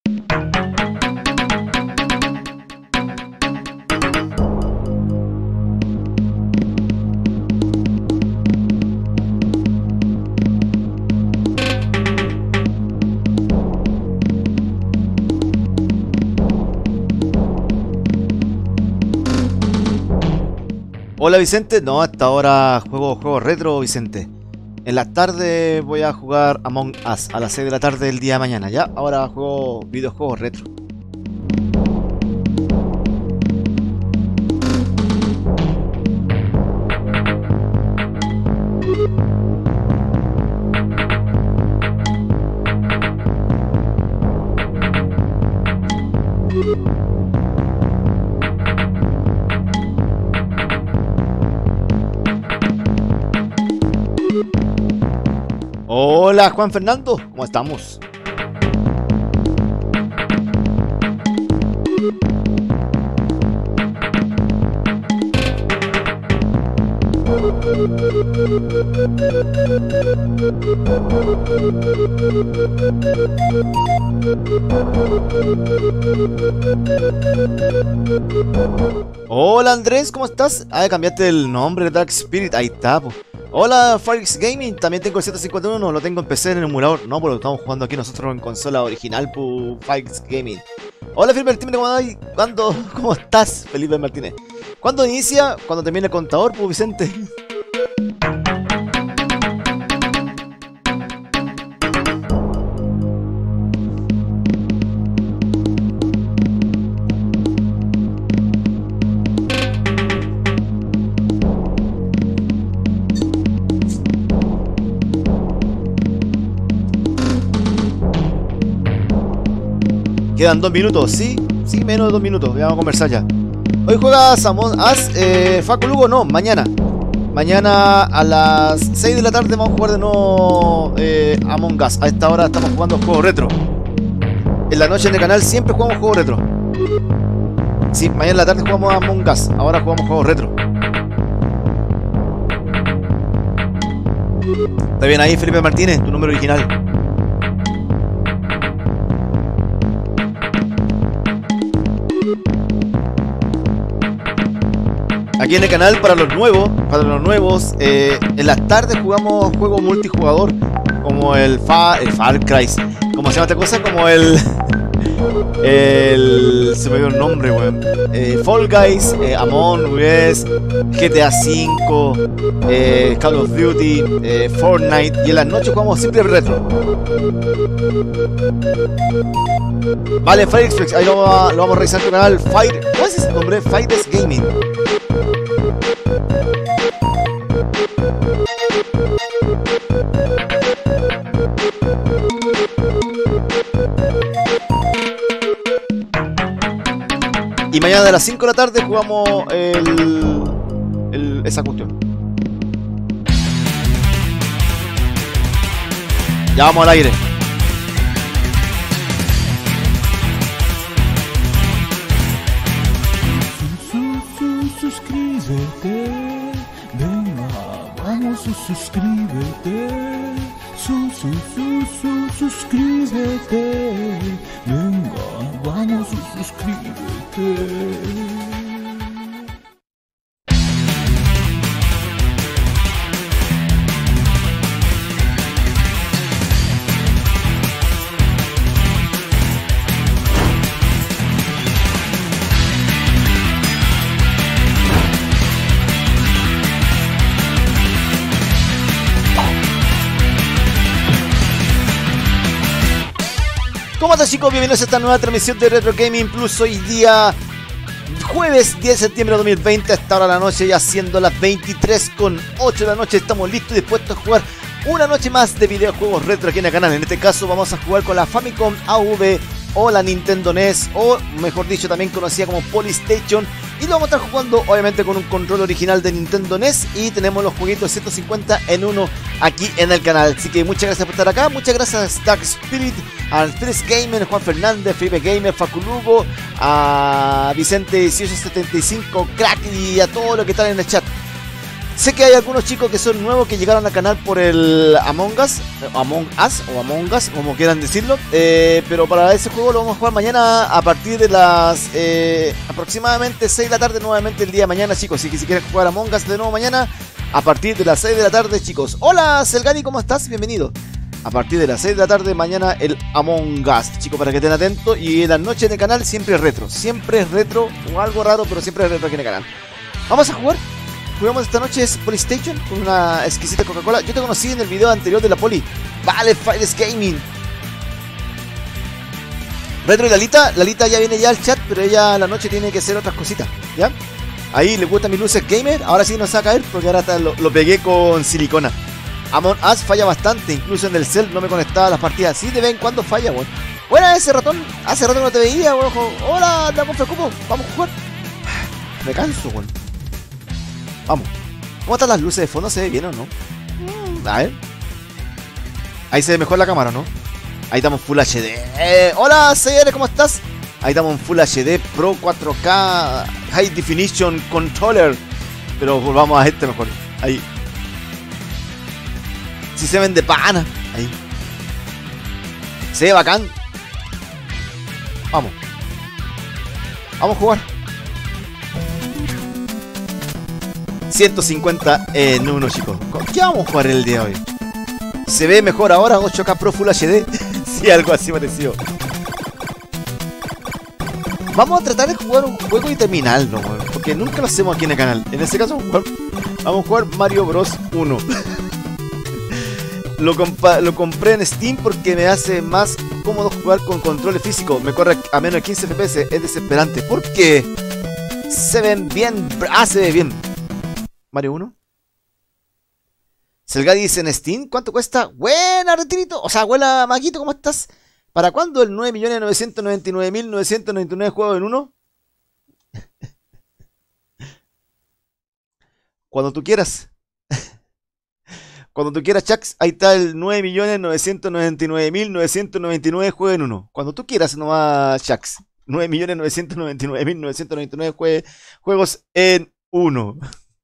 Hola Vicente, no, hasta ahora juego retro, Vicente. En la tarde voy a jugar Among Us a las 6 de la tarde del día de mañana, ¿ya? Ahora juego videojuegos retro. Hola Juan Fernando, ¿cómo estamos? Hola Andrés, ¿cómo estás? Ah, cambiaste el nombre de Dark Spirit, ahí está, po. Hola Farix Gaming, también tengo el 151, lo tengo en PC en el emulador. No, porque lo estamos jugando aquí nosotros en consola original, pu Farix Gaming. Hola Felipe Martínez, ¿cómo estás, Felipe Martínez? ¿Cuándo inicia? Cuando termine el contador, pu Vicente. Quedan 2 minutos, ¿sí? Sí, menos de 2 minutos, ya vamos a conversar ya. Hoy juegas Among Us, Facu Lugo, no, mañana. Mañana a las 6 de la tarde vamos a jugar de nuevo Among Us. A esta hora estamos jugando juegos retro. En la noche en el canal siempre jugamos juegos retro. Sí, mañana en la tarde jugamos Among Us, ahora jugamos juegos retro. ¿Está bien ahí, Felipe Martínez? Tu número original. Aquí en el canal para los nuevos, en las tardes jugamos juegos multijugador como el Far Cry, ¿cómo se llama esta cosa? Como se me dio el nombre, weón. Fall Guys, Among Us, GTA V, Call of Duty, Fortnite, y en las noches jugamos siempre retro. Vale, Fireflex, ahí lo vamos a revisar en tu canal. ¿Cuál es ese nombre? Fires Gaming. Y mañana a las 5 de la tarde jugamos esa cuestión. Ya vamos al aire. Suscríbete, venga, vamos, suscríbete. Suscríbete, venga, vamos, suscríbete. ¿Cómo están, chicos? Bienvenidos a esta nueva transmisión de Retro Gaming Plus. Hoy día jueves 10 de septiembre de 2020, a esta hora de la noche, ya siendo las 23:08 de la noche. Estamos listos y dispuestos a jugar una noche más de videojuegos retro aquí en el canal. En este caso vamos a jugar con la Famicom AV o la Nintendo NES, o mejor dicho también conocida como Polystation, y lo vamos a estar jugando obviamente con un control original de Nintendo NES, y tenemos los jueguitos 150 en uno aquí en el canal. Así que muchas gracias por estar acá, muchas gracias a Dark Spirit, a Andrés Gamer, Juan Fernández, Felipe Gamer, Facu Lugo, a Vicente 1875, Crack, y a todos los que están en el chat. Sé que hay algunos chicos que son nuevos que llegaron al canal por el Among Us, o Among Us, como quieran decirlo. Pero para ese juego lo vamos a jugar mañana a partir de las aproximadamente 6 de la tarde, nuevamente el día de mañana, chicos. Así que si quieren jugar Among Us de nuevo mañana, a partir de las 6 de la tarde, chicos. Hola, Selgani, ¿cómo estás? Bienvenido. A partir de las 6 de la tarde mañana el Among Us, chicos, para que estén atentos. Y en las noches en el canal siempre es retro o algo raro, pero siempre es retro aquí en el canal. Vamos a jugar. Jugamos esta noche es Polystation con una exquisita Coca-Cola. Yo te conocí en el video anterior de la Poli. Vale, Files Gaming. Retro y Lalita ya viene ya al chat, pero ella a la noche tiene que hacer otras cositas, ¿ya? Ahí le gustan mis luces gamer. Ahora sí no se va a caer porque ahora lo pegué con silicona. Among Us falla bastante, incluso en el cel no me conectaba a las partidas. Sí, de vez en cuando falla, weón. Buena ese ratón, hace rato que no te veía, weón. Hola, anda con Frecupo, vamos a jugar. Me canso, weón. Vamos. ¿Cómo están las luces de fondo? ¿Se ve bien o no? A ver. Ahí se ve mejor la cámara, ¿no? Ahí estamos Full HD. Hola, CR, ¿cómo estás? Ahí estamos en Full HD Pro 4K High Definition Controller. Pero volvamos a este mejor. Ahí. Si se ven de pana. Ahí. Se ve bacán. Vamos. Vamos a jugar. 150 en uno, chicos. ¿Con qué vamos a jugar el día de hoy? ¿Se ve mejor ahora 8K Pro Full HD? Sí, algo así parecido. Vamos a tratar de jugar un juego y terminarlo, porque nunca lo hacemos aquí en el canal. En este caso vamos a jugar Mario Bros 1. Lo compré en Steam porque me hace más cómodo jugar con control físico. Me corre a menos de 15 FPS. Es desesperante. Porque se ven bien. Ah, se ve bien. Mario 1. Selgadi dice en Steam. ¿Cuánto cuesta? Buena, Retirito. O sea, abuela Maquito, ¿cómo estás? ¿Para cuándo el 9.999.999 juegos en uno? Cuando tú quieras. Cuando tú quieras, Chax. Ahí está el 9.999.999 juegos en uno. Cuando tú quieras nomás, Chax. 9.999.999 juegos en uno.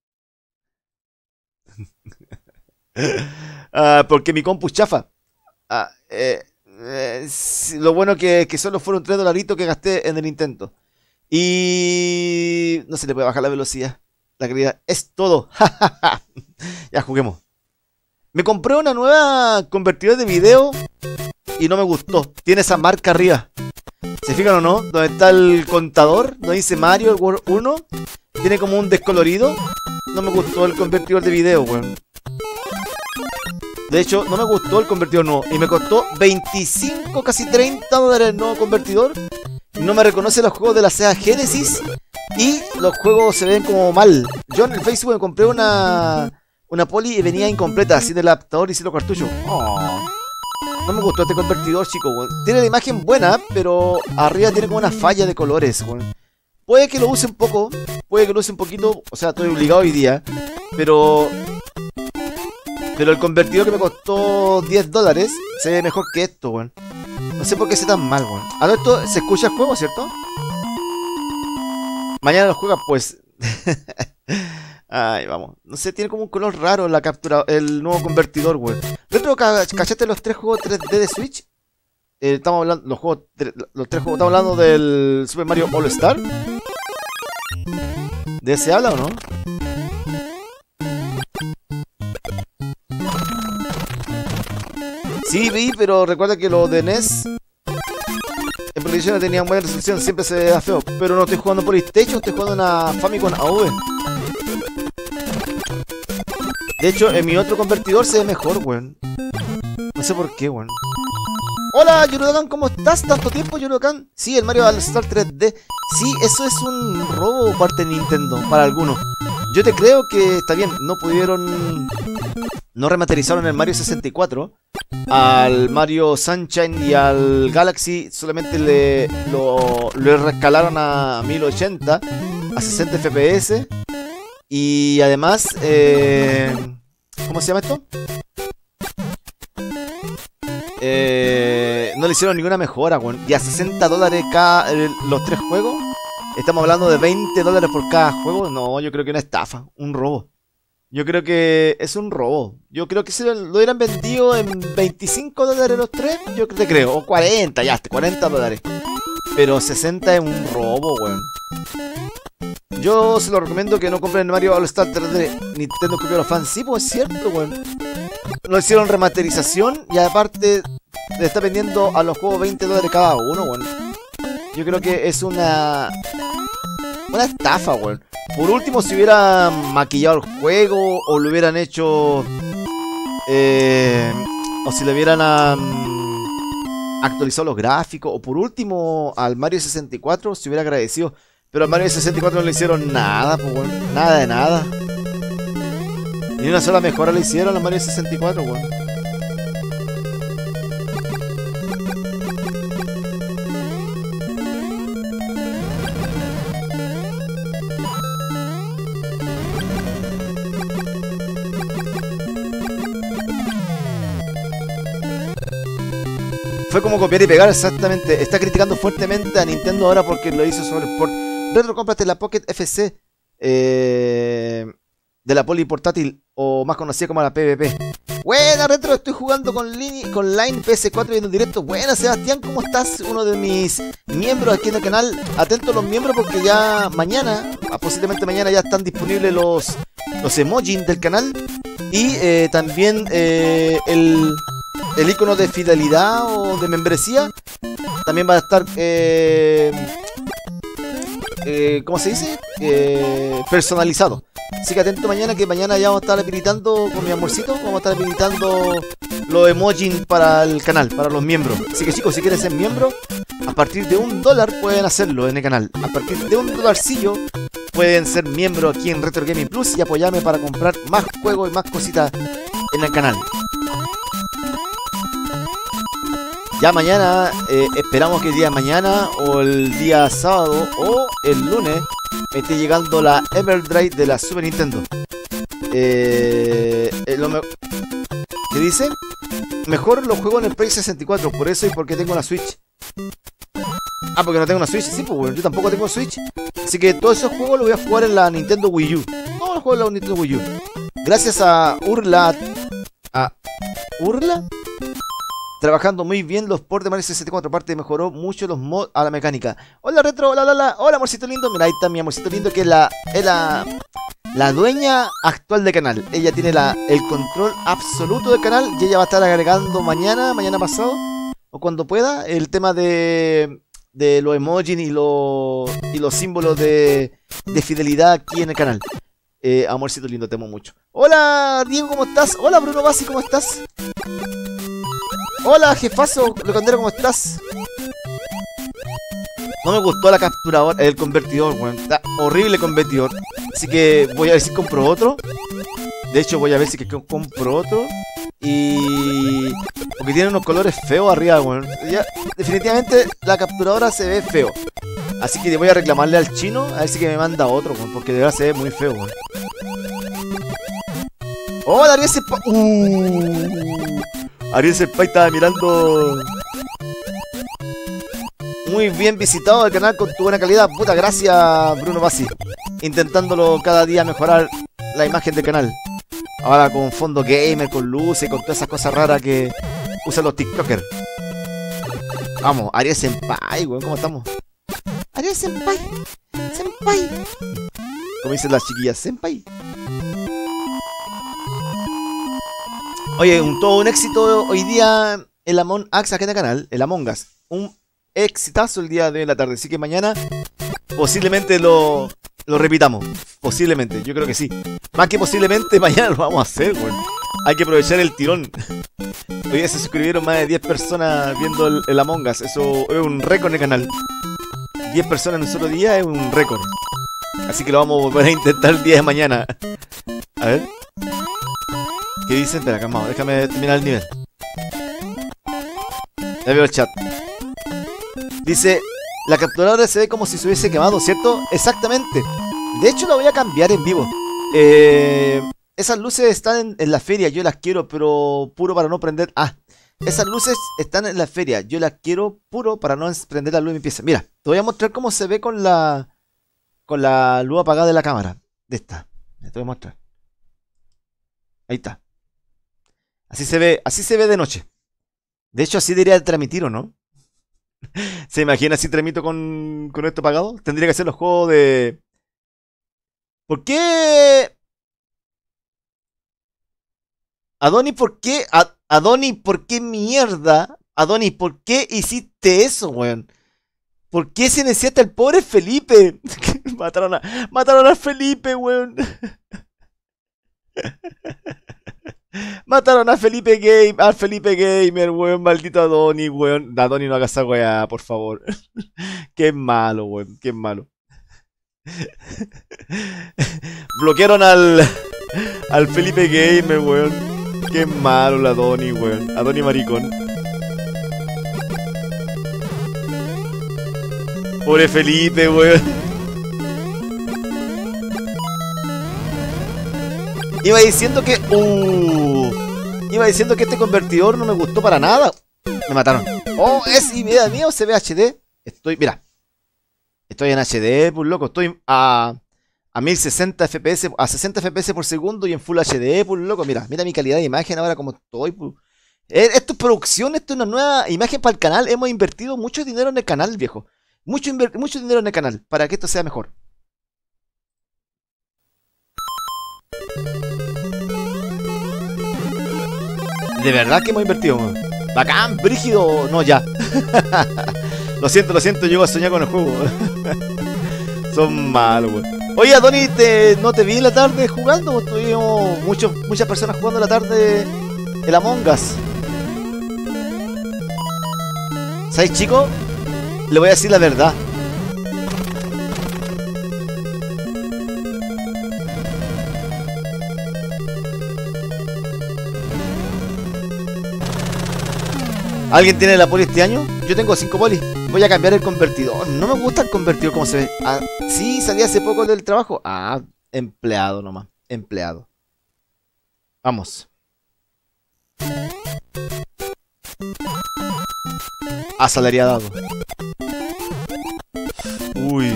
Porque mi compu es chafa. Lo bueno que solo fueron $3 que gasté en el intento. Y no se le puede bajar la velocidad. La calidad es todo. Ya juguemos. Me compré una nueva convertidor de video y no me gustó. Tiene esa marca arriba. ¿Se fijan o no? Donde está el contador, donde dice Mario World 1. Tiene como un descolorido. No me gustó el convertidor de video, weón. De hecho, no me gustó el convertidor nuevo. Y me costó 25, casi $30 el nuevo convertidor. No me reconoce los juegos de la Sega Genesis. Y los juegos se ven como mal. Yo en el Facebook me compré una Poli y venía incompleta, así del adaptador y sin los cartuchos. Oh, no me gustó este convertidor, chicos. Tiene la imagen buena, pero arriba tiene como una falla de colores. Puede que lo use un poco, puede que lo use un poquito. O sea, estoy obligado hoy día. Pero el convertidor que me costó $10 se ve mejor que esto, weón. No sé por qué se tan mal, weón. A todo esto se escucha el juego, ¿cierto? Mañana lo juegas, pues. Ay, vamos. No sé, tiene como un color raro la captura, el nuevo convertidor, weón. Retro, ¿cachaste los 3 juegos 3D de Switch? Estamos hablando, los 3 juegos, estamos hablando del Super Mario All Star. ¿De ese habla o no? Sí, vi, pero recuerda que los de NES en PlayStation tenían buena resolución, siempre se veía feo. Pero no estoy jugando por PlayStation, estoy jugando una Famicom AV. De hecho, en mi otro convertidor se ve mejor, weón. No sé por qué, weón. Hola, Yurudokan, ¿cómo estás? ¿Tanto tiempo, Yurudokan? Sí, el Mario All Star 3D. Sí, eso es un robo parte de Nintendo, para algunos. Yo te creo que está bien, no pudieron... No remasterizaron el Mario 64. Al Mario Sunshine y al Galaxy solamente lo rescalaron a 1080, a 60 FPS. Y además, ¿cómo se llama esto? No le hicieron ninguna mejora, weón. Y a $60 cada los 3 juegos. Estamos hablando de $20 por cada juego. No, yo creo que una estafa, un robo. Yo creo que es un robo. Yo creo que si lo hubieran vendido en $25 los tres, yo te creo. O 40, ya, $40. Pero 60 es un robo, weón. Yo se lo recomiendo que no compren el Mario All Star 3D Nintendo Copió a los fans. Sí, pues es cierto, weón. Lo hicieron remasterización y aparte le está vendiendo a los juegos $20 cada uno, weón. Yo creo que es una estafa, weón. Por último, si hubieran maquillado el juego o lo hubieran hecho... o si le hubieran actualizado los gráficos. O por último, al Mario 64 se hubiera agradecido. Pero al Mario 64 no le hicieron nada, pues, weón. Nada de nada. Ni una sola mejora le hicieron al Mario 64, weón. Fue como copiar y pegar, exactamente. Está criticando fuertemente a Nintendo ahora porque lo hizo sobre el port. Retro, cómprate la Pocket FC de la Poly portátil, o más conocida como la PvP. Buena, Retro, estoy jugando con Line PS4 viendo en directo. Buena, Sebastián, ¿cómo estás? Uno de mis miembros aquí en el canal. Atento a los miembros porque ya mañana, posiblemente mañana, ya están disponibles los emojis del canal. Y también el icono de fidelidad o de membresía también va a estar ¿cómo se dice? Personalizado. Así que atento mañana, que mañana ya vamos a estar habilitando con mi amorcito, vamos a estar habilitando los emojis para el canal, para los miembros. Así que chicos, si quieren ser miembros, a partir de $1 pueden hacerlo en el canal. A partir de $1 pueden ser miembros aquí en Retro Gaming Plus y apoyarme para comprar más juegos y más cositas en el canal. Ya mañana, esperamos que el día de mañana o el día sábado o el lunes me esté llegando la Everdrive de la Super Nintendo. ¿Qué dice? Mejor lo juego en el Play 64, por eso y porque tengo la Switch. Ah, porque no tengo una Switch, sí, pues bueno, yo tampoco tengo Switch. Así que todos esos juegos los voy a jugar en la Nintendo Wii U. Todos los juegos en la Nintendo Wii U. Gracias a Urla. ¿Urla? Trabajando muy bien los ports de Mario 64. Aparte mejoró mucho los mods a la mecánica. Hola Retro, hola, hola, hola. Hola amorcito lindo. Mira, ahí está mi amorcito lindo, que es la dueña actual del canal. Ella tiene el control absoluto del canal. Y ella va a estar agregando mañana pasado, o cuando pueda, el tema de los emojis y los símbolos de fidelidad aquí en el canal. Amorcito lindo, te amo mucho. Hola Diego, ¿cómo estás? Hola Bruno Bassi, ¿cómo estás? Hola jefazo, Locandero, ¿cómo estás? No me gustó la capturadora, el convertidor, weón. Está horrible convertidor. Así que voy a ver si compro otro. De hecho voy a ver si compro otro. Y... porque tiene unos colores feos arriba, weón. Ya, definitivamente la capturadora se ve feo. Así que voy a reclamarle al chino a ver si que me manda otro, weón. Porque de verdad se ve muy feo, weón. ¡Oh, Ariel Senpai! Ariel Senpai estaba mirando. Muy bien visitado el canal con tu buena calidad. Puta, gracias Bruno Bassi. Intentándolo cada día mejorar la imagen del canal. Ahora con fondo gamer, con luces, con todas esas cosas raras que usan los tiktokers. Vamos, Ariel Senpai, weón, ¿cómo estamos? Ariel Senpai, Senpai. Como dicen las chiquillas, Senpai. Oye, todo un éxito hoy día el Among Us aquí en el canal, el Among Us. Un exitazo el día de la tarde, así que mañana posiblemente lo repitamos. Posiblemente, yo creo que sí. Más que posiblemente, mañana lo vamos a hacer, weón. Hay que aprovechar el tirón. Hoy día se suscribieron más de 10 personas viendo el Among Us. Eso es un récord en el canal. 10 personas en un solo día es un récord. Así que lo vamos a volver a intentar el día de mañana. A ver. ¿Qué dicen? Espera, calmado, déjame terminar el nivel. Ya veo el chat. Dice, la capturadora se ve como si se hubiese quemado, ¿cierto? Exactamente. De hecho, la voy a cambiar en vivo. Esas luces están en la feria, yo las quiero, pero puro para no prender. Ah, esas luces están en la feria, yo las quiero puro para no prender la luz de mi pieza. Mira, te voy a mostrar cómo se ve con la luz apagada de la cámara. De esta. Te voy a mostrar. Ahí está. Así se ve de noche. De hecho, así debería transmitir, ¿o no? ¿Se imagina si transmito con esto pagado? Tendría que hacer los juegos de... ¿Por qué? Adonis, ¿por qué? Adonis, ¿por qué mierda? Adonis, ¿por qué hiciste eso, weón? ¿Por qué se necesita el pobre Felipe? Mataron a Felipe, weón. Mataron a Felipe Gamer, weón, maldito Adonis, weón. Adonis, no hagas esa weá, por favor. Qué malo, weón, qué malo. Bloquearon al Felipe Gamer, weón. Qué malo el Adonis, weón. Adonis maricón. Pobre Felipe, weón. Iba diciendo que... iba diciendo que este convertidor no me gustó para nada. Me mataron. Oh, ¿es idea mía o se ve HD? Mira. Estoy en HD, pues loco. Estoy a 1060 FPS, a 60 FPS por segundo y en Full HD, pues loco. Mira mi calidad de imagen ahora como estoy, pues. Esto es producción, esto es una nueva imagen para el canal. Hemos invertido mucho dinero en el canal, viejo. Mucho dinero en el canal para que esto sea mejor. De verdad que hemos invertido, man. Bacán, brígido. No, ya. Lo siento, llego a soñar con el juego. Son malos, weón. Oye, Adonis, no te vi en la tarde jugando. Tuvimos muchas personas jugando en la tarde el Among Us. ¿Sabes, chicos? Le voy a decir la verdad. ¿Alguien tiene la poli este año? Yo tengo 5 polis. Voy a cambiar el convertidor. No me gusta el convertidor como se ve. Ah, sí, salí hace poco del trabajo. Ah, empleado nomás. Empleado. Vamos. Asalariado. Uy.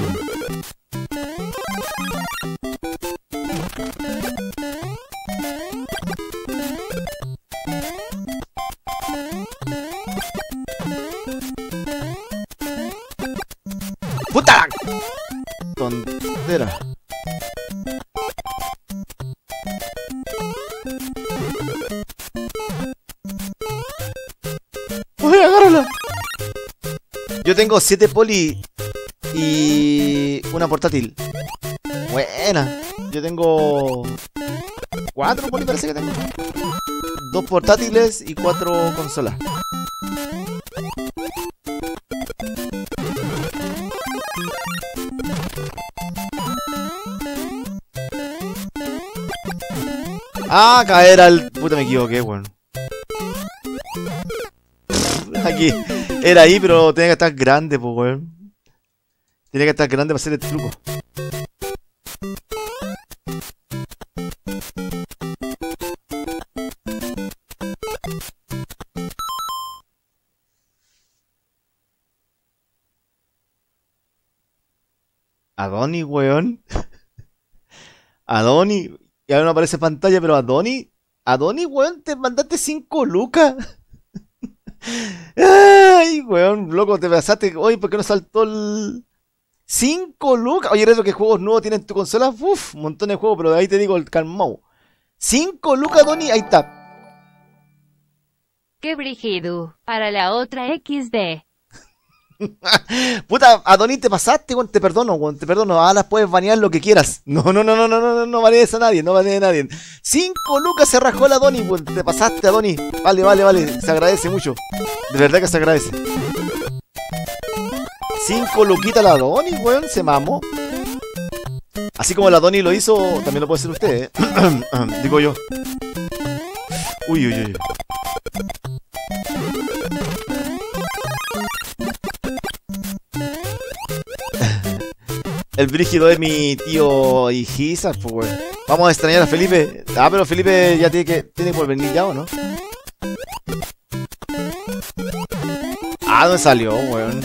¡Puta! Tontera. ¡Uy, agárrala! Yo tengo 7 poli y una portátil. Buena. Yo tengo 4 poli, parece que tengo. 2 portátiles y 4 consolas. Ah, caer al... Puta, me equivoqué, weón. Aquí. Era ahí, pero tenía que estar grande, pues, weón. Tenía que estar grande para hacer el truco. Adonis, weón. Adonis. Y ahora no aparece pantalla, pero Adonis. Adonis, weón, te mandaste 5 lucas. Ay, weón, loco, te pasaste. Oye, ¿por qué no saltó el 5 lucas? Oye, ¿eso qué juegos nuevos tienen en tu consola? Uf, un montón de juegos, pero ahí te digo el calmao. 5 lucas, Adonis, ahí está. Qué brígido. Para la otra XD. Puta, Adonis, te pasaste, weón, te perdono, weón, te perdono. Ahora puedes banear lo que quieras. No banees a nadie, no banees a nadie. 5 lucas se rajó el Adonis, weón, te pasaste, Adonis. Vale, se agradece mucho. De verdad que se agradece. 5 luquitas la Adonis, weón, se mamó. Así como el Adonis lo hizo, también lo puede hacer usted, digo yo. Uy. El brígido es mi tío Hijizar, pues, weón. Vamos a extrañar a Felipe. Ah, pero Felipe ya tiene que por venir ya, ¿o no? Ah, ¿dónde salió, weón?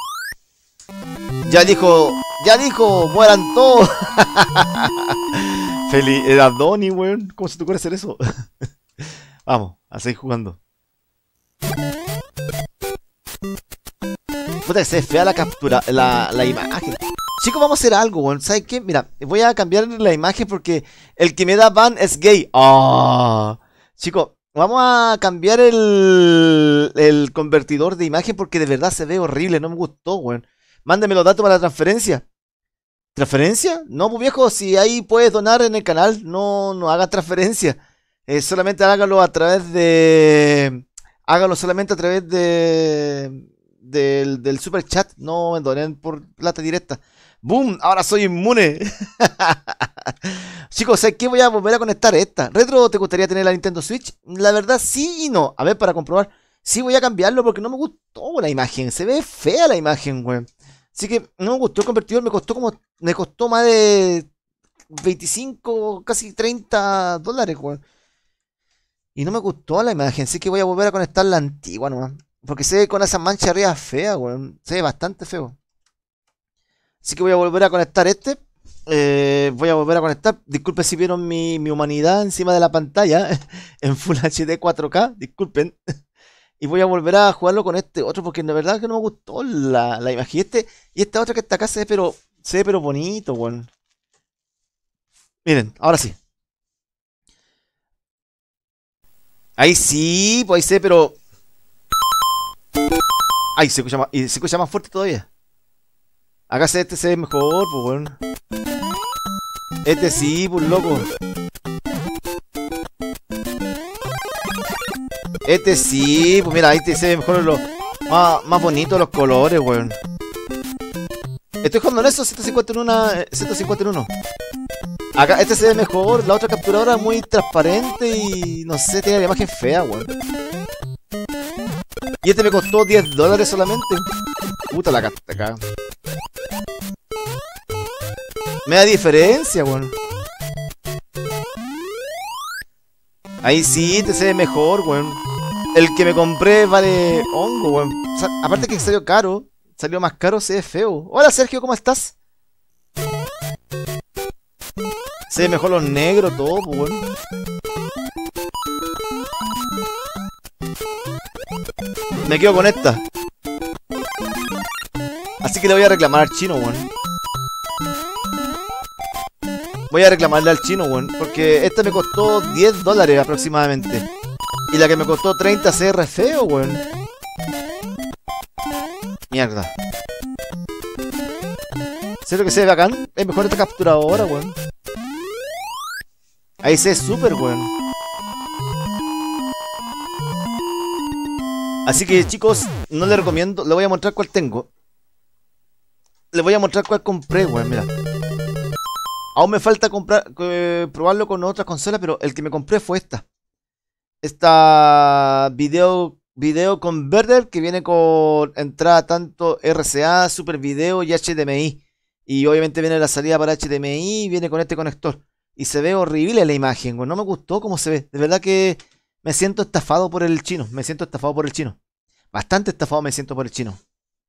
Ya dijo, mueran todos. Feliz, era Donnie, weón. ¿Cómo se te ocurre hacer eso? Vamos, a seguir jugando. Puta que se ve fea la captura, la imagen. Chicos, vamos a hacer algo, weón. ¿Sabes qué? Mira, voy a cambiar la imagen porque el que me da ban es gay. Ah, chicos, vamos a cambiar el convertidor de imagen porque de verdad se ve horrible. No me gustó, weón. Mándame los datos para la transferencia. ¿Transferencia? No, pues viejo, si ahí puedes donar en el canal, no haga transferencia. Solamente hágalo a través de... Hágalo solamente a través del super chat. No me donen por plata directa. ¡Boom! Ahora soy inmune. Chicos, ¿sabes qué? Voy a volver a conectar esta. ¿Retro te gustaría tener la Nintendo Switch? La verdad sí y no. A ver, para comprobar. Sí, voy a cambiarlo porque no me gustó la imagen. Se ve fea la imagen, güey. Así que no me gustó el convertidor. Me costó más de 25, casi $30, güey. Y no me gustó la imagen. Así que voy a volver a conectar la antigua nomás. Porque se ve con esa mancha arriba fea, güey. Se ve bastante feo. Así que voy a volver a conectar este. Voy a volver a conectar. Disculpen si vieron mi humanidad encima de la pantalla. En Full HD 4K. Disculpen. Y voy a volver a jugarlo con este otro. Porque de verdad que no me gustó la imagen. Y esta otra que está acá se ve pero bonito, weón. Miren, ahora sí. Ahí sí, pues ahí se ve, pero... Ay, se escucha más fuerte todavía. Acá este se ve mejor, pues weón. Este sí, pues loco. Este sí, pues mira, ahí se ve mejor más bonito los colores, weón. Estoy jugando en eso, 150 en 1. Acá este se ve mejor, la otra capturadora es muy transparente y no sé, tiene la imagen fea, weón. Y este me costó $10 solamente. Puta la acá. Me da diferencia, weón. Ahí sí, te se ve mejor, weón. El que me compré vale hongo, weón. O sea, aparte que salió caro, salió más caro, se ve feo. Hola Sergio, ¿cómo estás? Se ve mejor los negros, todo, weón. Me quedo con esta. Así que le voy a reclamar al chino, weón. Voy a reclamarle al chino, weón. Porque esta me costó $10 aproximadamente. Y la que me costó 30 se ve re feo, weón. Mierda. ¿Sabes lo que se ve bacán? Es mejor esta capturadora, weón. Ahí se ve súper, weón. Así que chicos, no le recomiendo. Le voy a mostrar cuál tengo. Le voy a mostrar cuál compré, weón, mira. Aún me falta probarlo con otras consolas, pero el que me compré fue esta. Esta Video Converter que viene con entrada tanto RCA, Super Video y HDMI. Y obviamente viene la salida para HDMI y viene con este conector. Y se ve horrible la imagen, weón. No me gustó cómo se ve. De verdad que me siento estafado por el chino. Bastante estafado me siento por el chino.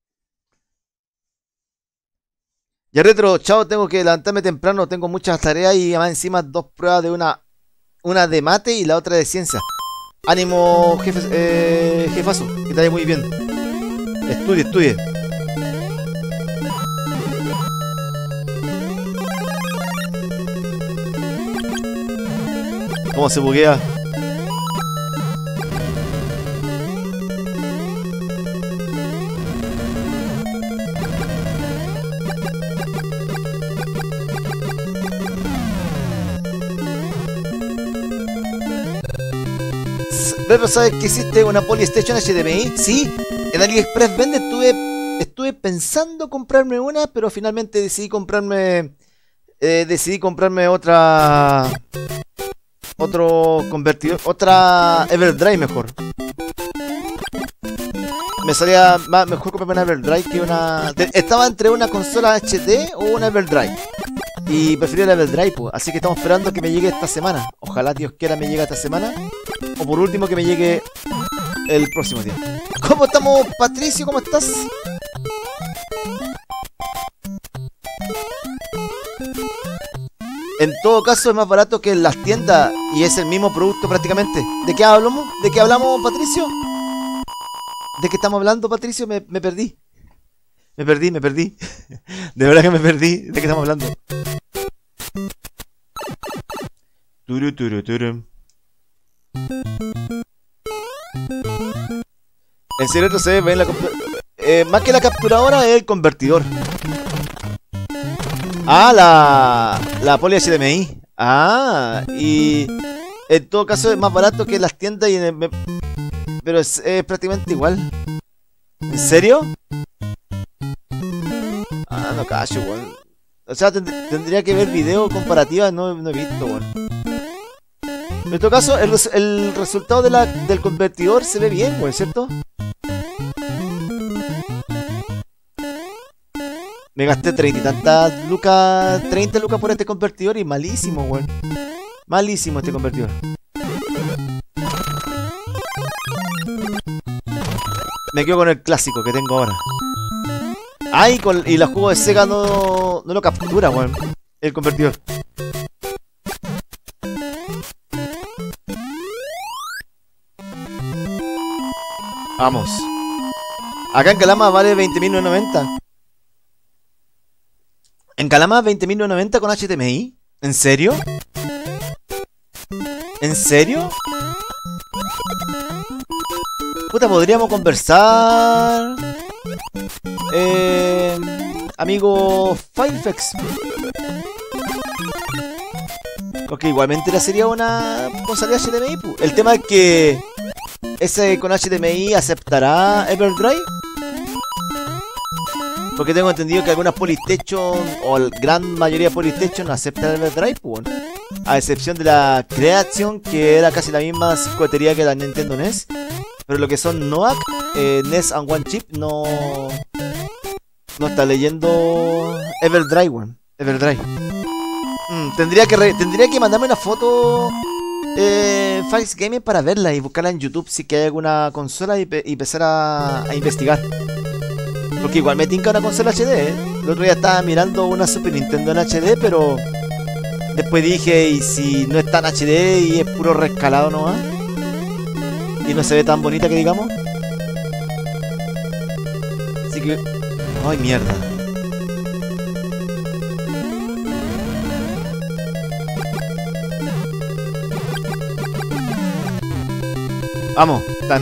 Ya Retro, chao, tengo que levantarme temprano, tengo muchas tareas y además encima 2 pruebas de una de mate y la otra de ciencia. Ánimo, jefazo, que te vaya muy bien. Estudie. ¿Cómo se buguea? Retro, ¿sabes que existe una Polystation HDMI? Sí, en AliExpress vende. Estuve pensando comprarme una, pero finalmente decidí comprarme otro convertidor, otra Everdrive mejor. Me salía mejor comprarme una Everdrive que una... Estaba entre una consola HD o una Everdrive. Y preferí la Everdrive, pues. Así que estamos esperando que me llegue esta semana. Ojalá Dios quiera me llegue esta semana. O por último que me llegue el próximo día. ¿Cómo estamos, Patricio? ¿Cómo estás? todo caso es más barato que en las tiendas y es el mismo producto prácticamente. ¿De qué hablamos? ¿De qué hablamos, Patricio? ¿De qué estamos hablando, Patricio? Me perdí. Me perdí. De verdad que me perdí. ¿De qué estamos hablando? Turu. En serio, esto se ve en la más que la capturadora es el convertidor. Ah, la Poly HDMI. Ah, y en todo caso es más barato que las tiendas y pero es prácticamente igual. ¿En serio? Ah, no cacho, weón. O sea, tendría que ver video comparativa, no he visto, weón. En todo caso, el resultado del convertidor se ve bien, weón, ¿cierto? Me gasté 30 y tantas lucas, 30 lucas por este convertidor y malísimo, weón. Malísimo este convertidor. Me quedo con el clásico que tengo ahora. Ay, y la juego de Sega no lo captura, weón. El convertidor. Vamos. Acá en Calama vale 20.990. ¿En Calama 20.990 con HDMI? ¿En serio? ¿En serio? Puta, podríamos conversar. Amigo Firefx. Ok, igualmente la sería una con salida HDMI. El tema es que ese con HDMI aceptará Everdrive. Porque tengo entendido que algunas Polystation o la gran mayoría de Polystation aceptan el Everdrive, pues, a excepción de la Creation, que era casi la misma psicotería que la Nintendo NES. Pero lo que son NOAC, NES and One Chip, no está leyendo Everdrive, weón. Everdrive. Tendría que mandarme una foto Files Gaming para verla y buscarla en YouTube si que hay alguna consola y empezar a investigar. Porque igual me tinca una consola HD, El otro día estaba mirando una Super Nintendo en HD, pero después dije, ¿y si no está en HD y es puro rescalado nomás? Y no se ve tan bonita que digamos. Así que... ¡ay, mierda! Vamos.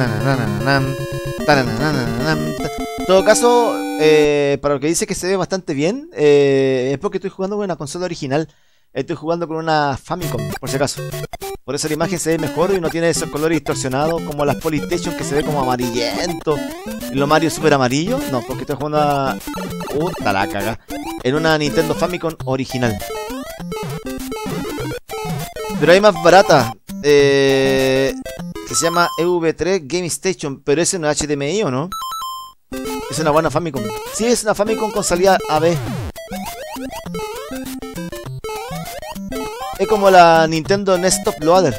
En todo caso, para lo que dice que se ve bastante bien, es porque estoy jugando con una consola original. Estoy jugando con una Famicom, por si acaso. Por eso la imagen se ve mejor y no tiene esos colores distorsionados como las Polystation, que se ve como amarillento. Y los Mario super amarillo. No, porque estoy jugando a... ¡puta la caga! En una Nintendo Famicom original. Pero hay más barata. Que se llama EV3 Game Station. Pero ese no es HDMI, ¿o no? Es una buena Famicom. Sí, es una Famicom con salida AB. Es como la Nintendo NES Top Loader.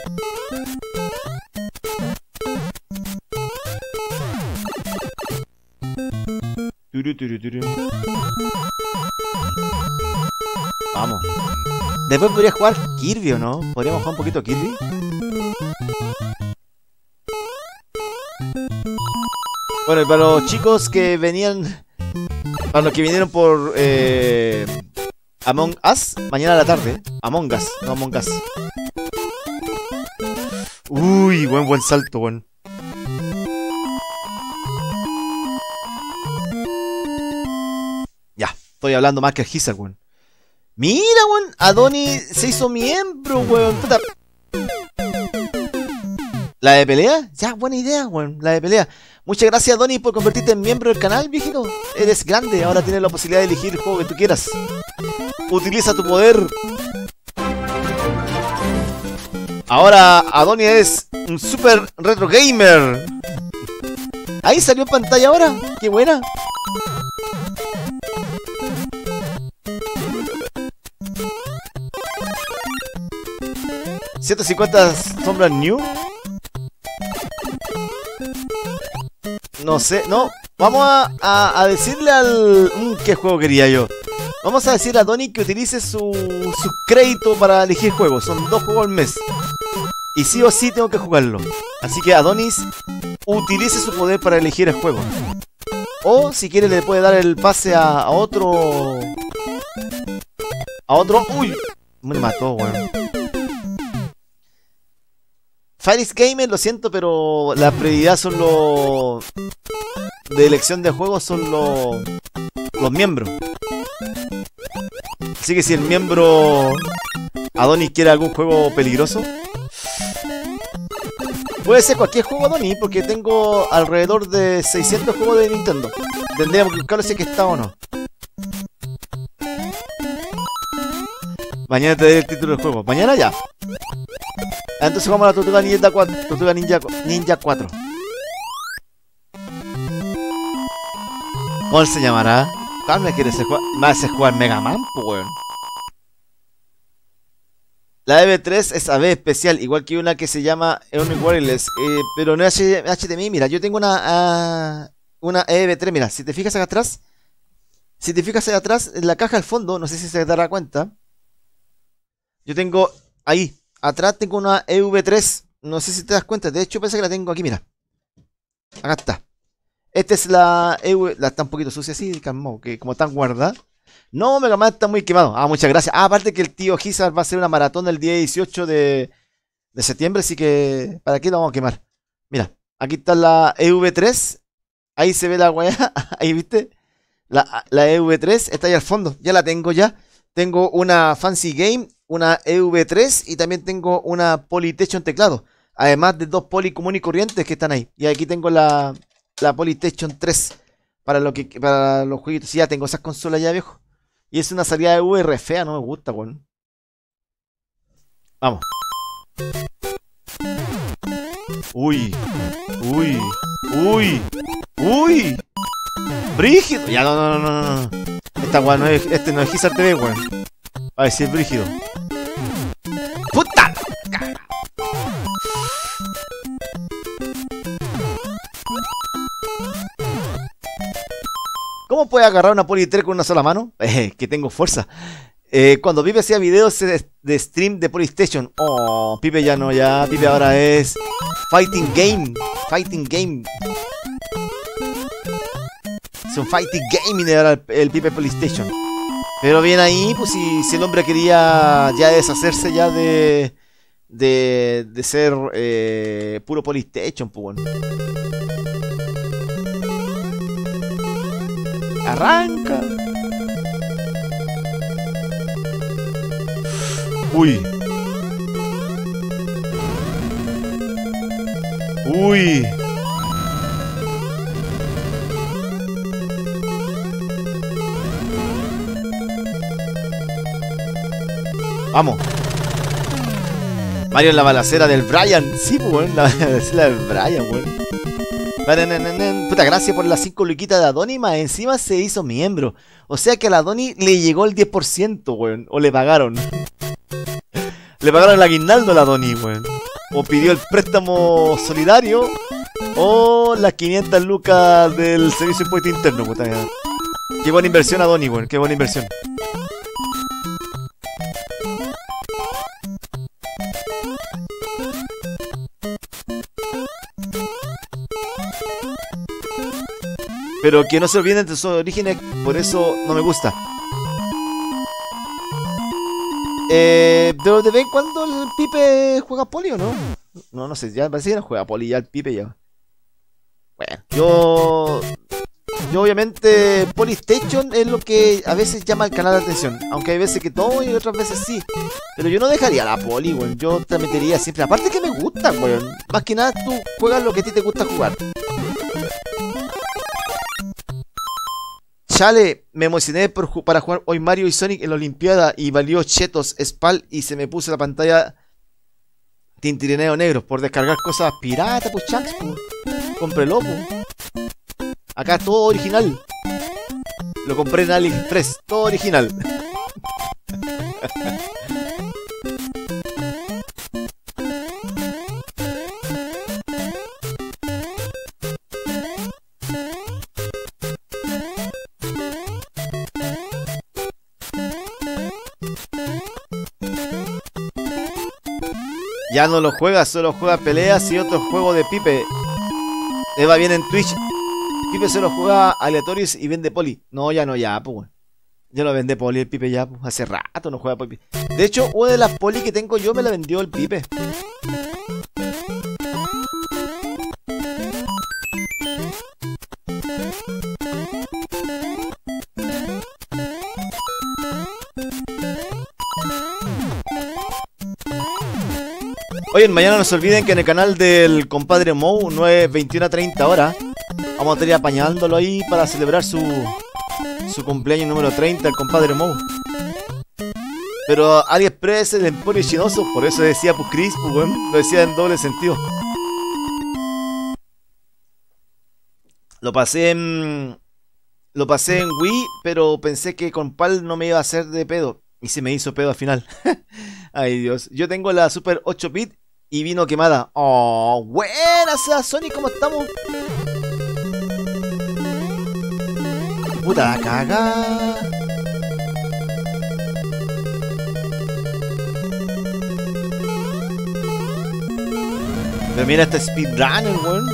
Vamos. Después podría jugar Kirby, ¿o no? ¿Podríamos jugar un poquito Kirby? Bueno, y para los chicos que venían... para los que vinieron por... Among Us, mañana a la tarde. Among Us, no Among Us. Uy, buen salto, buen. Ya, estoy hablando más que el Giza, weón. Mira, weón, Adoni se hizo miembro, weón. Puta. ¿La de pelea? Ya, buena idea, weón. La de pelea. Muchas gracias, Donny, por convertirte en miembro del canal, viejito. Eres grande, ahora tienes la posibilidad de elegir el juego que tú quieras. Utiliza tu poder. Ahora Adoni es un super retro gamer. Ahí salió en pantalla ahora. Qué buena. ¿150 sombras new? No sé, no. Vamos a decirle al... ¿qué juego quería yo? Vamos a decir a Donny que utilice su crédito para elegir juegos. Son 2 juegos al mes. Y sí o sí tengo que jugarlo. Así que Adonis utilice su poder para elegir el juego. O si quiere le puede dar el pase a otro... ¡Uy! Me mató, weón. Firex Gamer, lo siento, pero la prioridad son los... de elección de juegos son los miembros. Así que si el miembro Adonis quiere algún juego peligroso, puede ser cualquier juego Adonis, porque tengo alrededor de 600 juegos de Nintendo. Tendríamos que buscarlo si es que está o no. Mañana te doy el título del juego. Mañana ya. Entonces vamos a la Tortuga Ninja 4. Tortuga Ninja 4. ¿Cómo se llamará? ¿Cuál me quiere jugar? ¿Me hace jugar Mega Man, pues, weón? La EV3 es AV especial, igual que una que se llama Eonic Wireless, pero no es HDMI. Mira, yo tengo una EV3, mira, si te fijas acá atrás, en la caja al fondo, no sé si se dará cuenta, yo tengo ahí, atrás tengo una EV3, no sé si te das cuenta, de hecho parece que la tengo aquí, mira, acá está. Esta es la EV, la está un poquito sucia así, calmado, que como están guardadas. No, Mega Man está muy quemado. Ah, muchas gracias. Ah, aparte que el tío Gizar va a hacer una maratón el día 18 de septiembre, así que ¿para qué lo vamos a quemar? Mira, aquí está la EV3. Ahí se ve la weá. Ahí, ¿viste? La EV3 está ahí al fondo. Ya la tengo ya. Tengo una Fancy Game, una EV3 y también tengo una Polystation teclado. Además de 2 Poly común y corrientes que están ahí. Y aquí tengo la Polystation 3 para los jueguitos. Sí, ya tengo esas consolas ya, viejo. Y es una salida de VR fea, no me gusta, weón. Vamos. Uy. Uy. Uy. Uy. Brígido. Ya, no. Esta weón no es. Este no es Gizar TV, weón. A ver si es brígido. ¡Puta! ¿Cómo puede agarrar una Poly 3 con una sola mano? Que tengo fuerza. Cuando Pipe hacía videos de stream de Polystation. Oh, Pipe ya no, ya. Pipe ahora es Fighting Game. Fighting Game. Es un Fighting Game ahora el Pipe Polystation. Pero bien ahí, pues si el hombre quería ya deshacerse ya de ser puro Polystation, pues bueno. Arranca. Uy. Uy. Vamos. Mario en la balacera del Brian. Sí, pues, bueno, la balacera del Brian, weón. Puta, gracias por las 5 luquitas de Adonis, más encima se hizo miembro. O sea que a la Adonis le llegó el 10%, weón. O le pagaron. Le pagaron el aguinaldo a la Adonis, weón. O pidió el préstamo solidario. O las 500 lucas del servicio de impuesto interno, puta. Qué buena inversión a Adonis, weón. Qué buena inversión. Pero que no se olviden de sus orígenes, por eso no me gusta. Pero de vez en cuando el Pipe juega Poli o no. No sé, ya parece que no juega Poli ya el Pipe ya. Bueno, yo obviamente Polystation es lo que a veces llama el canal de atención. Aunque hay veces que todo y otras veces sí. Pero yo no dejaría la Poli, weón. Yo te metería siempre. Aparte que me gusta, weón. Más que nada tú juegas lo que a ti te gusta jugar. Chale, me emocioné para jugar hoy Mario y Sonic en la Olimpiada y valió chetos, Spal y se me puso la pantalla tintirineo negro por descargar cosas pirata, pues chanks, pues. Cómprelo, pues. Acá todo original. Lo compré en AliExpress, todo original. Ya no lo juega, solo juega peleas y otro juego de Pipe. Le va bien en Twitch. Pipe solo juega aleatorios y vende poli. No, ya no, ya, pues. Ya no vende poli el Pipe ya, pues. Hace rato no juega poli. De hecho, una de las poli que tengo yo me la vendió el Pipe. Oye, mañana no se olviden que en el canal del compadre Mou, 21 a 30 horas, vamos a estar apañándolo ahí para celebrar su cumpleaños número 30, el compadre Mou. Pero AliExpress, el emporio chinoso, por eso decía pues Chris, pues bueno, lo decía en doble sentido. Lo pasé en Wii, pero pensé que con PAL no me iba a hacer de pedo. Y se me hizo pedo al final. Ay Dios. Yo tengo la Super 8-bit y vino quemada. Oh, buena sea Sony, ¿cómo estamos? Puta la caga. Pero mira este speedrunner, weón.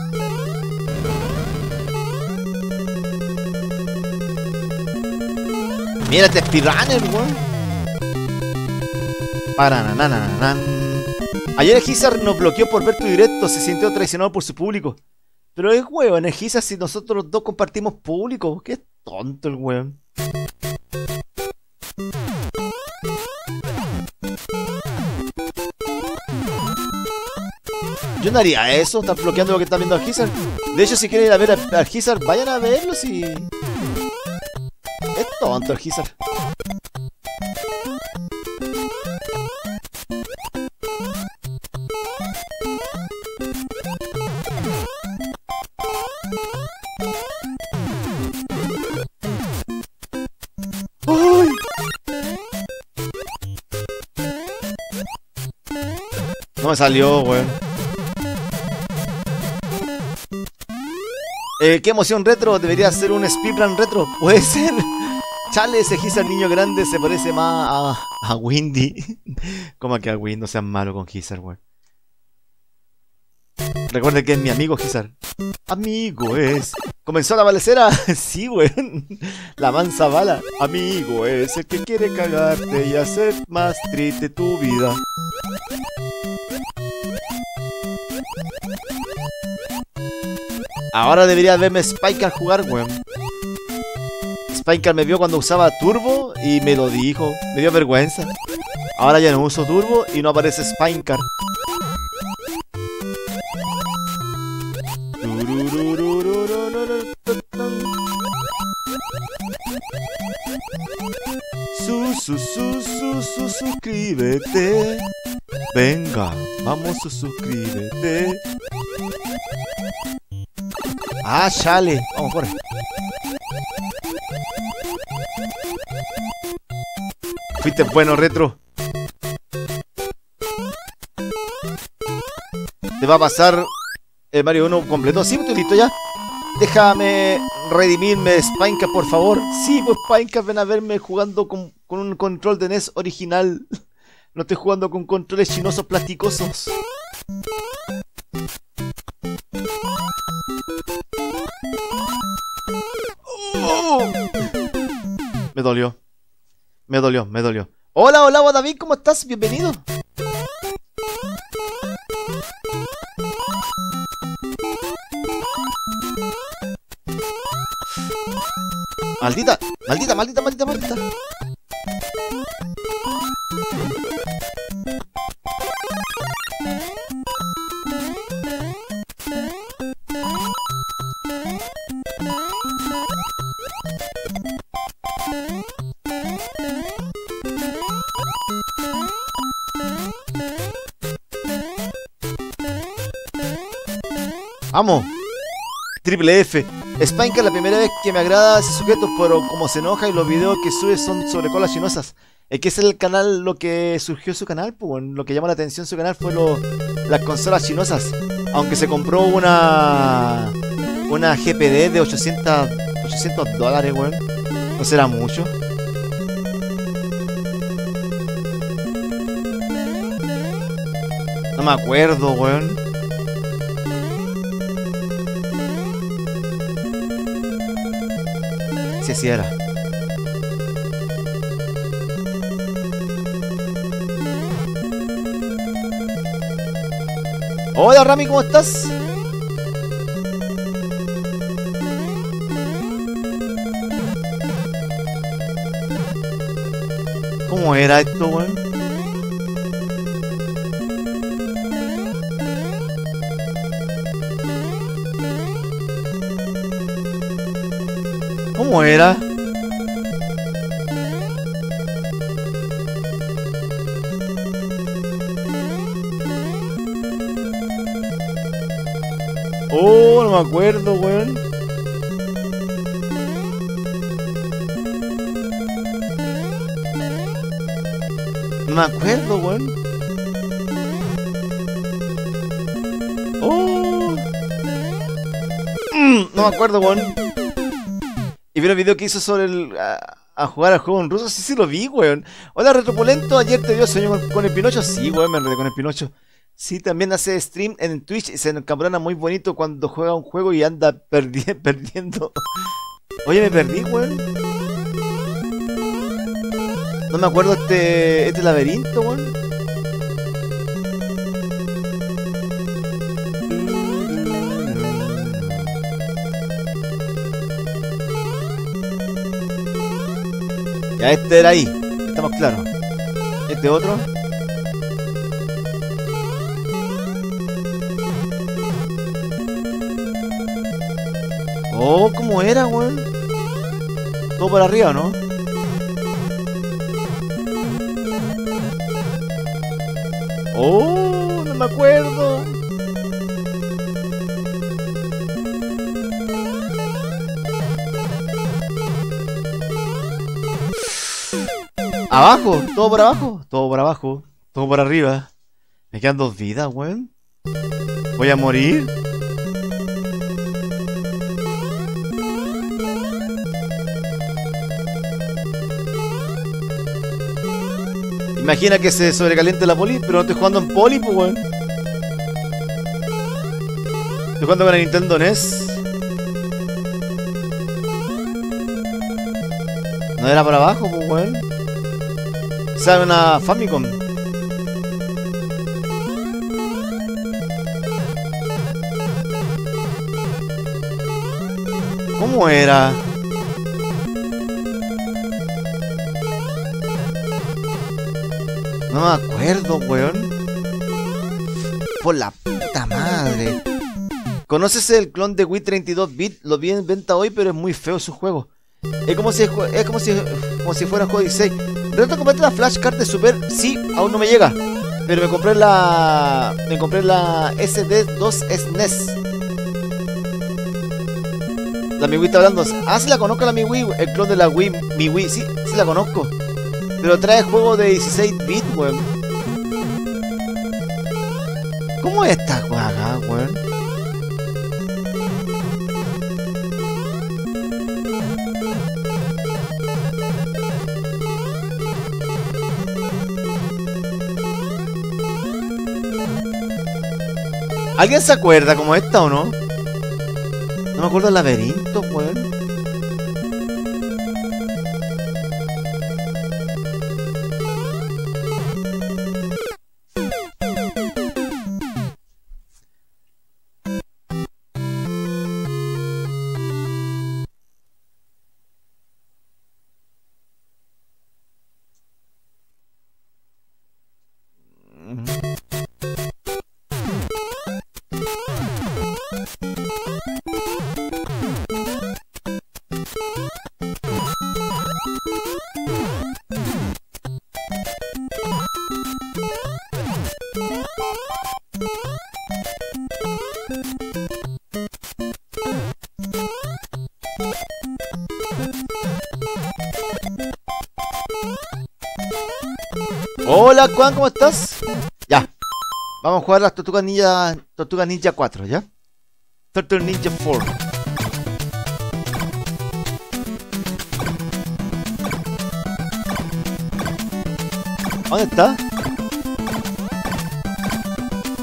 Mira este speedrunner, weón. Ayer el Gizar nos bloqueó por ver tu directo. Se sintió traicionado por su público. Pero es weón, el Gizar, si nosotros dos compartimos público. Qué tonto el weón. Yo no haría eso, estar bloqueando lo que está viendo al Gizar. De hecho, si quieren ir a ver al Gizar, vayan a verlo si... Es tonto el Gizar. ¡Uy! No me salió, weón. ¿Qué emoción retro? Debería ser un speedrun retro. Puede ser. Chale, ese Gizar niño grande se parece más a Windy. Como que a Windy, no sean malo con Gizar, weón. Recuerden que es mi amigo Gizar. Amigo es. ¿Comenzó la balacera? Sí, weón. La mansa bala. Amigo es el que quiere cagarte y hacer más triste tu vida. Ahora debería verme Spiker jugar, weón. Spiker me vio cuando usaba Turbo y me lo dijo. Me dio vergüenza. Ahora ya no uso Turbo y no aparece Spiker. Suscríbete. Venga, vamos a suscríbete. Ah, chale. Vamos, corre. Fuiste bueno, retro. Te va a pasar el Mario 1 completo. Sí, estoy listo ya. Déjame redimirme, Spinecast, por favor. Sí, pues Spinecast, ven a verme jugando con un control de NES original. No estoy jugando con controles chinosos plasticosos. Me dolió. Me dolió, me dolió. Hola, hola, David, ¿cómo estás? Bienvenido. Maldita, maldita, maldita, maldita, maldita. Vamos. Triple F. Spinker, la primera vez que me agrada ese sujeto, pero como se enoja y los videos que sube son sobre colas chinosas. Es que es el canal, lo que surgió su canal, pues, lo que llamó la atención su canal fue las consolas chinosas. Aunque se compró una GPD de $800, weón. No será mucho. No me acuerdo, weón. Sí, así era. Hola Rami, ¿cómo estás? ¿Cómo era esto, weón? ¿Cómo era? Oh, no me acuerdo, weón. No me acuerdo, weón. Oh. No me acuerdo, weón. Y vi el video que hizo sobre a jugar al juego en ruso. Sí, sí lo vi, weón. Hola, Retropolento. Ayer te dio sueño con el Pinocho. Sí, weón, me enredé con el Pinocho. Sí, también hace stream en Twitch y se encabrona muy bonito cuando juega un juego y anda perdiendo. Oye, me perdí, weón. No me acuerdo este laberinto, weón. Ya, este era ahí. Estamos claros. Este otro. Oh, ¿cómo era, weón? Todo por arriba, ¿no? Oh, no me acuerdo. Abajo, todo por abajo, todo por abajo, todo por arriba. Me quedan 2 vidas, weón. Voy a morir. Imagina que se sobrecaliente la poli, pero no estoy jugando en poli, pues, weón. Estoy jugando con el Nintendo NES. No era para abajo, pues, weón. ¿Sabe una Famicom? ¿Cómo era? No me acuerdo, weón. Por la puta madre. ¿Conoces el clon de Wii 32-bit? Lo vi en venta hoy, pero es muy feo su juego. Es como si fuera un juego 16. ¿Reto comprarte la flashcard de Super? Sí, aún no me llega. Pero me compré la SD2 SNES. La Mi Wii está hablando. Ah, sí la conozco, la Mi Wii. El clon de la Wii, Mi Wii. Sí, sí la conozco. Pero trae juego de 16 bits, weón. ¿Cómo es esta juega, weón? ¿Alguien se acuerda como esta o no? No me acuerdo del laberinto, weón. Hola, Juan, ¿cómo estás? Ya. Vamos a jugar las Tortugas Ninja 4, ¿ya? Turtle Ninja 4. ¿Dónde está?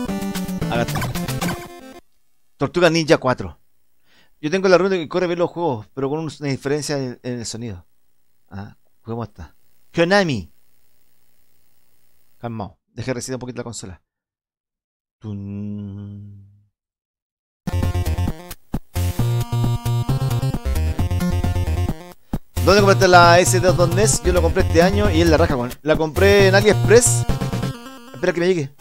Tortuga Ninja 4. Yo tengo la ruta que corre bien los juegos, pero con una diferencia en el sonido. Ah, ¿cómo está? Konami. Calmao. Deje recitar un poquito la consola. Tun. ¿Dónde compraste la S2 NES? Yo lo compré este año y es la raja, con. La compré en AliExpress. Espera que me llegue.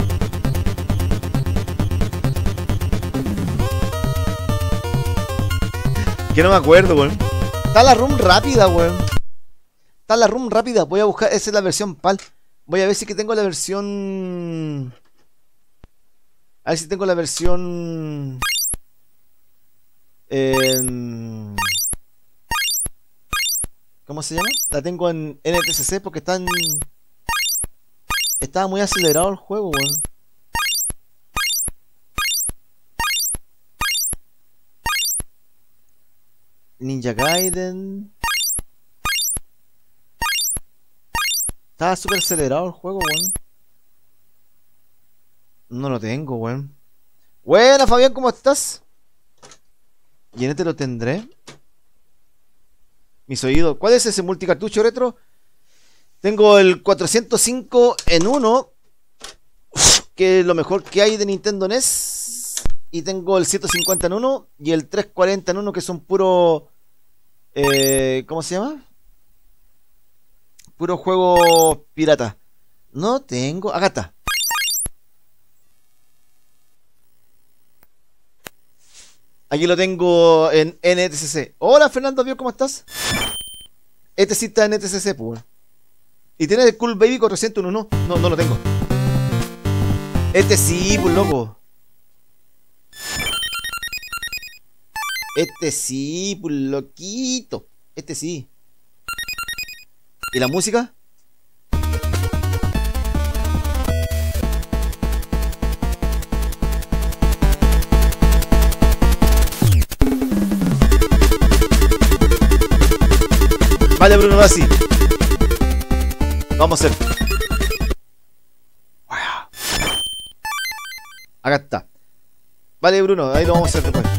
Que no me acuerdo, weón. Está la ROM rápida, weón. Está la ROM rápida. Voy a buscar. Esa es la versión PAL. Voy a ver si que tengo la versión. A ver si tengo la versión. ¿Cómo se llama? La tengo en NTSC porque estaba muy acelerado el juego, weón. Ninja Gaiden. Estaba súper acelerado el juego, weón. No lo tengo, weón. Buena, Fabián, ¿cómo estás? Y en este lo tendré. Mis oídos. ¿Cuál es ese multicartucho retro? Tengo el 405 en 1, que es lo mejor que hay de Nintendo NES. Y tengo el 150 en 1 y el 340 en 1, que son puro... ¿cómo se llama? Puro juego pirata. No tengo... Acá está. Aquí lo tengo en NTSC. Hola, Fernando, ¿cómo estás? Este sí está en NTSC, pues. Y tiene el Cool Baby 401, no, no lo tengo. Este sí, pues, loco. Este sí, pues, loquito. Este sí. ¿Y la música? Vale, Bruno, va así. Vamos a hacer. Acá está. Vale, Bruno, ahí lo vamos a hacer después.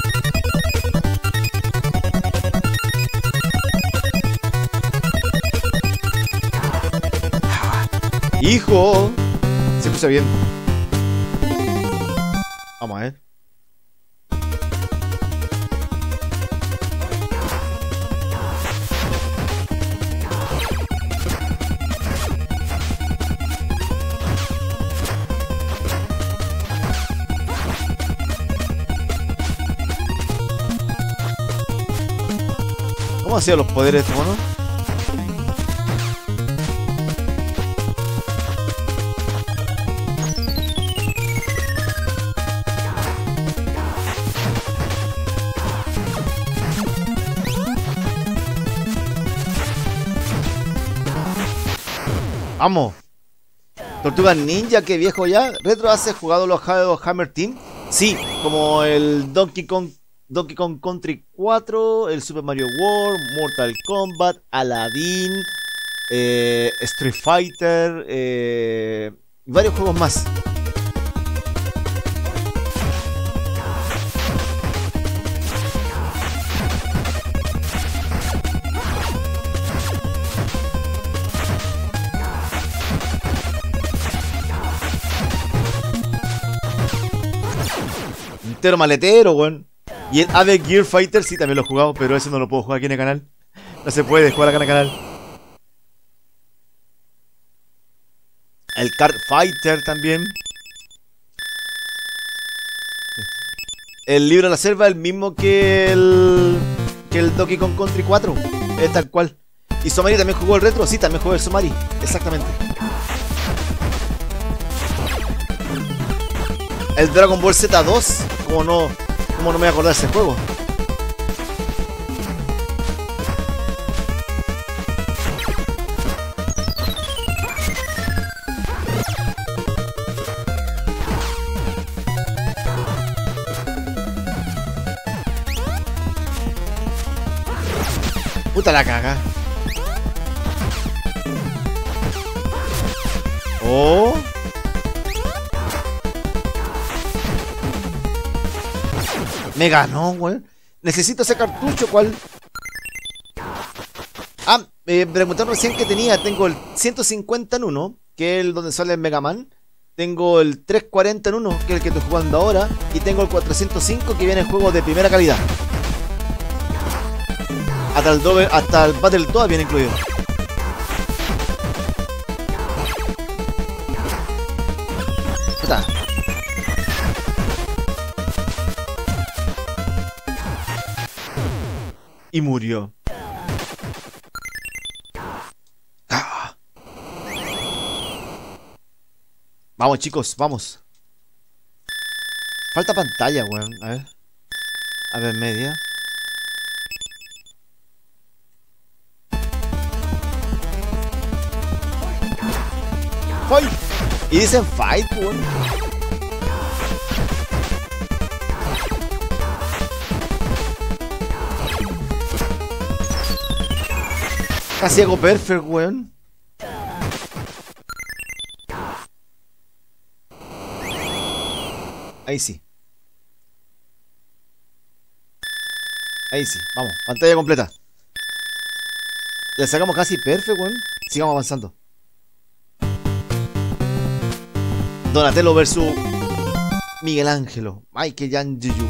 ¡Hijo! Se escucha bien. Vamos a ver. ¿Cómo hacían los poderes de este mono? ¡Vamos! Tortuga Ninja, qué viejo ya. ¿Retro has jugado los Hammer Team? Sí, como el Donkey Kong Country 4, el Super Mario World, Mortal Kombat, Aladdin, Street Fighter, varios juegos más. Entero maletero, weón. Y el Ave Gear Fighter sí también lo he jugado, pero ese no lo puedo jugar aquí en el canal. No se puede jugar acá en el canal. El Kart Fighter también. El libro de la selva, el mismo que el Donkey Kong Country 4. Es tal cual. ¿Y Somari también jugó el retro? Sí, también jugó el Somari. Exactamente. El Dragon Ball Z2. ¿Cómo no me voy a acordar de ese juego? Puta la caga. Oh. Me ganó, weón. Necesito ese cartucho, ¿cuál? Ah, me preguntaron recién que tenía. Tengo el 150 en uno, que es el donde sale el Mega Man. Tengo el 340 en uno, que es el que estoy jugando ahora. Y tengo el 405, que viene en juego de primera calidad. Hasta el Battle Toad viene incluido. Está. Y murió. Ah. Vamos, chicos, vamos. Falta pantalla, weón. A ver. A ver, media. ¡Fight! Y dicen fight, weón. Casi hago perfect, weón. Ahí sí. Ahí sí, vamos, pantalla completa. Le sacamos casi perfect, weón. Sigamos avanzando. Donatello versus Miguel Ángelo. Michael Yanjiyu.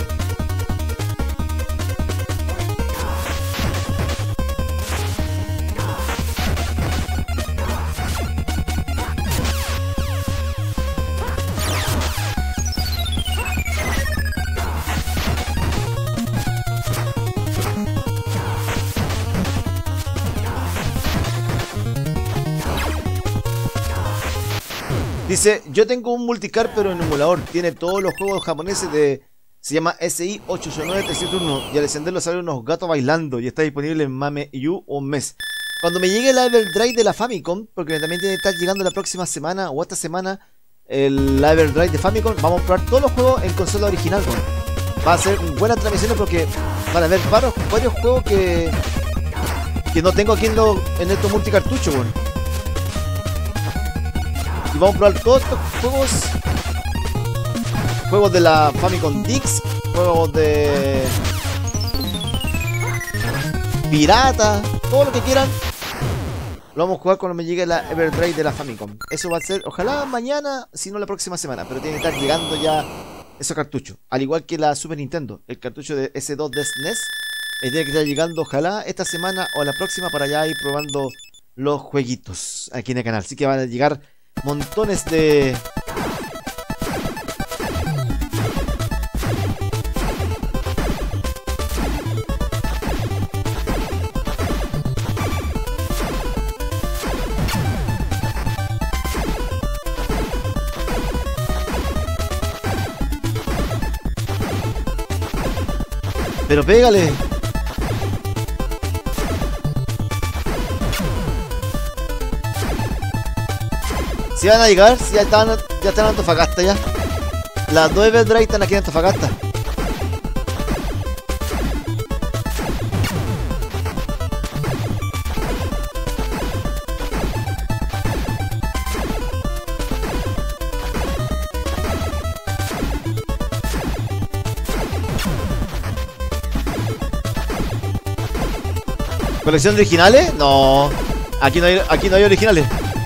Dice, yo tengo un multicar pero en emulador. Tiene todos los juegos japoneses de... Se llama SI 889301 y al encenderlo salen unos gatos bailando y está disponible en Mame U un mes. Cuando me llegue el Everdrive de la Famicom, porque también tiene que estar llegando la próxima semana o esta semana el Everdrive de Famicom, vamos a probar todos los juegos en consola original, ¿no? Va a ser buenas transmisiones porque van a haber varios juegos que no tengo aquí en estos multicartuchos, bueno. Y vamos a probar todos estos juegos de la Famicom Dix, juegos de pirata, todo lo que quieran. Lo vamos a jugar cuando me llegue la Everdrive de la Famicom. Eso va a ser, ojalá mañana, si no la próxima semana, pero tiene que estar llegando ya esos cartuchos. Al igual que la Super Nintendo, el cartucho de S2 de SNES, tiene que estar llegando ojalá esta semana o la próxima para ya ir probando los jueguitos aquí en el canal. Así que van a llegar montones de... Pero pégale. Si van a llegar, si ya están en Antofagasta ya. Las 2 Everdrive están aquí en Antofagasta. ¿Colección de originales? No. Aquí no hay originales.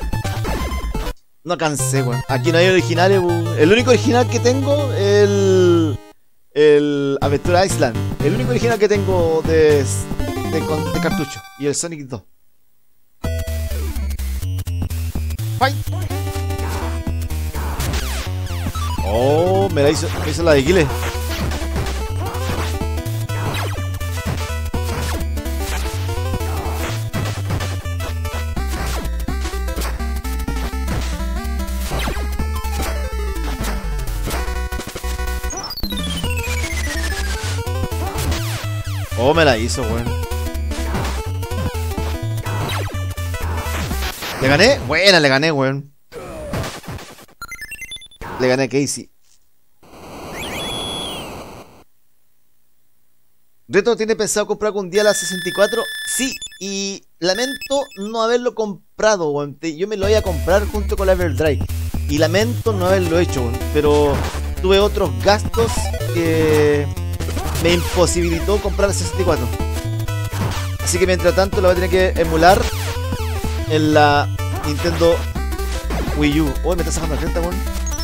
No cansé, weón. Aquí no hay originales, weón. El único original que tengo es el Aventura Island. El único original que tengo de cartucho. Y el Sonic 2. ¡Fight! Oh, me hizo la de Guile. Oh, me la hizo, weón. ¿Le gané? Buena, le gané, weón. Le gané a Casey. ¿Reto tiene pensado comprar algún día la 64? Sí, y lamento no haberlo comprado, weón. Yo me lo iba a comprar junto con la Everdrive. Y lamento no haberlo hecho, weón. Pero tuve otros gastos que me imposibilitó comprar el 64. Así que mientras tanto lo voy a tener que emular en la Nintendo Wii U. Oh, me está sacando la cresta, weón.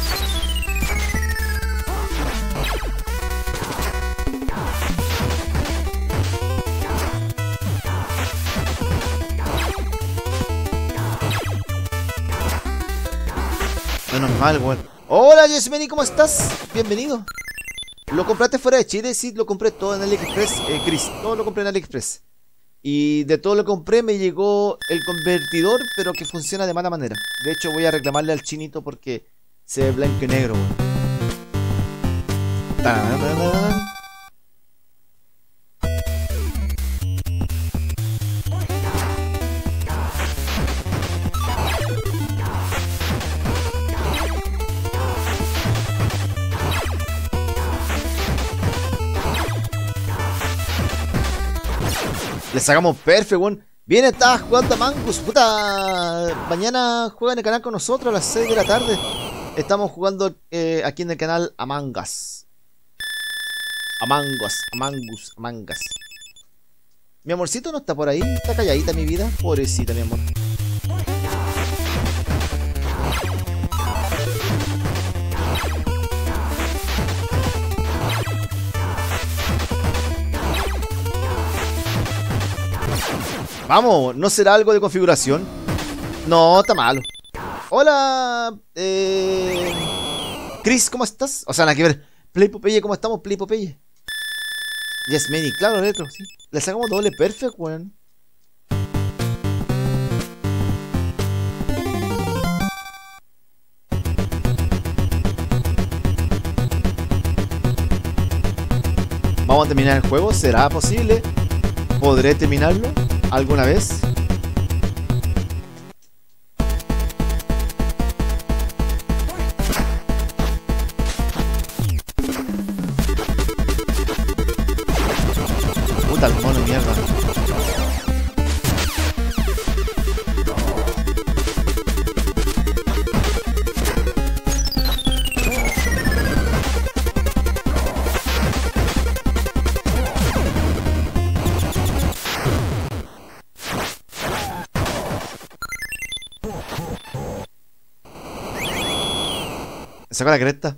Menos mal, weón. Hola, Yesmeni, ¿cómo estás? Bienvenido. ¿Lo compraste fuera de Chile? Sí, lo compré todo en AliExpress, Chris. Todo lo compré en AliExpress. Y de todo lo que compré me llegó el convertidor, pero que funciona de mala manera. De hecho, voy a reclamarle al chinito porque se ve blanco y negro, weón. Tararararán. Le sacamos perfecto, weón. Bien, estás jugando a Mangus. Puta, mañana juega en el canal con nosotros a las 6 de la tarde. Estamos jugando aquí en el canal Among Us. Among Us. Mi amorcito no está por ahí. Está calladita mi vida. Pobrecita, mi amor. Vamos, ¿no será algo de configuración? No, está malo. Hola, Chris, ¿cómo estás? O sea, nada que ver. Play Popeye, ¿cómo estamos? Play Popeye. Yes, Many, claro, retro, sí. Le sacamos doble perfect, weón. Vamos a terminar el juego, ¿será posible? ¿Podré terminarlo alguna vez? Puta, el mono mierda. Me sacó la cresta.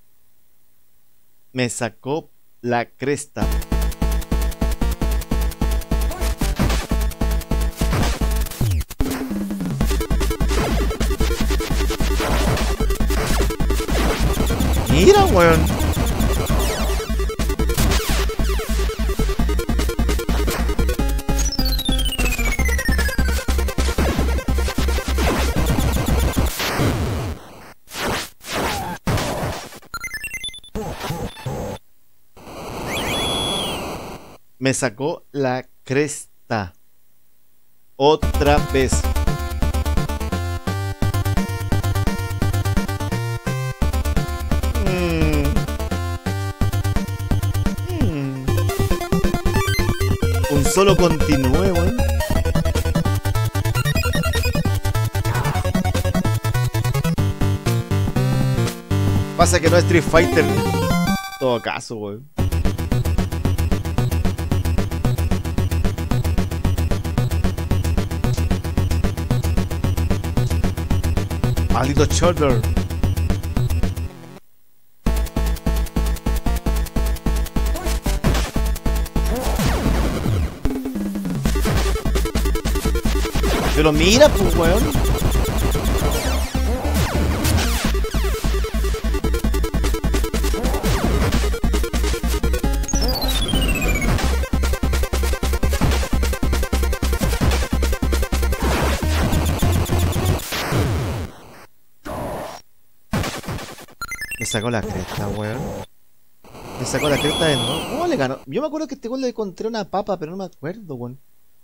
Me sacó la cresta. Mira, weón. Me sacó la cresta. Otra vez. Un solo continúe, weón. Pasa que no es Street Fighter. En todo caso, weón. Maldito shoulder. Pero mira, pues, weón. Me sacó la cresta, weón. Me sacó la cresta de nuevo. ¿Cómo le ganó? Yo me acuerdo que este gol le encontré una papa, pero no me acuerdo, weón.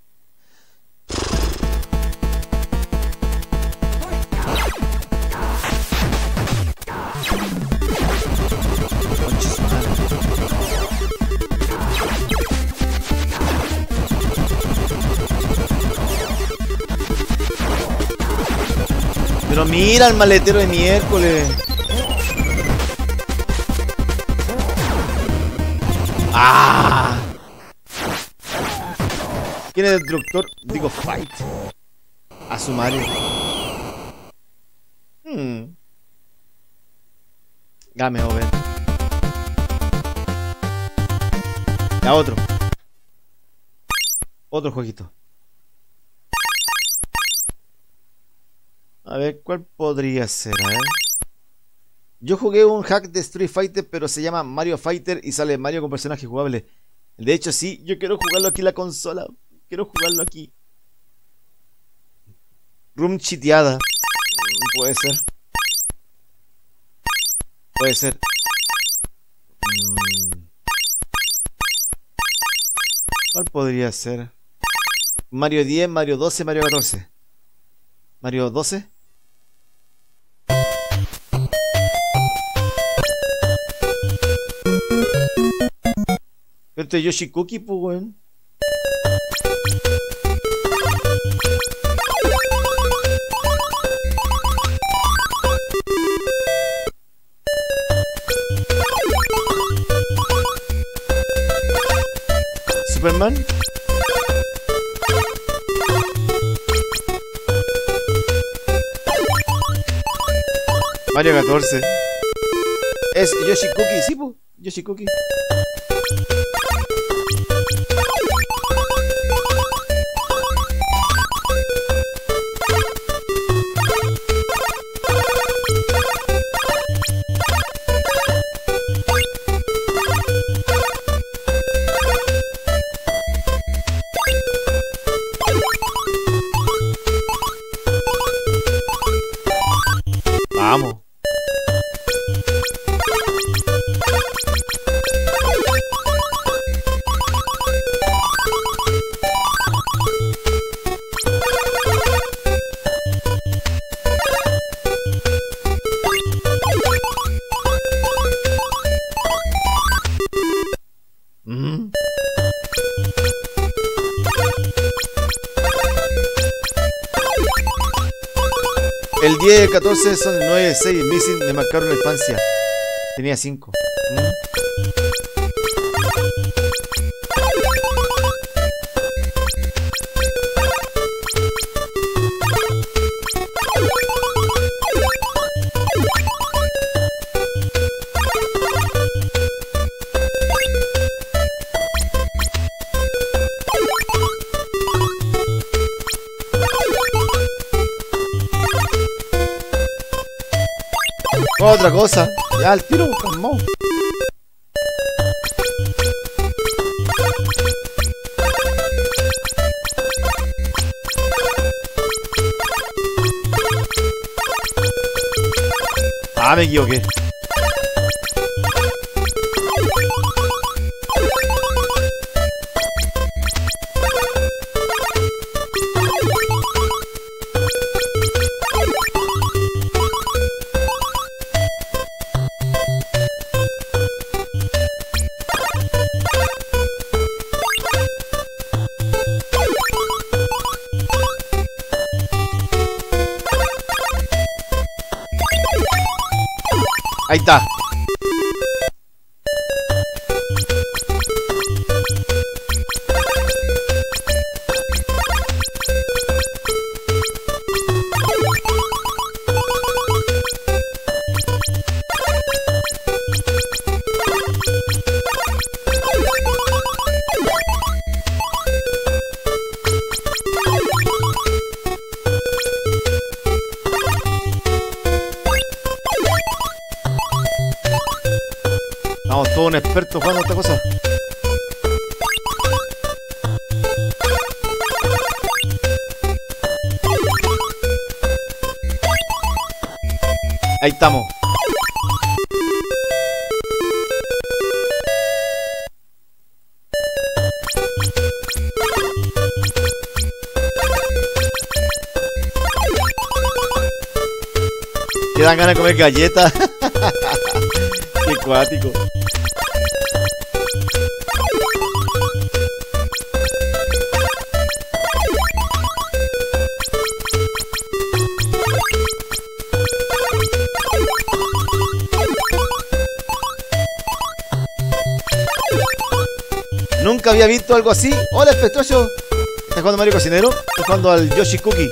Pero mira el maletero de miércoles. ¡Ah! ¿Quién es el destructor? Digo, fight. A su madre. Game over. Ya otro. Otro jueguito. A ver, ¿cuál podría ser? A ver. Yo jugué un hack de Street Fighter, pero se llama Mario Fighter y sale Mario con personaje jugable. De hecho, sí, yo quiero jugarlo aquí en la consola. Quiero jugarlo aquí. Room chiteada. Puede ser. Puede ser. ¿Cuál podría ser? Mario 10, Mario 12, Mario 14. Mario 12. Pero este es Yoshi Cookie, pues, weón. Superman. Mario 14. Es Yoshi Cookie, sí, po. Yoshi Cookie. Vamos. El 10 y el 14 son 9, 6. Missing me marcaron la infancia. Tenía 5. Otra cosa. Ya, al tiro, calmao. Ah, me equivoqué. Ahí está. Vamos, todo un experto jugando esta cosa. Ahí estamos. Quedan ganas de comer galletas. Qué cuático. Nunca había visto algo así. Hola, Petrocho. ¿Estás jugando Mario Cocinero? ¿Estás jugando al Yoshi Cookie?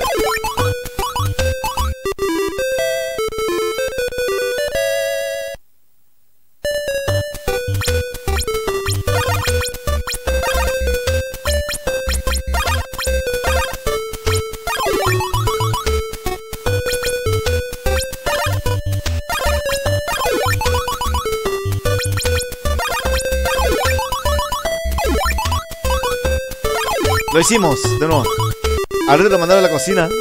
Lo hicimos, de nuevo. Ahora lo mandaron a la cocina.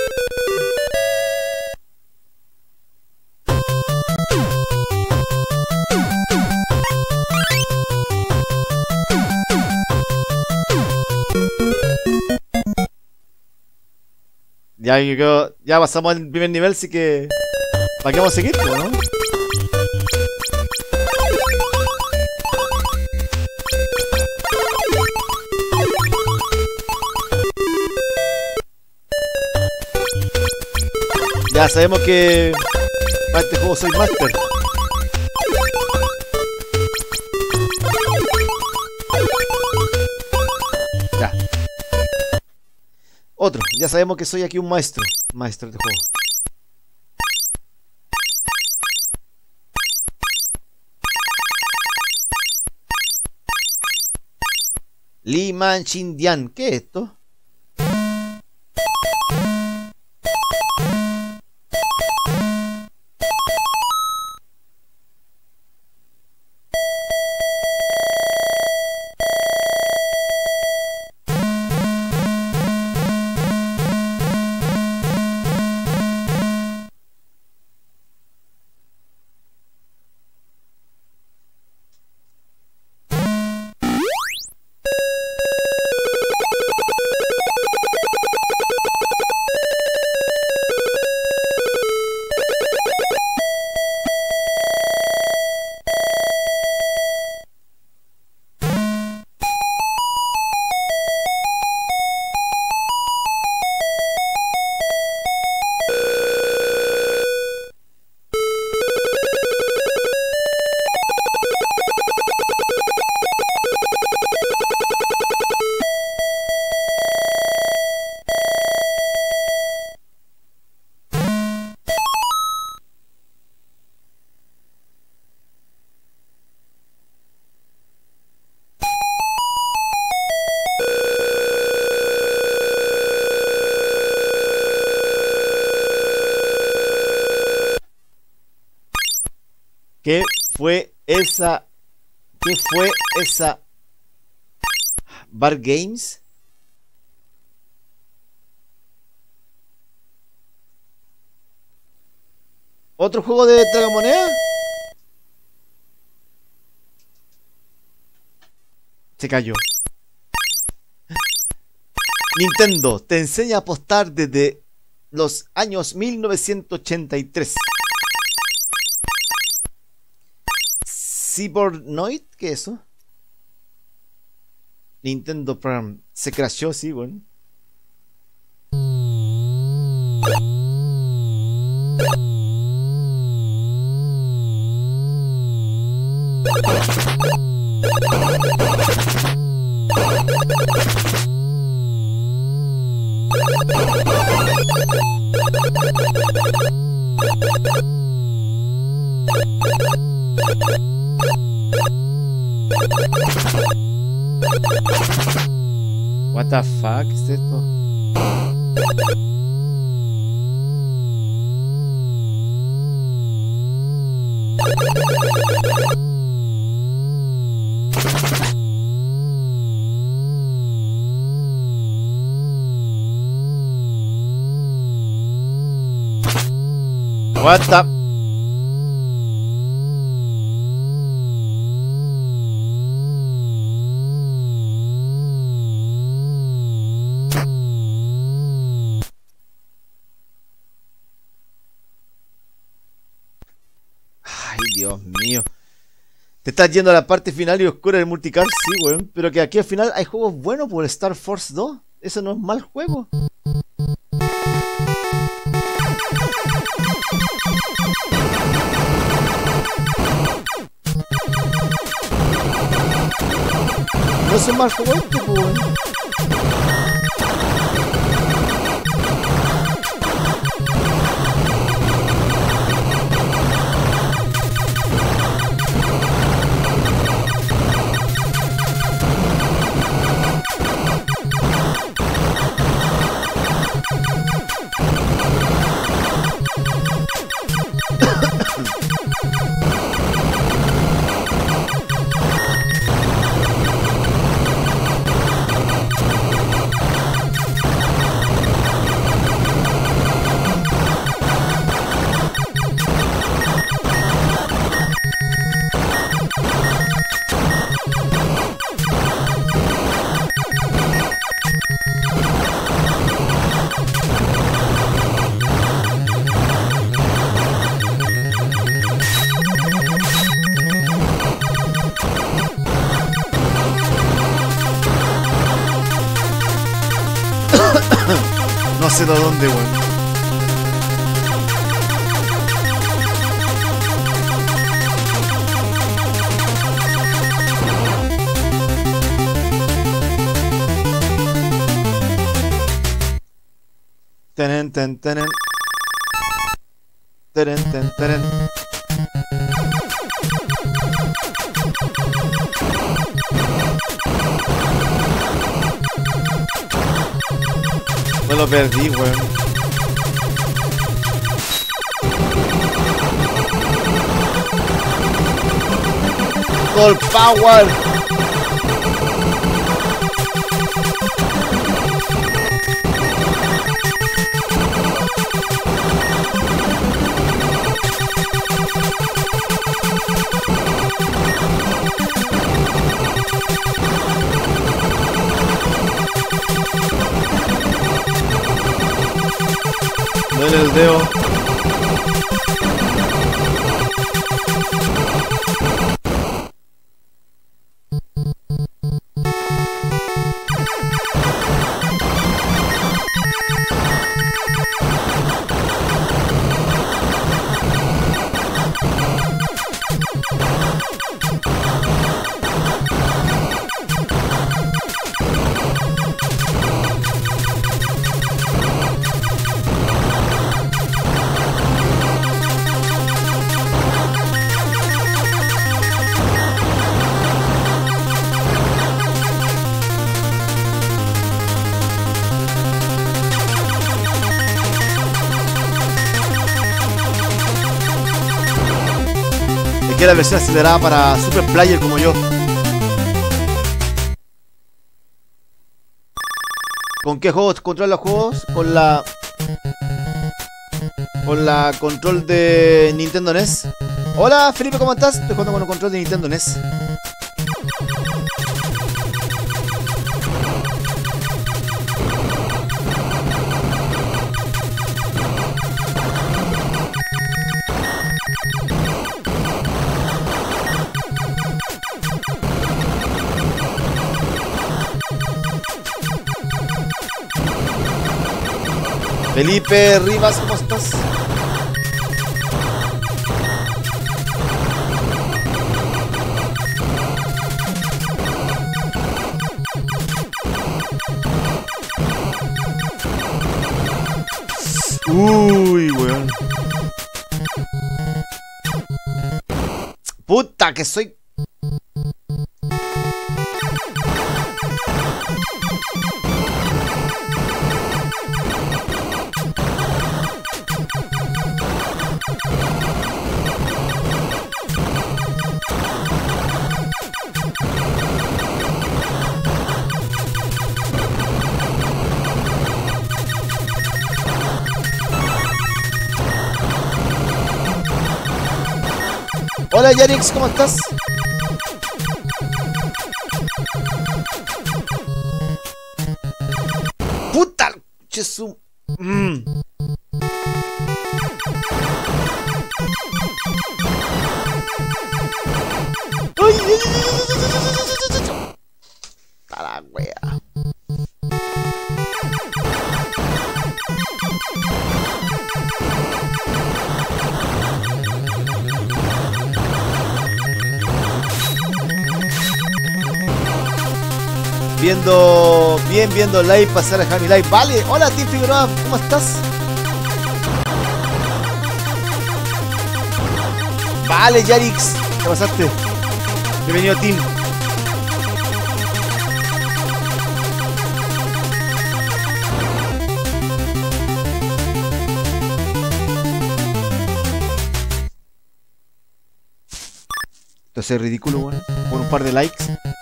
Ya, yo creo, ya pasamos al primer nivel, así que... ¿Para qué vamos a seguir, no? Ya sabemos que para este juego soy master. Ya. Otro. Ya sabemos que soy aquí un maestro. Maestro de juego. Li Man Chindian. ¿Qué es esto? ¿Qué fue esa? ¿Qué fue esa? ¿Bar Games? ¿Otro juego de tragamoneda? Se cayó. Nintendo te enseña a apostar desde los años 1983. Cybernoid, ¿qué es eso? Nintendo Prime. Se crashó, sí, bueno. What the fuck es esto? What the... Ay, Dios mío. Te estás yendo a la parte final y oscura del multicast, sí, weón. Pero que aquí al final hay juegos buenos por Star Force 2. Eso no es mal juego. No es un mal juego este, weón. No sé de dónde, weón. Tenen, ten, tenen. Teren, ten, teren. Me lo perdí, weón. Gold Power. Duele el dedo. Que la versión acelerada para super player como yo. ¿Con qué juegos controla los juegos? Con la control de Nintendo NES. Hola Felipe, ¿cómo estás? Estoy jugando con el control de Nintendo NES. Felipe Rivas, ¿cómo estás? Uy, weón. Puta, que soy... Hola Yarix, ¿cómo estás? Puta, Jesús. A la wea. Viendo live, pasar a Javi Live. Vale, hola Team Figueroa, ¿cómo estás? Vale, Yarix, ¿qué pasaste? Bienvenido, Team. Esto es ridículo, bueno, por un par de likes.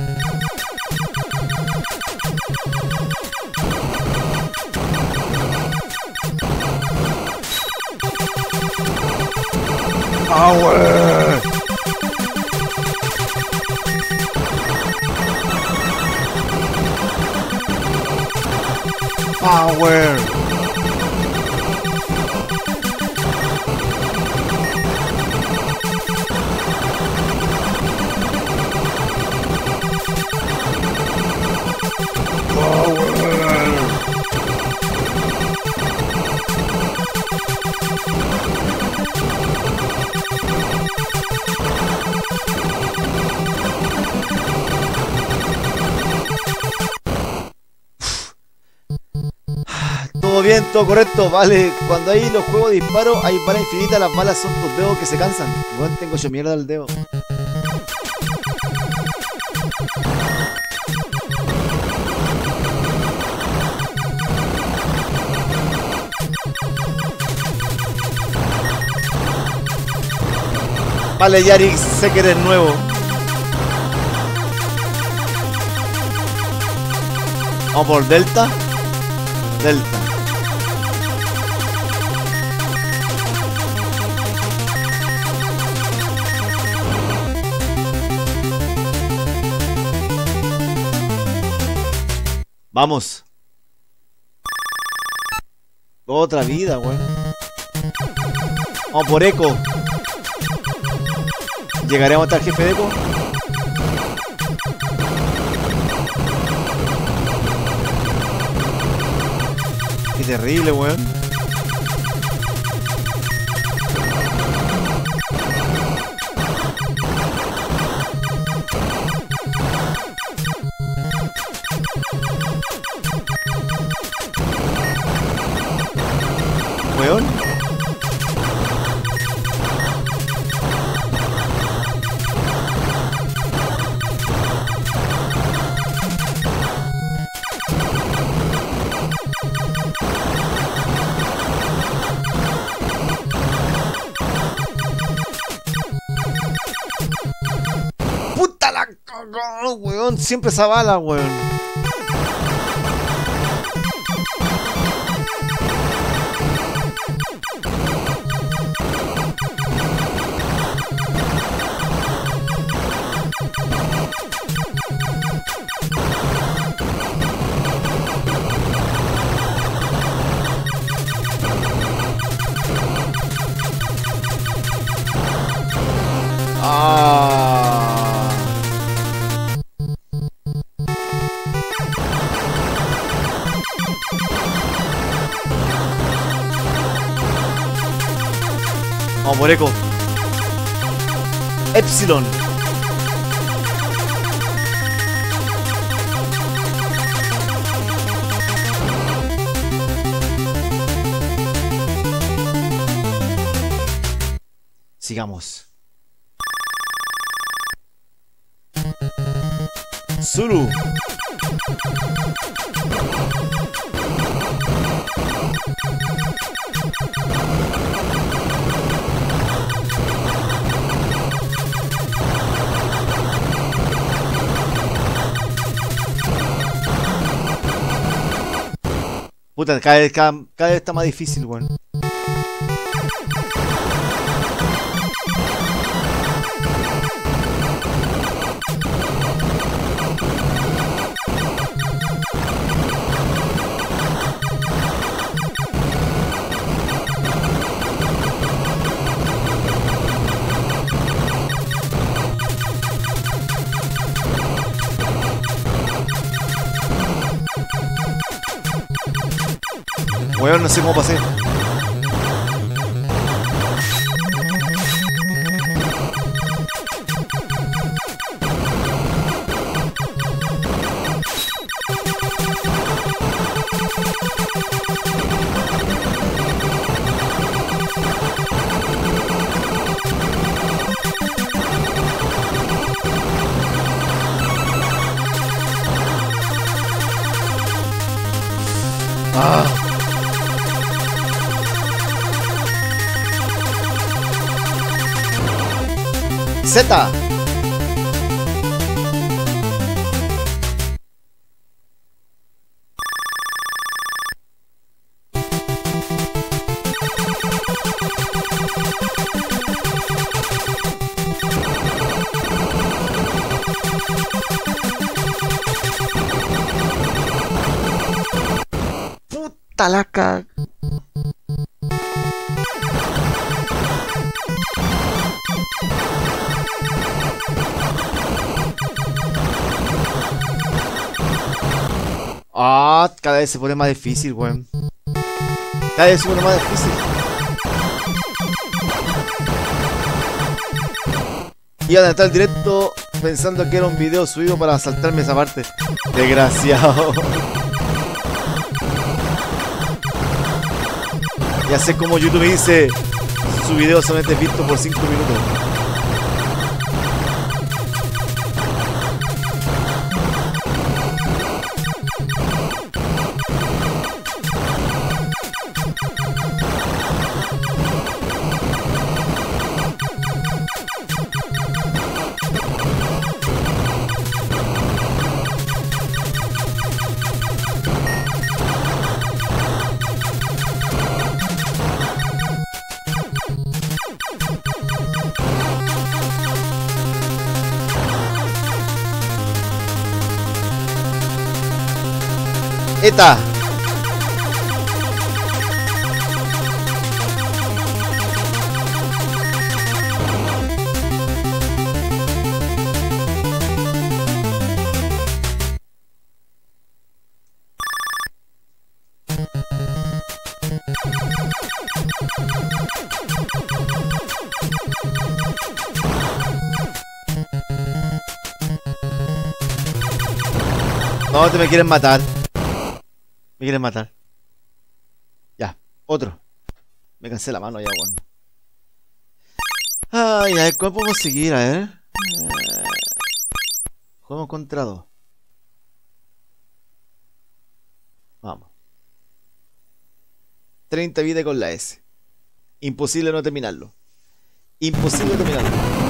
Power. Power. bien, todo correcto. Vale, cuando hay los juegos de disparo, hay balas infinitas, las balas son tus dedos que se cansan. Igual tengo yo mierda al dedo. Vale, Yari, sé que eres nuevo. Vamos por Delta. Delta. Vamos. Otra vida, weón. Vamos por Eco. ¿Llegaremos hasta el jefe de Eco? Qué terrible, weón. Weón. Puta la cagó, weón. Siempre esa bala, weón. Ah. Vamos por Eco. Epsilon. Sigamos. Zulu. Puta, cada vez está más difícil, weón. Weón, no sé cómo pasé. Ah. Z. Puta la caga. Ah, cada vez se pone más difícil, weón. Cada vez se pone más difícil. Iba a entrar al directo pensando que era un video subido para saltarme esa parte. Desgraciado. Ya sé cómo YouTube me dice su video solamente es visto por 5 minutos. ¡Eta! No, te me quieren matar. Me quieren matar. Ya, otro. Me cansé la mano ya, weón. Ay, a ver, ¿cómo podemos seguir? A ver. Juego contra 2. Vamos. 30 vidas con la S. Imposible no terminarlo. Imposible terminarlo.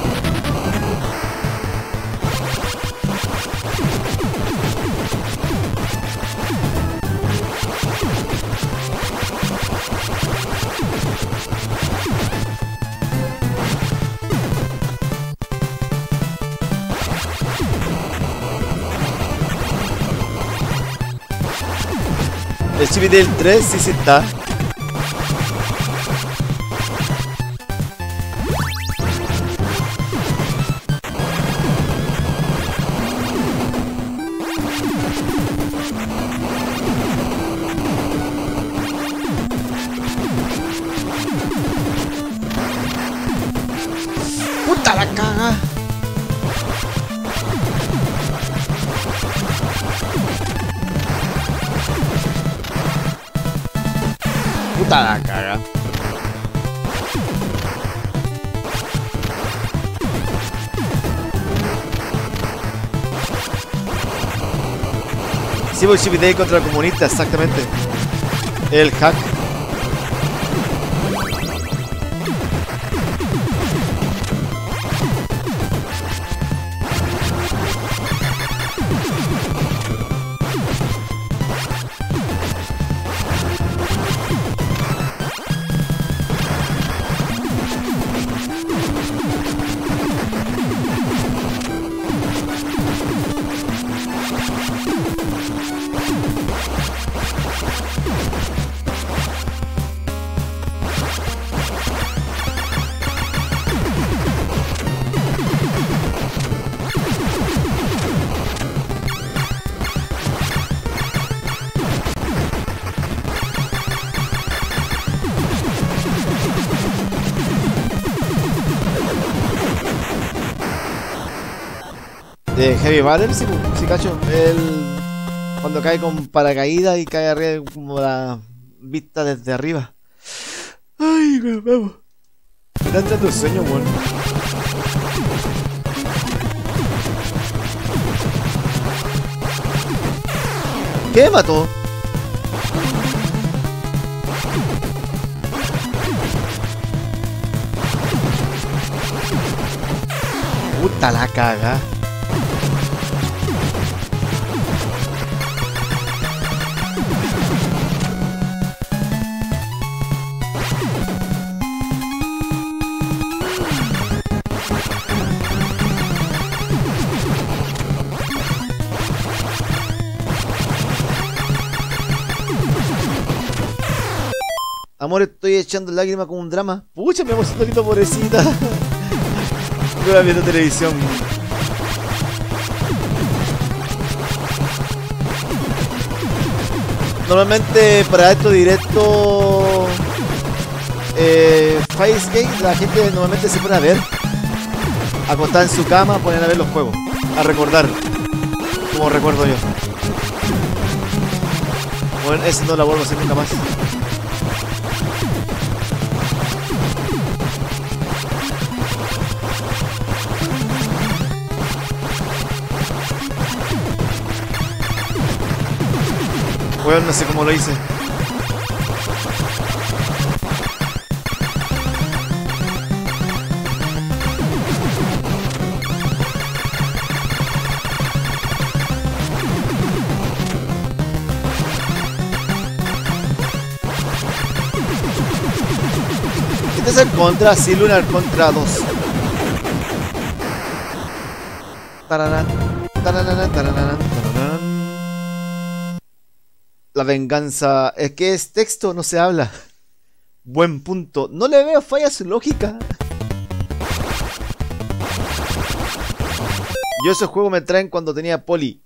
El chip del 3 sí está. ¡Puta la caga! ¡Puta la caga! Sí, voy Chip Day contra el comunista, exactamente. El hack. De Heavy Battle, sí, sí cacho. Cuando cae con paracaídas y cae arriba como la vista desde arriba. Ay, vamos. Me está entrando el sueño, weón. ¿Qué me mató? Puta la caga. Amor, estoy echando lágrimas con un drama. Pucha, mi amorcito, pobrecita. Estoy viendo televisión. Normalmente para estos directos Facegate, la gente normalmente se pone a ver, acostada en su cama, ponen a ver los juegos, a recordar, como recuerdo yo. Bueno, eso no la vuelvo a hacer nunca más. Weón, no sé cómo lo hice. Este es el contra, sí, Lunar contra 2. Tararán, tararán, tararán, tararán. La venganza. Es que es texto, no se habla. Buen punto. No le veo falla a su lógica. Yo esos juegos me traen cuando tenía Poly.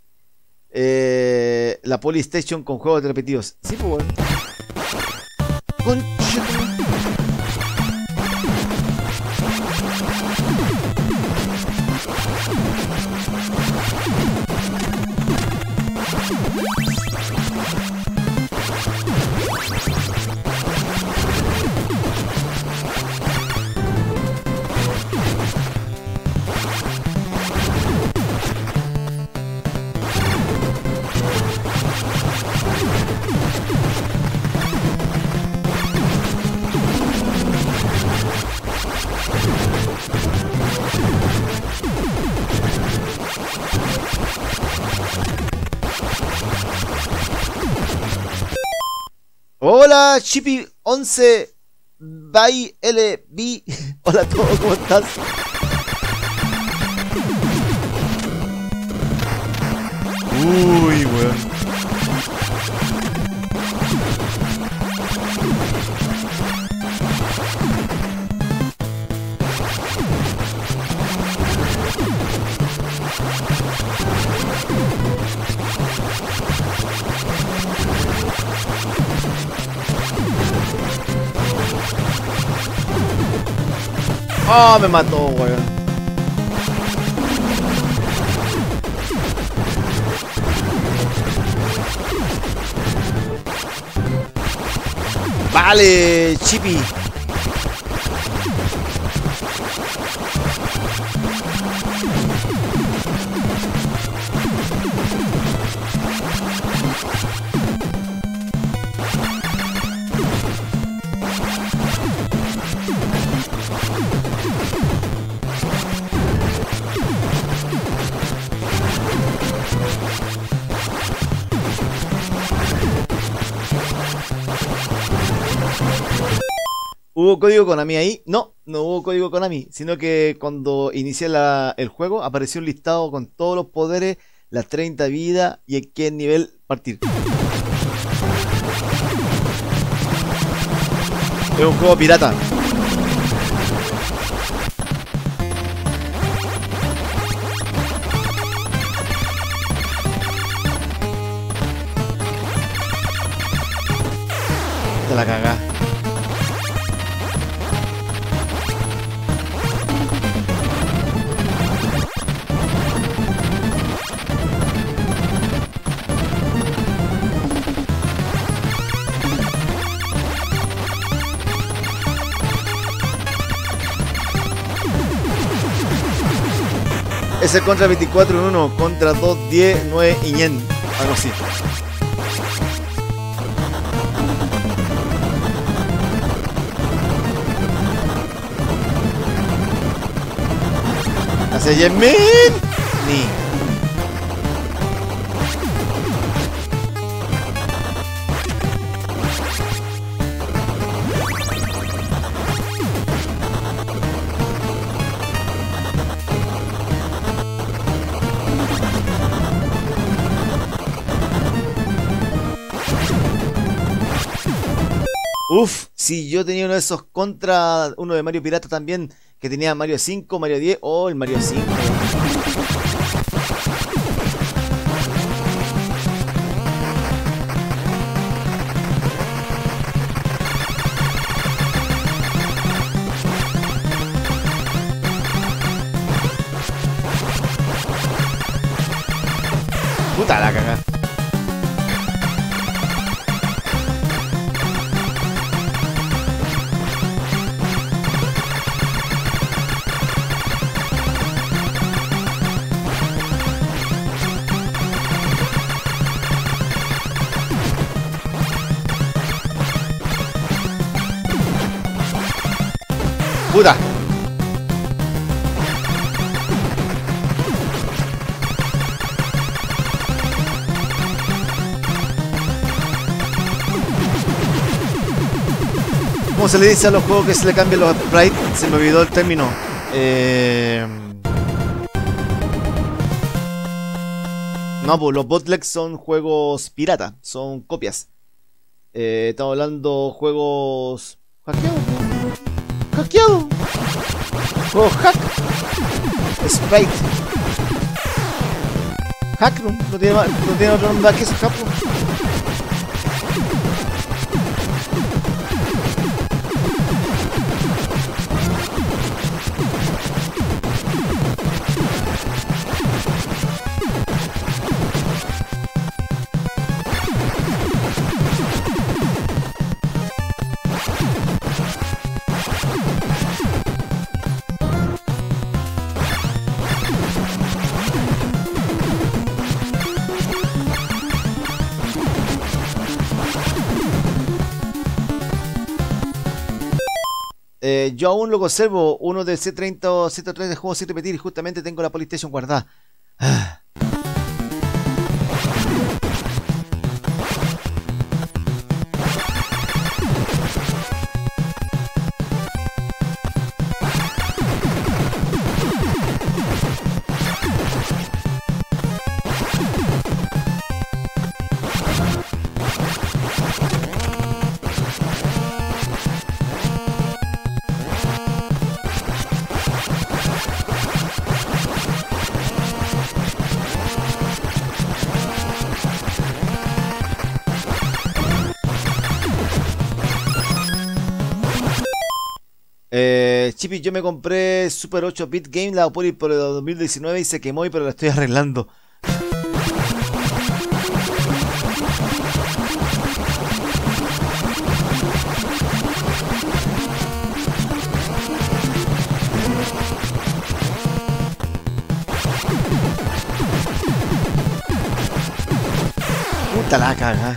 La Polystation con juegos repetidos. Sí, pues bueno. Hola, Chippy11 by LB. Hola a todos, ¿cómo estás? Uy, weón. Ah, me mató, weón. Vale, Chippy. ¿Hubo código Konami ahí? No, no hubo código Konami, sino que cuando inicié el juego apareció un listado con todos los poderes, las 30 vidas y en qué nivel partir. Es un juego pirata. Te la cagá. Es el contra 24 en 1, contra 2, 10, 9 y yen. Algo así. ¿Hace Yenmin? Ni. Uf, si yo tenía uno de esos contra uno de Mario Pirata también, que tenía Mario 5, Mario 10, el Mario 5. Puta la cagada. Puta. ¿Cómo se le dice a los juegos que se le cambian los sprites? Se me olvidó el término. No, pues los bootlegs son juegos pirata, son copias. Estamos hablando juegos hackeados. Hackeados. Juegos hack. Sprite. Hackroom. No tiene otro nombre que eso, Hackroom. Yo aún lo conservo, uno del C30 o C3 de juego sin repetir, y justamente tengo la PlayStation guardada. Chippy, yo me compré Super 8-bit Game, la por el 2019 y se quemó, pero la estoy arreglando. Puta la caga.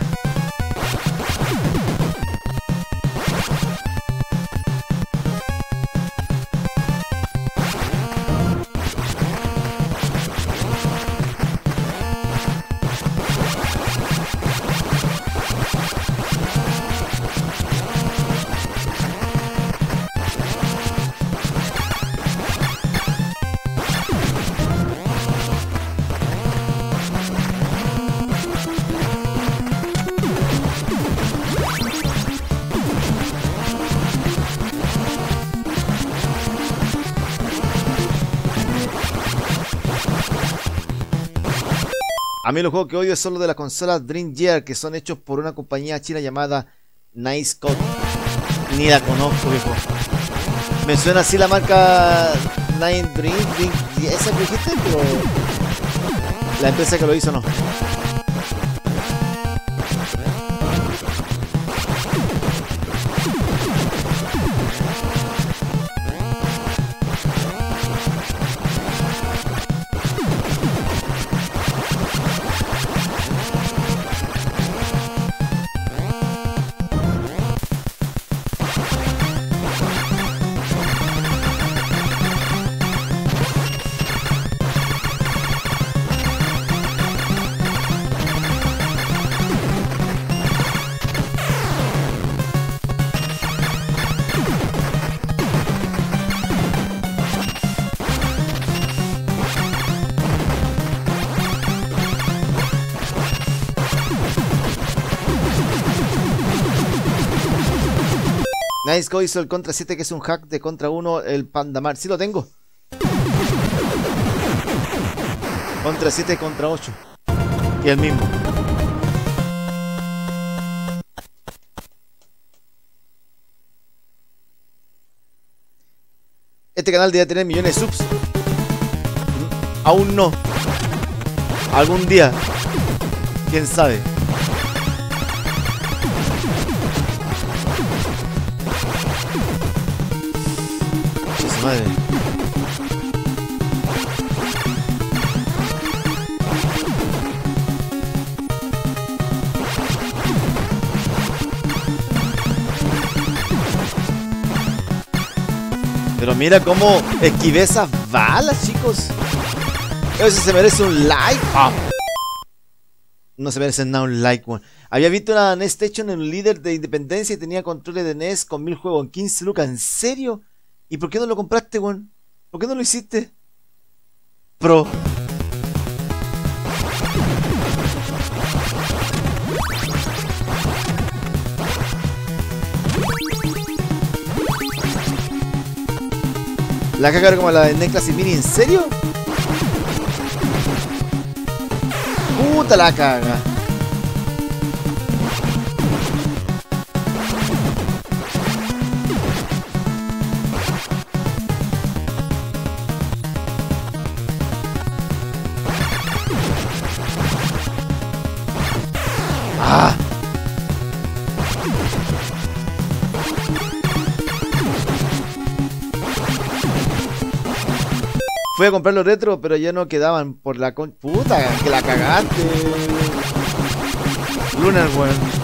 A mí los juegos que odio son los de las consolas Dream Gear, que son hechos por una compañía china llamada Nice Code. Ni la conozco, viejo. Me suena así la marca Nine Dream, esa que dijiste, pero la empresa que lo hizo no. Nice Go hizo el Contra 7, que es un hack de Contra 1, el Pandamar. Sí lo tengo. Contra 7, Contra 8. Y el mismo. Este canal debe tener millones de subs. Aún no. Algún día. ¿Quién sabe? Madre. Pero mira cómo esquivé esas balas, chicos. Eso se merece un like. No se merece nada un like, weón. Había visto una NES Station en un líder de Independencia y tenía controles de NES con 1000 juegos en 15 lucas. ¿En serio? ¿Y por qué no lo compraste, weón? ¿Por qué no lo hiciste? Pro. La caga como la de NES Classic Mini, ¿en serio? Puta la caga. Ah. Fui a comprar los retro, pero ya no quedaban por la puta que la cagaste. Lunar, weón.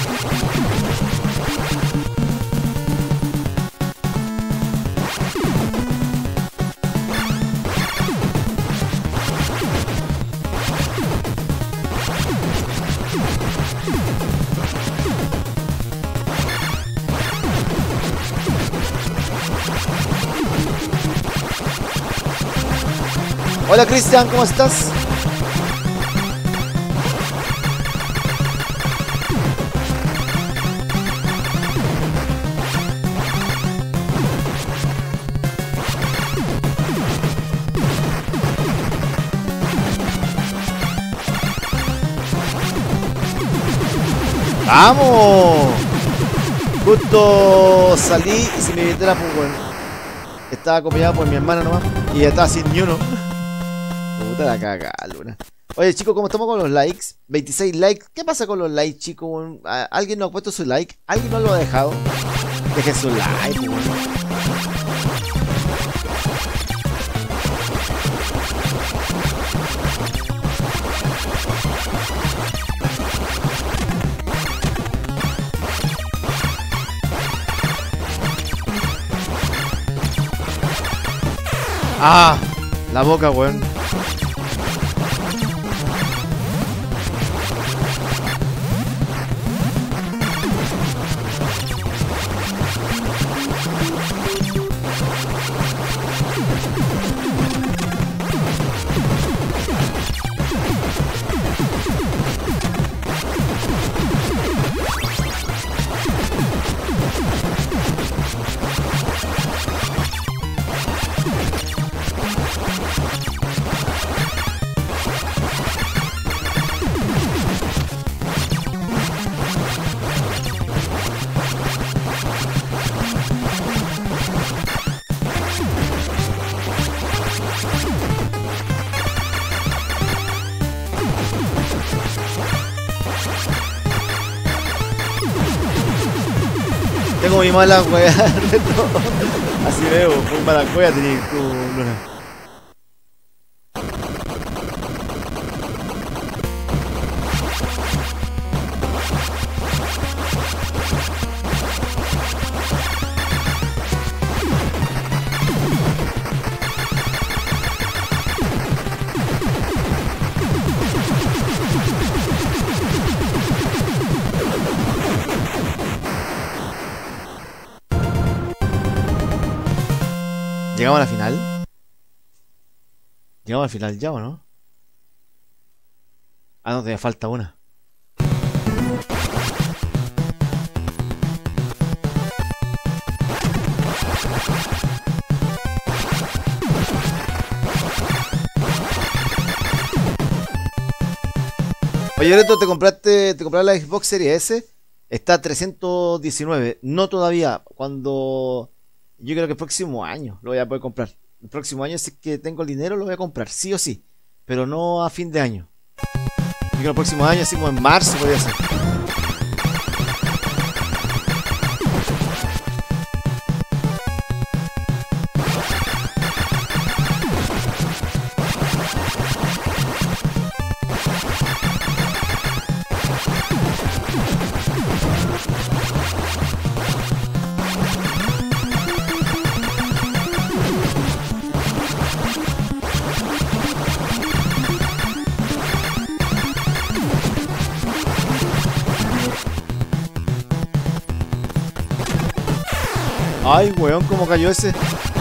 Hola Cristian, ¿cómo estás? ¡Vamos! Justo salí y se me billetera, pues bueno. Estaba acompañado por mi hermana nomás y ya estaba sin ni uno. Puta la caga, Luna. Oye, chicos, ¿cómo estamos con los likes? 26 likes. ¿Qué pasa con los likes, chicos? ¿Alguien no ha puesto su like? ¿Alguien no lo ha dejado? Dejen su like, weón. Ah, la boca, weón. Tengo mi mala wea. Así veo, muy mala wea tenés tú, Luna. ¿Llegamos a la final? ¿Llegamos al final ya o no? Ah, no, todavía falta una. Oye, Reto, ¿te compraste la Xbox Series S? Está a 319. No todavía. Cuando... Yo creo que el próximo año lo voy a poder comprar. El próximo año, si es que tengo el dinero, lo voy a comprar, sí o sí. Pero no a fin de año. Yo creo que el próximo año, así como en marzo, podría ser. Ay, weón, ¿cómo cayó ese?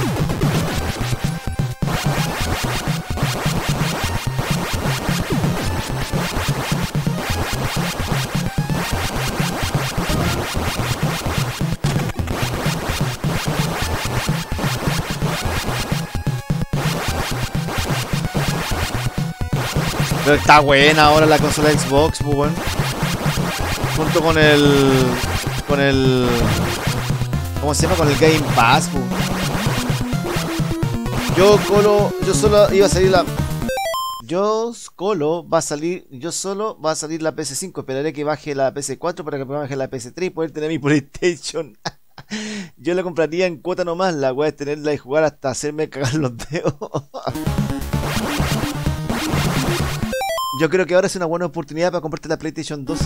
Pero está buena ahora la consola Xbox, pues, weón. Junto con el... ¿Cómo se llama? Con el Game Pass, pues. Yo solo iba a salir la... Yo solo va a salir la PS5. Esperaré que baje la PS4 para que baje la PS3 y poder tener mi PlayStation. Yo la compraría en cuota nomás. La weá es tenerla y jugar hasta hacerme cagar los dedos. Yo creo que ahora es una buena oportunidad para comprarte la PlayStation 2.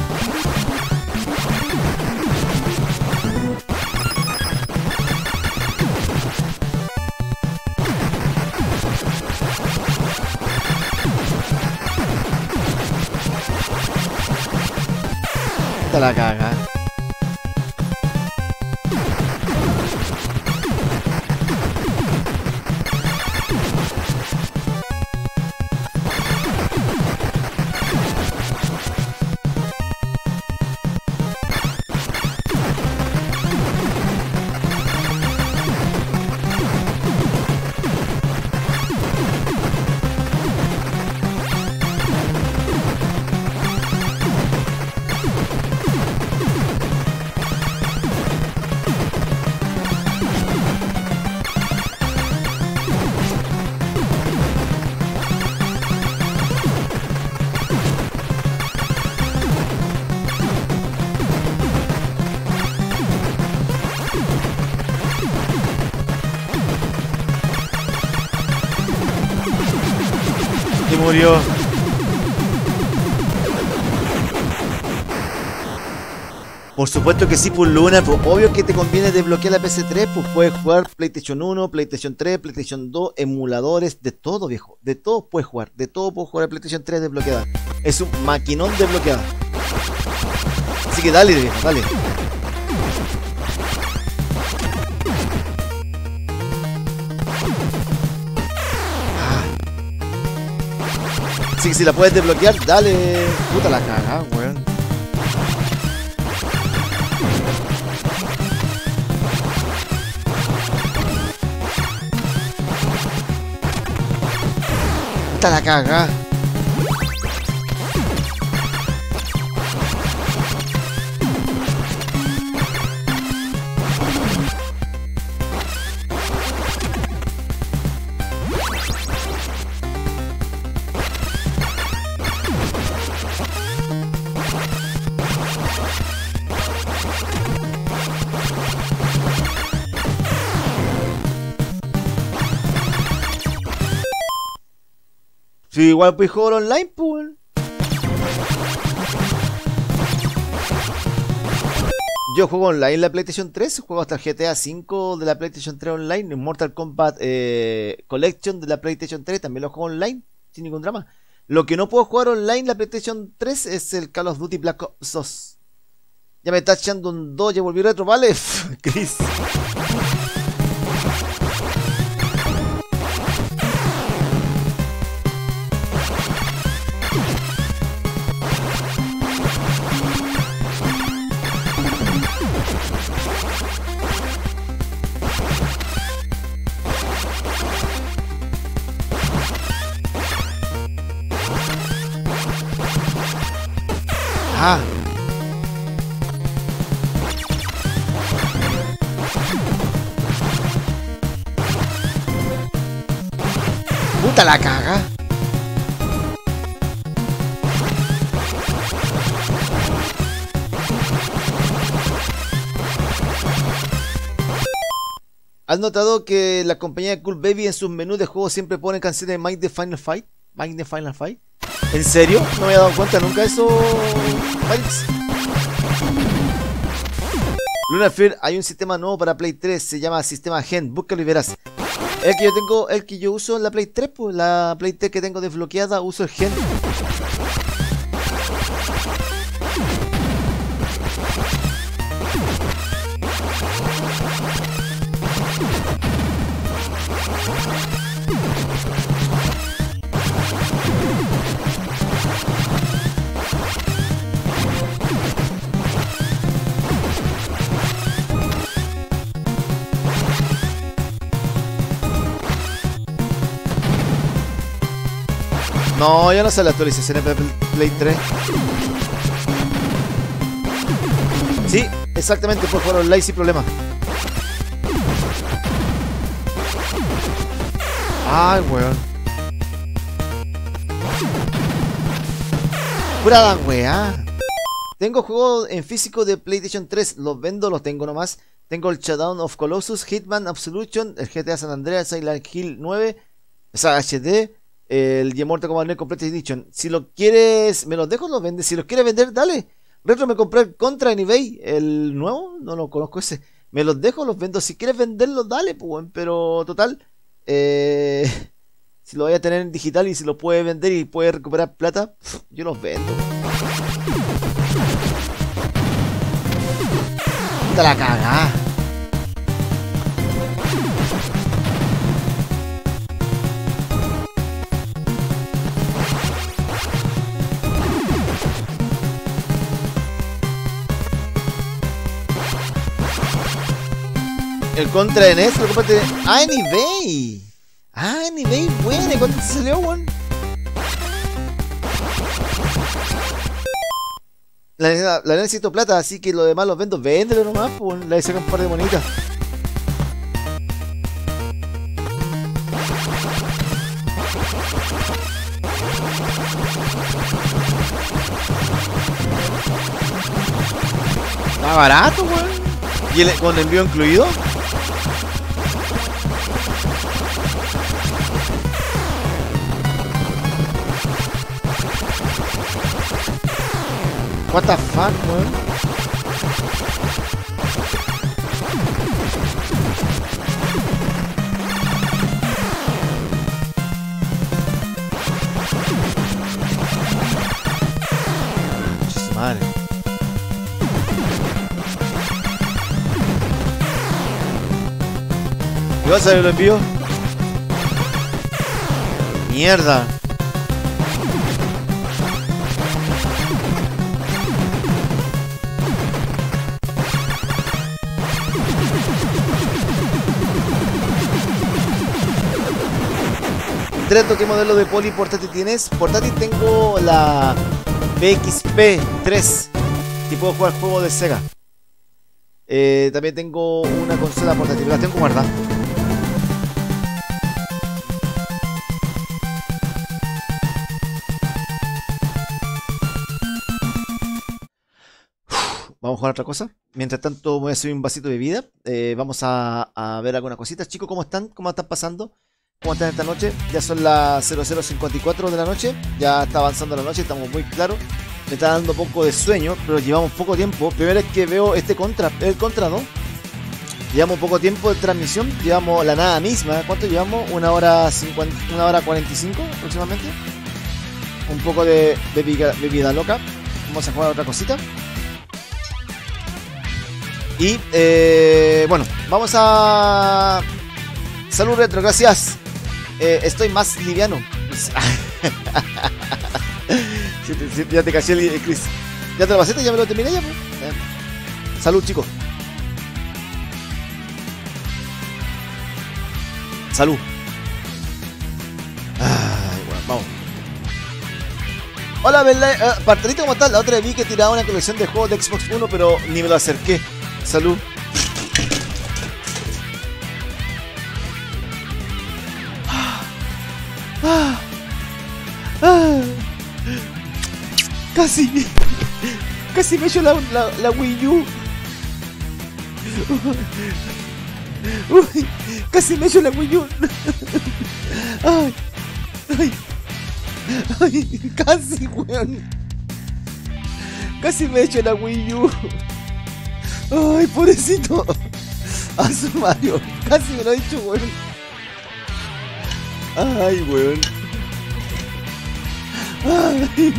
Te la caga. Y murió. Por supuesto que sí, pues Luna, pues obvio que te conviene desbloquear la PS3, pues puedes jugar PlayStation 1, PlayStation 3, PlayStation 2, emuladores, de todo, viejo, de todo puedes jugar, a PlayStation 3 desbloqueada. Es un maquinón desbloqueado. Así que dale, viejo, dale. Así que si la puedes desbloquear, dale. Puta la caga, weón. Puta la caga. Sí, igual puedes jugar online, pues. Yo juego online en la PlayStation 3, juego hasta el GTA V de la PlayStation 3 online, el Mortal Kombat Collection de la PlayStation 3 también lo juego online, sin ningún drama. Lo que no puedo jugar online en la PlayStation 3 es el Call of Duty Black Ops 2. Ya me está echando un 2, ya volví retro, ¿vale? Chris. Ah. Puta la caga. ¿Has notado que la compañía Cool Baby en sus menús de juego siempre pone canciones de Mind the Final Fight? Mind the Final Fight. ¿En serio? No me había dado cuenta nunca de eso. Lunar Fear, hay un sistema nuevo para Play 3, se llama sistema Gen, búscalo y verás. El que yo uso en la Play 3, pues la Play 3 que tengo desbloqueada, uso el Gen. No, ya no sale la actualización en Play 3. Sí, exactamente, puedes jugar online sin problema. Ay, weón. Pura la weá. Tengo juegos en físico de PlayStation 3. Los vendo, los tengo nomás. Tengo el Shadow of Colossus, Hitman Absolution, el GTA San Andreas, Silent Hill 9, Saga HD, el Mortal Kombat 9 Complete Edition. Si lo quieres, me los dejo, los vendes. Si los quieres vender, dale. Retro, me compré el Contra en eBay, el nuevo, no lo conozco ese. Me los dejo, los vendo. Si quieres venderlos, dale, pues, pero total. Si lo voy a tener en digital y si lo puedes vender y puedes recuperar plata, yo los vendo. Puta la cagá. El Contra de NES, lo compraste. Ah, en eBay. Ah, en eBay, bueno. ¿Cuánto te salió, weón? La necesito plata, así que lo demás los vendo. Véndelo nomás, pues. Le sacan un par de monitas. Está barato, weón. ¿Y con envío incluido? What the fuck, weón. Madre. ¿Qué vas a ver lo envío? Mierda. Treto, ¿qué modelo de poli portátil tienes? Portátil tengo la PXP 3 y puedo jugar juegos de Sega. También tengo una consola portátil, la tengo guardada. Vamos a jugar otra cosa. Mientras tanto voy a subir un vasito de bebida. Vamos a ver algunas cositas. Chicos, ¿cómo están? ¿Cómo están pasando? ¿Cómo están esta noche? Ya son las 00:54 de la noche. Ya está avanzando la noche, estamos muy claros. Me está dando poco de sueño, pero llevamos poco tiempo. Primera vez que veo este Contra, el Contra 2. Llevamos poco tiempo de transmisión. Llevamos la nada misma. ¿Cuánto llevamos? 1 hora 50, 1 hora 45 aproximadamente. Un poco de bebida loca. Vamos a jugar otra cosita. Y bueno, vamos a... Salud Retro, gracias. Estoy más liviano. Ya te caché el Chris. ¿Ya te lo pasaste? ¿Ya me lo terminé ya? Salud, chicos. Salud. Ay, bueno, vamos. Hola, Parterito, ¿cómo estás? La otra vez vi que tiraba una colección de juegos de Xbox One, pero ni me lo acerqué. Salud. Casi me echó la Wii U. Uy, casi me echó la Wii U. Ay, ay, ay, casi, weón. Casi me echo la Wii U. Ay, pobrecito. A su Mario. Casi me lo he hecho, weón. Ay, weón. Ay.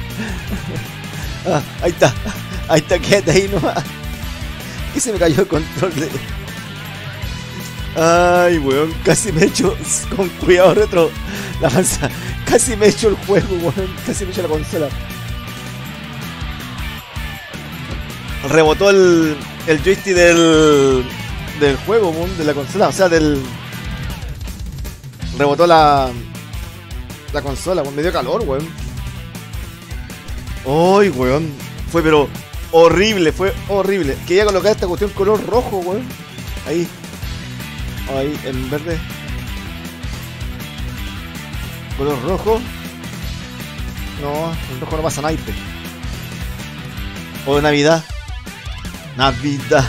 Ah, ahí está, quédate ahí nomás. Y se me cayó el control de... Ay, weón, casi me echo, con cuidado Retro, la panza. Casi me echo el juego, weón, casi me echo la consola. Rebotó el joystick del juego, weón, de la consola, o sea, rebotó la consola, weón. Me dio calor, weón. ¡Ay, weón! Fue pero horrible, fue horrible. Quería colocar esta cuestión color rojo, weón. Ahí. Ahí, en verde. Color rojo. No, el rojo no pasa naipe. O Navidad. Navidad.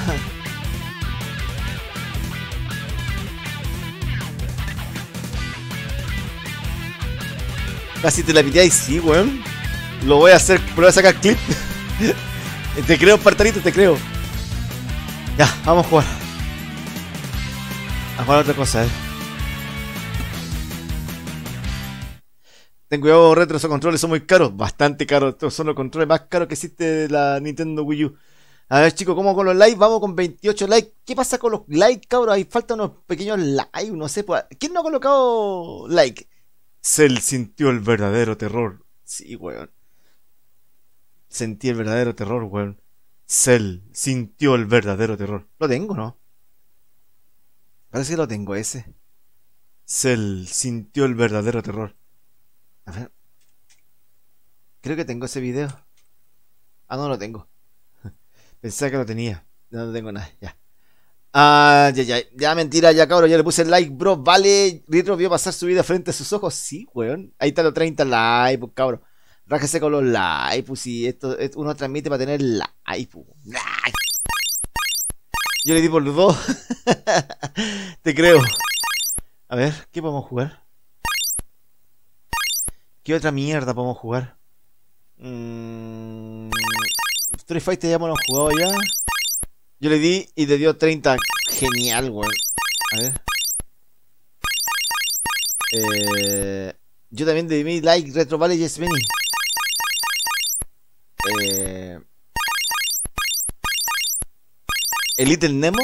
Casi te la piteáis, sí, weón. Lo voy a hacer, pero voy a sacar clip. Te creo, Espartanito, te creo. Ya, vamos a jugar. A jugar otra cosa, Ten cuidado, retro, esos controles son muy caros. Bastante caros. Estos son los controles más caros que existe de la Nintendo Wii U. A ver, chicos, ¿cómo con los likes? Vamos con 28 likes. ¿Qué pasa con los likes, cabros? Ahí faltan unos pequeños likes, no sé. ¿Quién no ha colocado like? Cell sintió el verdadero terror. Sí, weón. Sentí el verdadero terror, weón. Cell sintió el verdadero terror. ¿Lo tengo, no? Parece que lo tengo ese. Cell sintió el verdadero terror. A ver. Creo que tengo ese video. Ah, no lo tengo. Pensaba que lo tenía. No, no tengo nada, ya. Ah, ya, mentira, ya cabrón, ya le puse el like, bro. Vale, Retro vio pasar su vida frente a sus ojos. Sí, weón. Ahí están los 30 likes, pues, cabrón. Rájese con los likes, pues si esto uno transmite para tener like, pues. Yo le di por los dos. Te creo. A ver, ¿qué podemos jugar? ¿Qué otra mierda podemos jugar? Street Fighter ya hemos jugado ya. Yo le di y le dio 30. Genial, weón. A ver. Yo también le di like Retro Valley Yes Benny. El Little Nemo.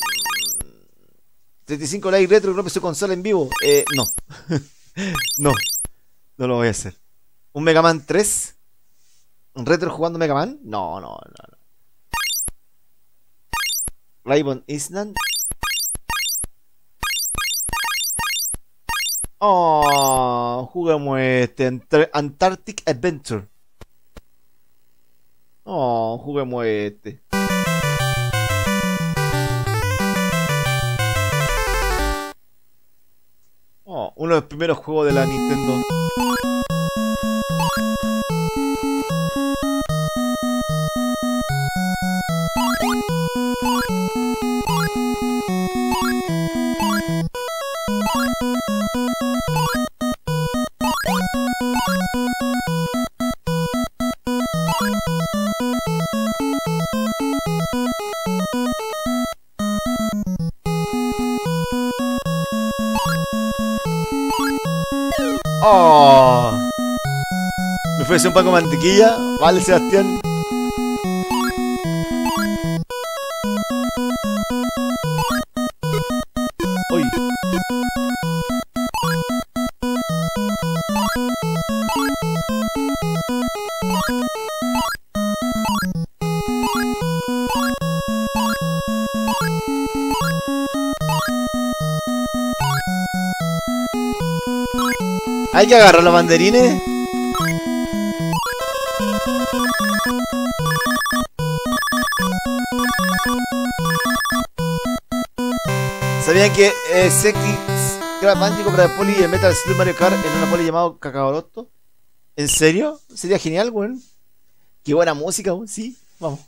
35 likes Retro rompe su consola en vivo. No. No. No lo voy a hacer. ¿Un Mega Man 3? ¿Un Retro jugando Mega Man? No. Rainbow Island. Oh, juguemos este Antarctic Adventure. Oh, juguemos este. Oh, uno de los primeros juegos de la Nintendo. Oh, me ofrece un pan con mantequilla. Vale, Sebastián. Uy. Hay que agarrar los banderines. ¿Sabían que Seki Scrap Bandico para el poli de Metal Slug Mario Kart en una poli llamado Kakaroto? ¿En serio? Sería genial, weón. Qué buena música, weón. Sí, vamos.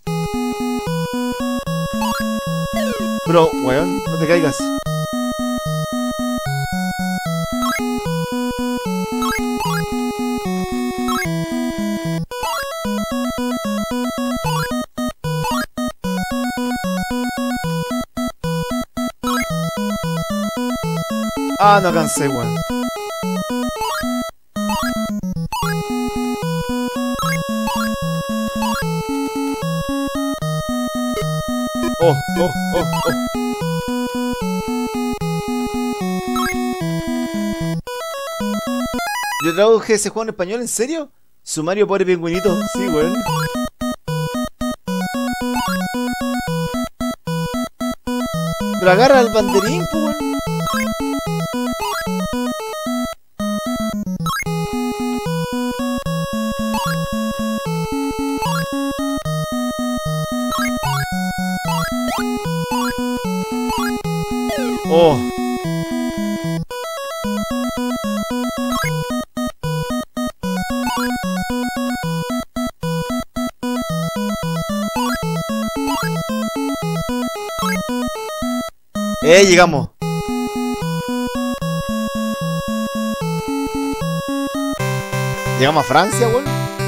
Bro, weón, no te caigas. Ah, no alcancé, weón. Oh. Yo traduje ese juego en español, ¿en serio? Sumario pobre pingüinito, sí, weón. Pero agarra el banderín, pues, weón. Oh. Llegamos. Llegamos a Francia, weón.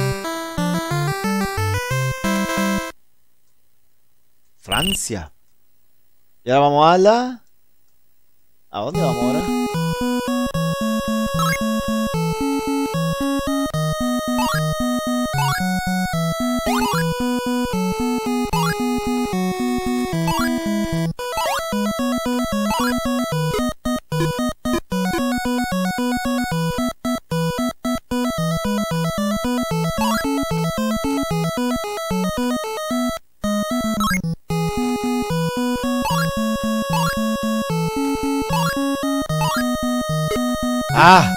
Francia. Y ahora vamos a la... ¿A dónde vamos ahora? ¡Ah!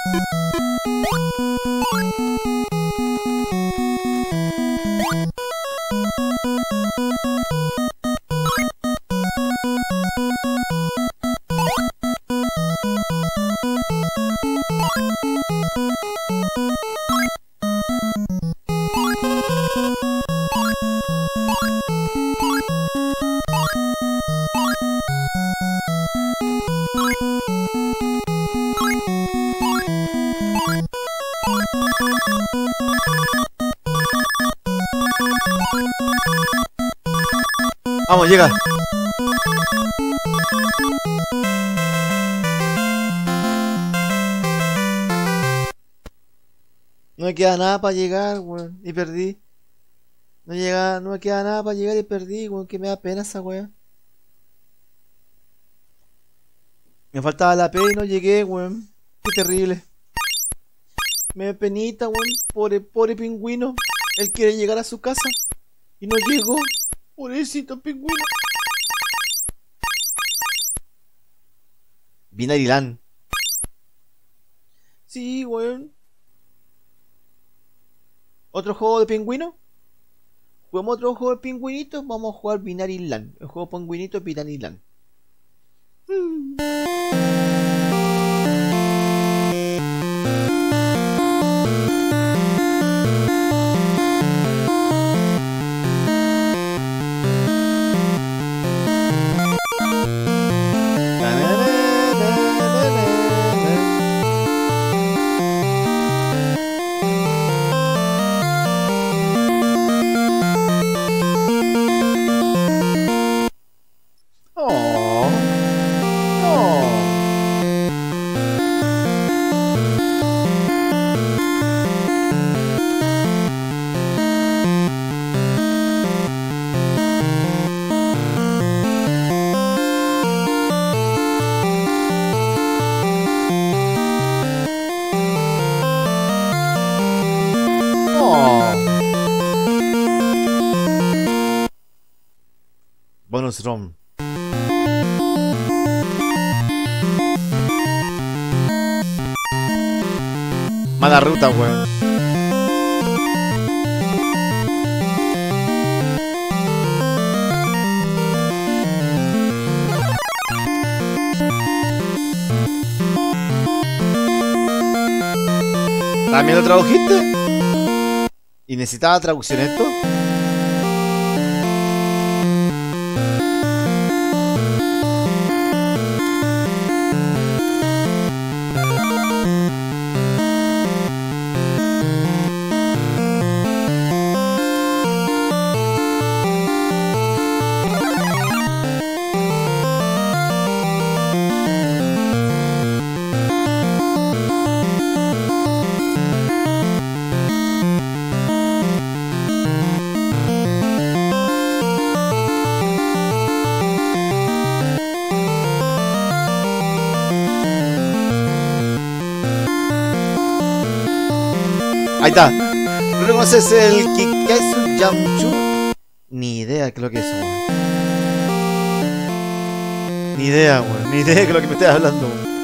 Vamos, llega. No me queda nada para llegar, weón. Y perdí. No me queda nada para llegar y perdí, weón. Que me da pena esa weón. Me faltaba la P y no llegué, weón. Qué terrible. Me da penita, weón. Pobre pingüino. Él quiere llegar a su casa. Y no llegó. Pobrecito pingüino. Binary Land. Sí, weón. ¿Otro juego de pingüino? ¿Jugamos otro juego de pingüinitos? Vamos a jugar Binary Land. El juego pingüinito Binary Land. Bonus ROM. Mala ruta, weón. ¿También lo tradujiste? ¿Y necesitaba traducción esto? Ahí está. ¿No reconoces el Kiketsu Jamchu? Ni idea qué es lo que es, weón. Ni idea, weón. Ni idea de qué es lo que me estás hablando, weón.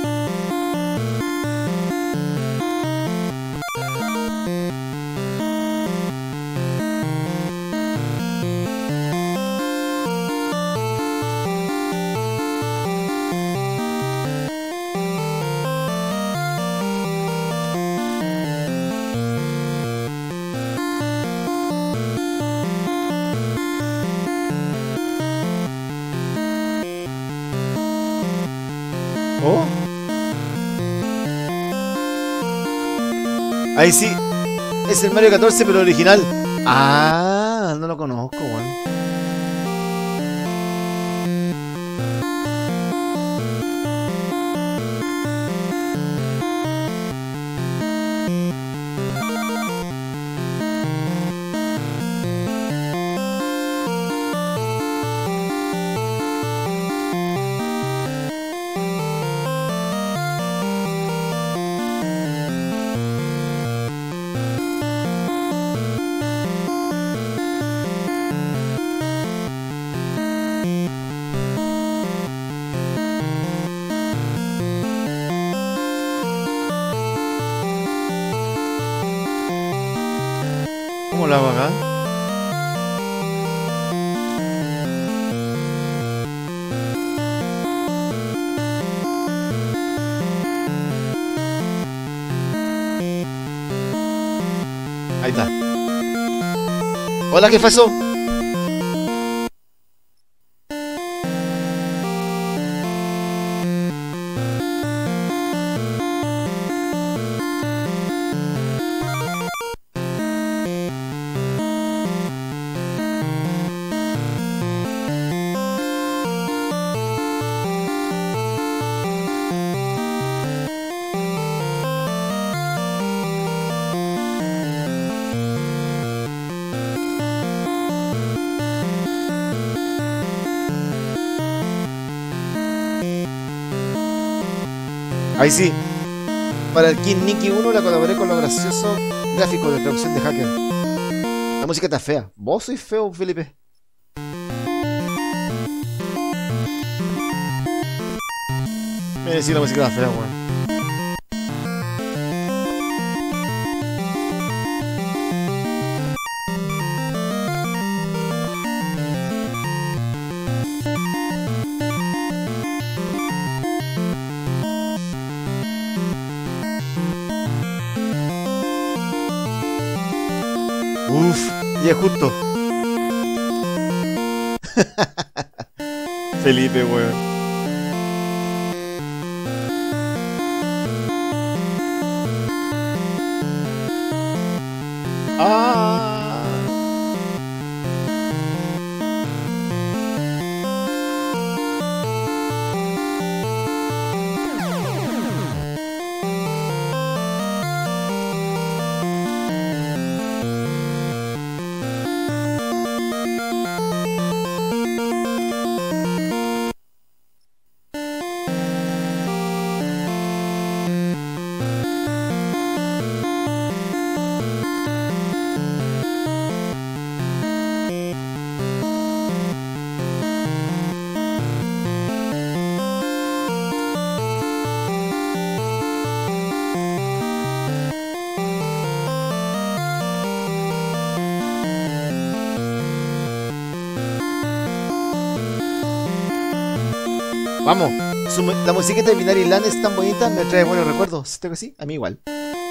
Oh. Ahí sí. Es el Mario 14, pero original. Ah, no lo conozco, weón. ¿Cómo lo hago acá? Ahí está. Hola, ¿qué pasó? Ahí sí. Para el King Nicky 1 la colaboré con los graciosos gráficos de traducción de hacker. La música está fea. ¿Vos sois feo, Felipe? Me decís la música está fea, weón. Uf, y es justo. Felipe, weón. Ah. Vamos, la musiquita de Binary Land es tan bonita, me trae buenos recuerdos. ¿Sí que sí? A mí igual.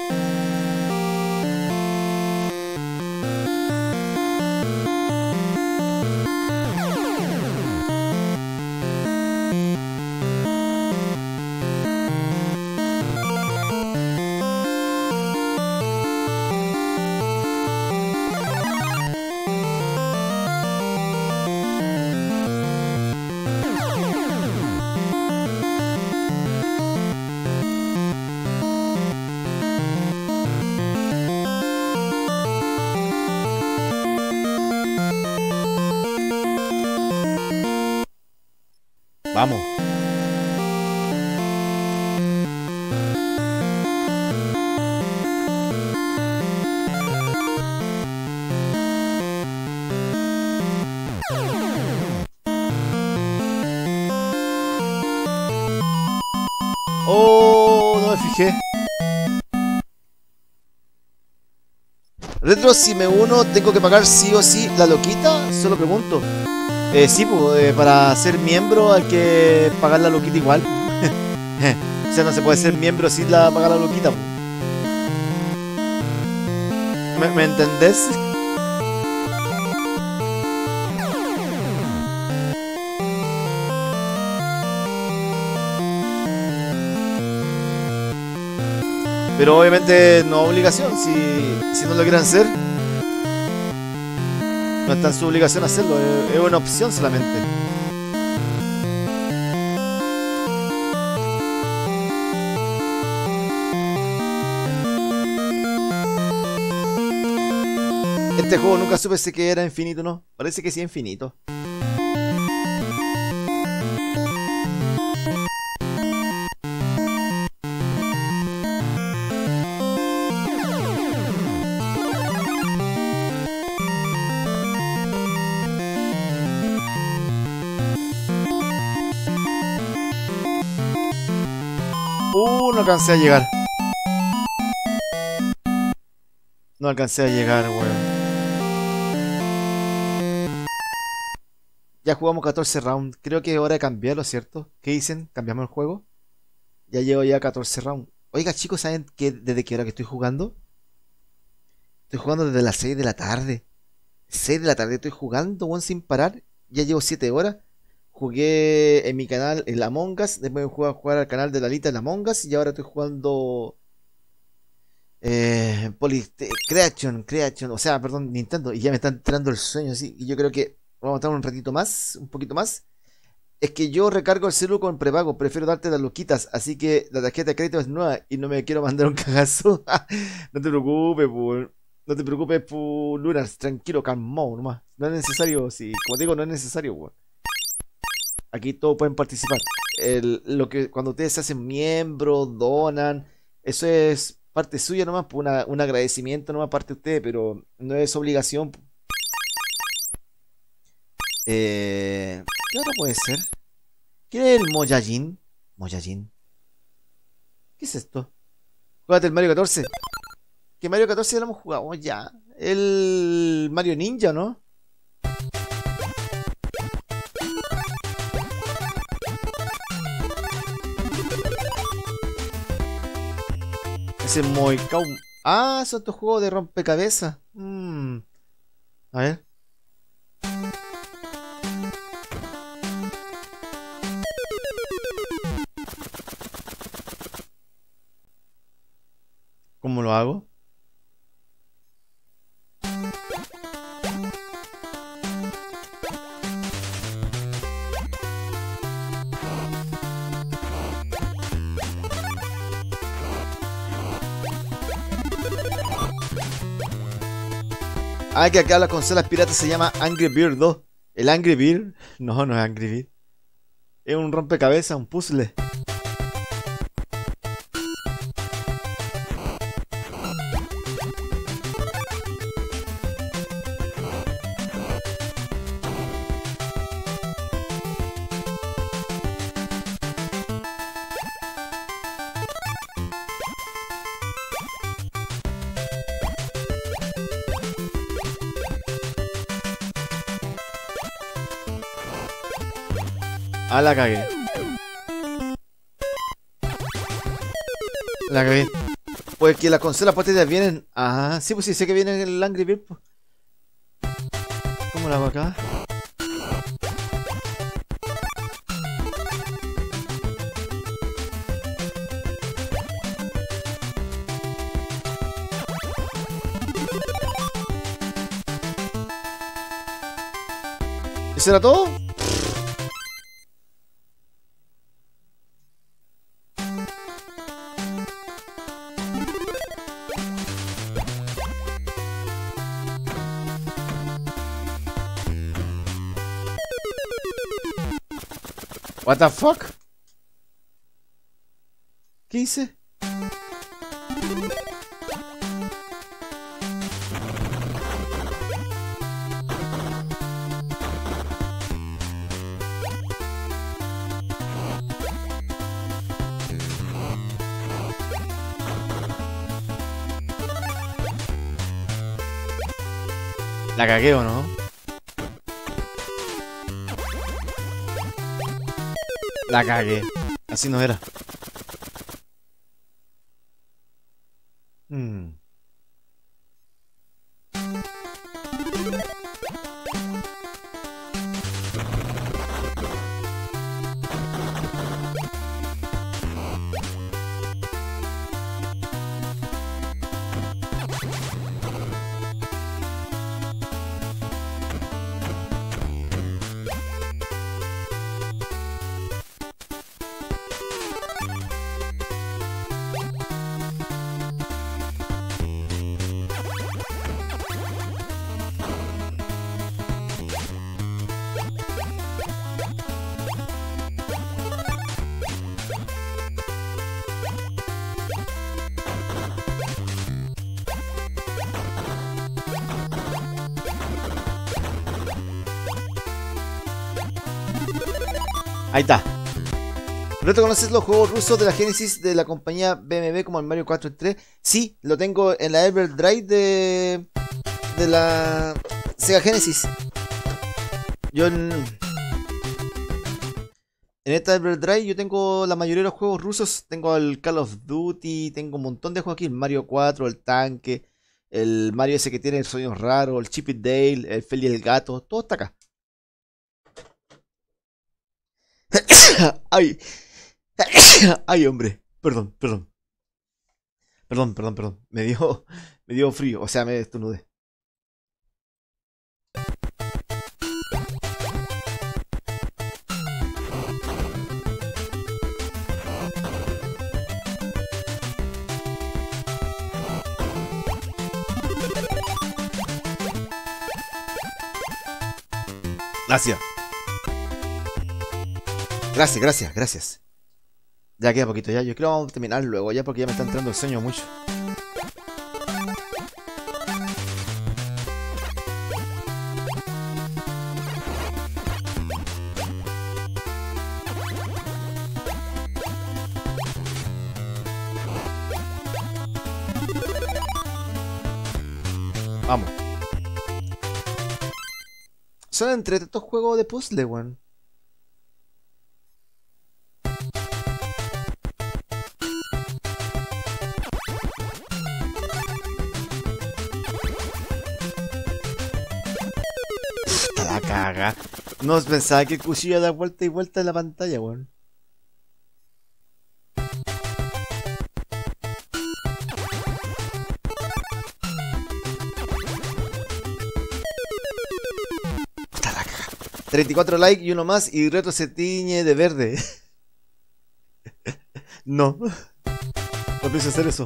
Vamos. Oh, no me fijé. Retro, si me uno, ¿tengo que pagar sí o sí la loquita? Solo pregunto. Sí, pues, para ser miembro hay que pagar la loquita igual. O sea, no se puede ser miembro sin pagar la loquita. ¿Me entendés? Pero obviamente no obligación, si no lo quieren hacer, no está en su obligación hacerlo, es una opción solamente. Este juego nunca supe si que era infinito, ¿no? Parece que sí es infinito. No alcancé a llegar. No alcancé a llegar, weón. Ya jugamos 14 rounds. Creo que es hora de cambiarlo, ¿cierto? ¿Qué dicen? ¿Cambiamos el juego? Ya llevo ya 14 rounds. Oiga, chicos, ¿saben desde qué hora que estoy jugando? Estoy jugando desde las 6 de la tarde. 6 de la tarde estoy jugando, weón, sin parar. Ya llevo 7 horas. Jugué en mi canal el Among Us. Después me jugué a jugar al canal de Lalita el Among Us. Y ahora estoy jugando Creation. O sea, perdón, Nintendo. Y ya me está entrando el sueño, así. Y yo creo que vamos a estar un ratito más. Un poquito más. Es que yo recargo el celu con prepago. Prefiero darte las luquitas. Así que la tarjeta de crédito es nueva. Y no me quiero mandar un cagazo. No te preocupes, por. No te preocupes, Lunar. Tranquilo, calmado nomás. No es necesario. Sí, como digo, no es necesario, weón. Aquí todos pueden participar. Cuando ustedes se hacen miembros, donan, eso es parte suya nomás, pues un agradecimiento nomás parte de ustedes, pero no es obligación. ¿Qué otro puede ser? ¿Qué es el Mojajin? Mojajin. ¿Qué es esto? Juégate el Mario 14. Que Mario 14 ya lo hemos jugado ya. El Mario Ninja, ¿no? Ese Moicao. Ah, son estos juegos de rompecabezas. A ver. ¿Cómo lo hago? Ah, que acá las consolas piratas se llama Angry Bird 2. ¿El Angry Bird? No, no es Angry Bird. Es un rompecabezas, un puzzle. Ah, la cagué. La cagué. Pues que las consolas portátiles vienen. Ah, sí, pues sí, sé que viene el Angry Bird. Pues. ¿Cómo lo hago acá? ¿Eso era todo? What the fuck? ¿Qué hice? ¿La cagué o no? La cagué. Así no era. Ahí está. ¿No te conoces los juegos rusos de la Genesis de la compañía BMW como el Mario 4 y 3? Sí, lo tengo en la Everdrive de la Sega Genesis. Yo en esta Everdrive yo tengo la mayoría de los juegos rusos. Tengo el Call of Duty, tengo un montón de juegos aquí. El Mario 4, el tanque, el Mario ese que tiene sonidos raros, el Chip 'n Dale, el Feli y el gato. Todo está acá. Ay. Ay, hombre. Perdón. Me dio frío. O sea, me estornudé. Gracias. Ya queda poquito ya. Yo creo que vamos a terminar luego ya porque ya me está entrando el sueño mucho. Vamos. Son entre estos juegos de puzzle, weón. La caga. No pensaba que el cuchillo da vuelta y vuelta en la pantalla, weón. Está la caga. 34 likes y uno más y Retro se tiñe de verde. No. No pienso hacer eso.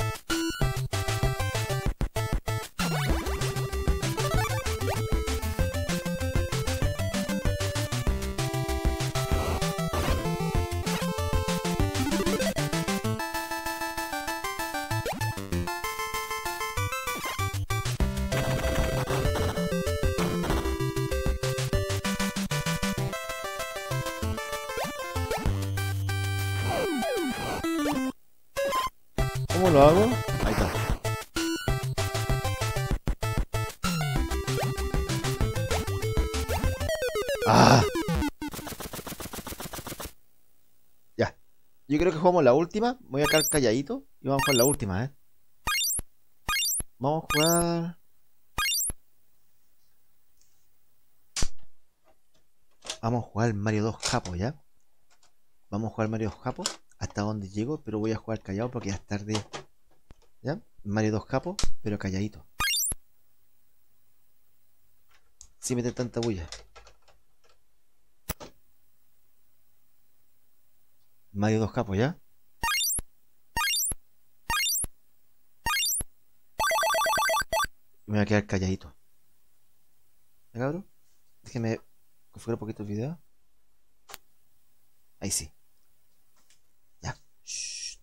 ¿Cómo lo hago? Ahí está. ¡Ah! Ya. Yo creo que jugamos la última. Voy a quedar calladito y vamos a jugar la última, ¿eh? Vamos a jugar... Vamos a jugar Mario 2 Japo, ¿ya? Vamos a jugar Mario 2 Japo hasta donde llego, pero voy a jugar callado porque ya es tarde. ¿Ya? Mario 2 Japo, pero calladito. Sin meter tanta bulla. Mario 2 Japo, ¿ya? Me voy a quedar calladito. ¿Ya, cabrón? Déjeme configurar un poquito el video. Ahí sí. Ya. Shh.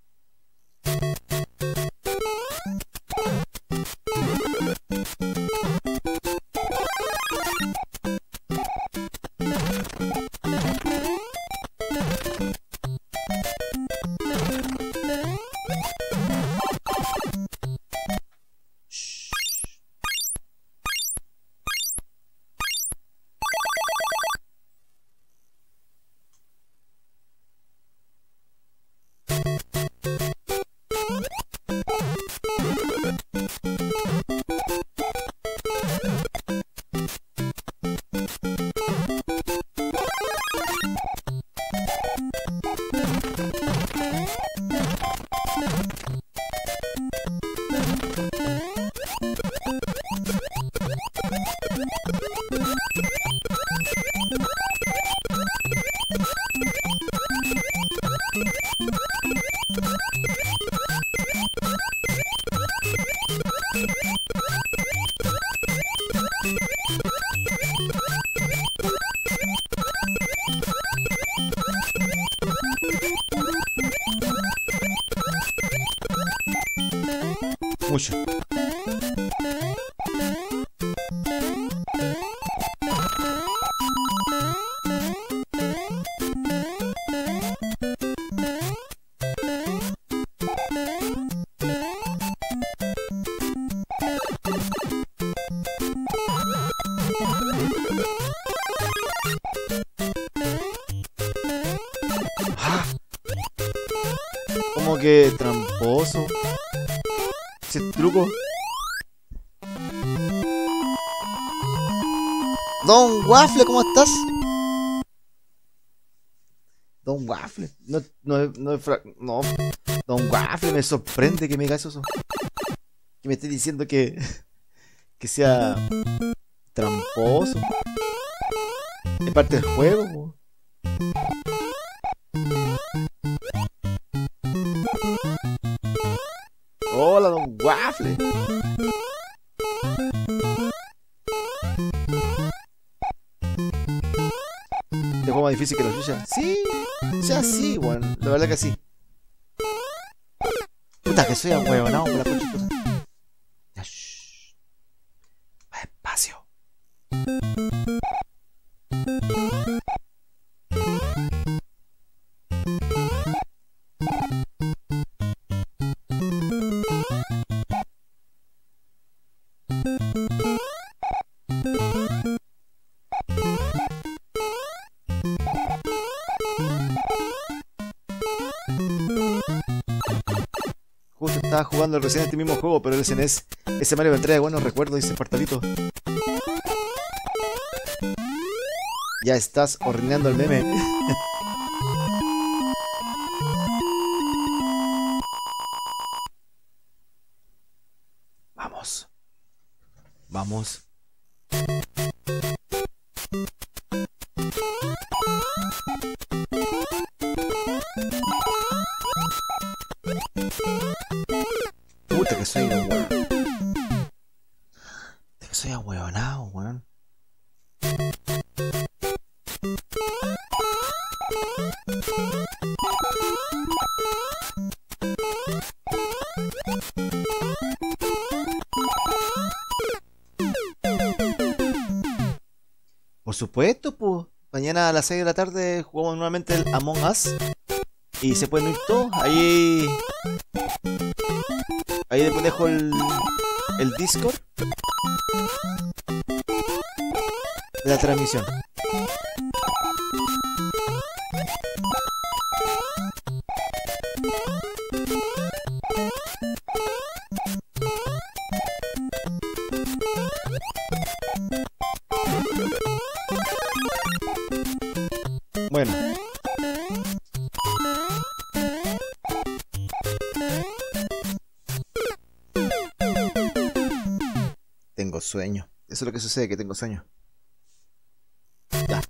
Mucho. como que tramposo. Ese truco. Don Waffle, ¿cómo estás? Don Waffle. No. Don Waffle, me sorprende que me digas eso. Que me esté diciendo que sea tramposo. Es parte del juego, po. Hola, Don Waffle. Este juego más difícil que los Yuya. Sí, ya sí, bueno, la verdad que sí. Puta, que soy ahueonado por la concha de puta. Ya, shh. Va despacio. Justo estaba jugando recién este mismo juego, pero el SNES. Ese Mario me trae buenos recuerdos, dice Espartalito. Ya estás horneando el meme. Vamos. Vamos. Puta que soy weón. Que soy ahueonado, weón. Por supuesto, pues. Mañana a las 6 de la tarde jugamos nuevamente el Among Us. Y se pueden ir todos. Ahí después dejo el Discord de la transmisión. Bueno. Tengo sueño. Eso es lo que sucede, que tengo sueño. Ya.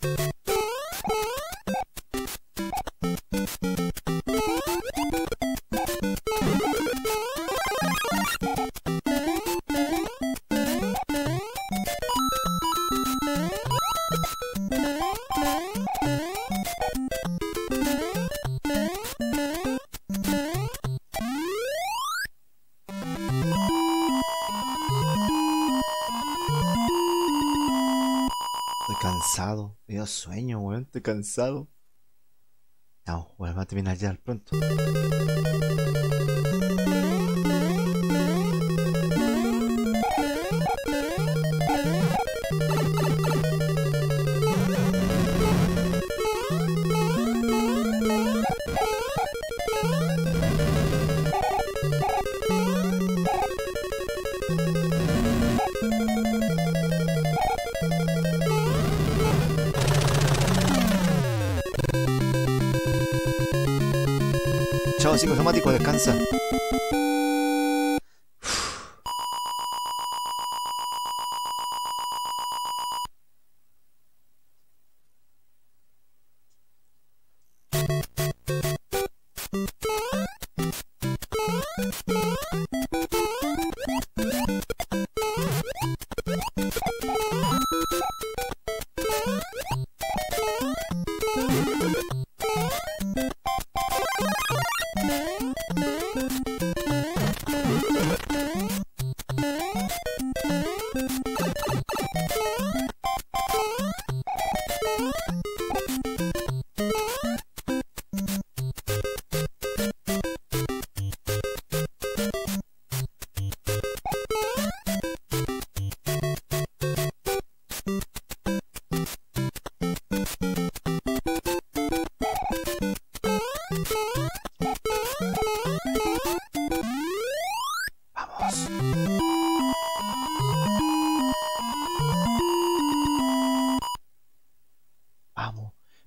Estoy cansado, me dio sueño, weón, estoy cansado. No, weón, va a terminar ya pronto. Chao, psicosomático, descansa.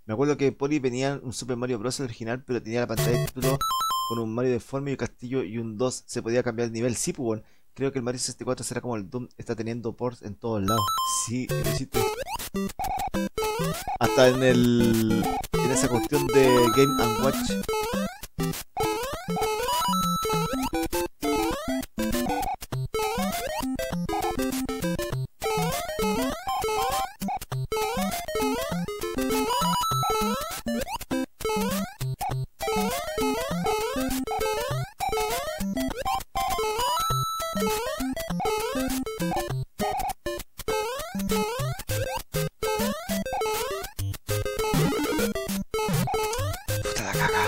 Me acuerdo que Poli venía un Super Mario Bros. Original, pero tenía la pantalla de título con un Mario deforme y un castillo y un 2. Se podía cambiar el nivel. Sí, pues, bueno. Creo que el Mario 64 será como el Doom. Está teniendo ports en todos lados. Sí, lo hiciste. Hasta en esa cuestión de Game and Watch. Puta la caga.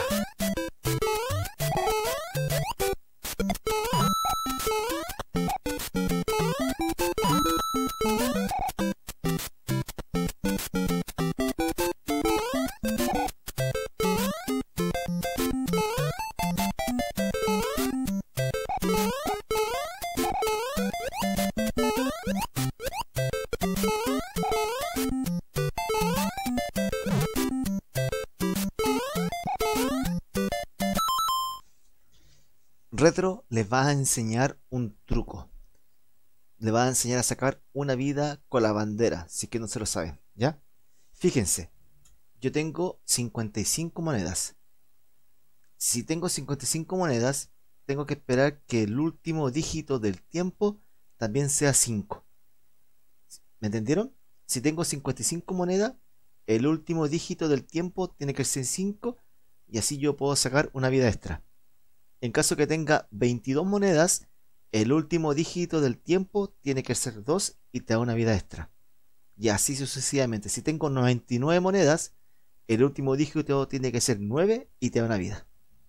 Retro les va a enseñar un truco. Le va a enseñar a sacar una vida con la bandera, si que no se lo saben, ¿ya? Fíjense, yo tengo 55 monedas. Si tengo 55 monedas, tengo que esperar que el último dígito del tiempo también sea 5. ¿Me entendieron? Si tengo 55 monedas, el último dígito del tiempo tiene que ser 5 y así yo puedo sacar una vida extra. En caso que tenga 22 monedas, el último dígito del tiempo tiene que ser 2 y te da una vida extra. Y así sucesivamente. Si tengo 99 monedas, el último dígito tiene que ser 9 y te da una vida.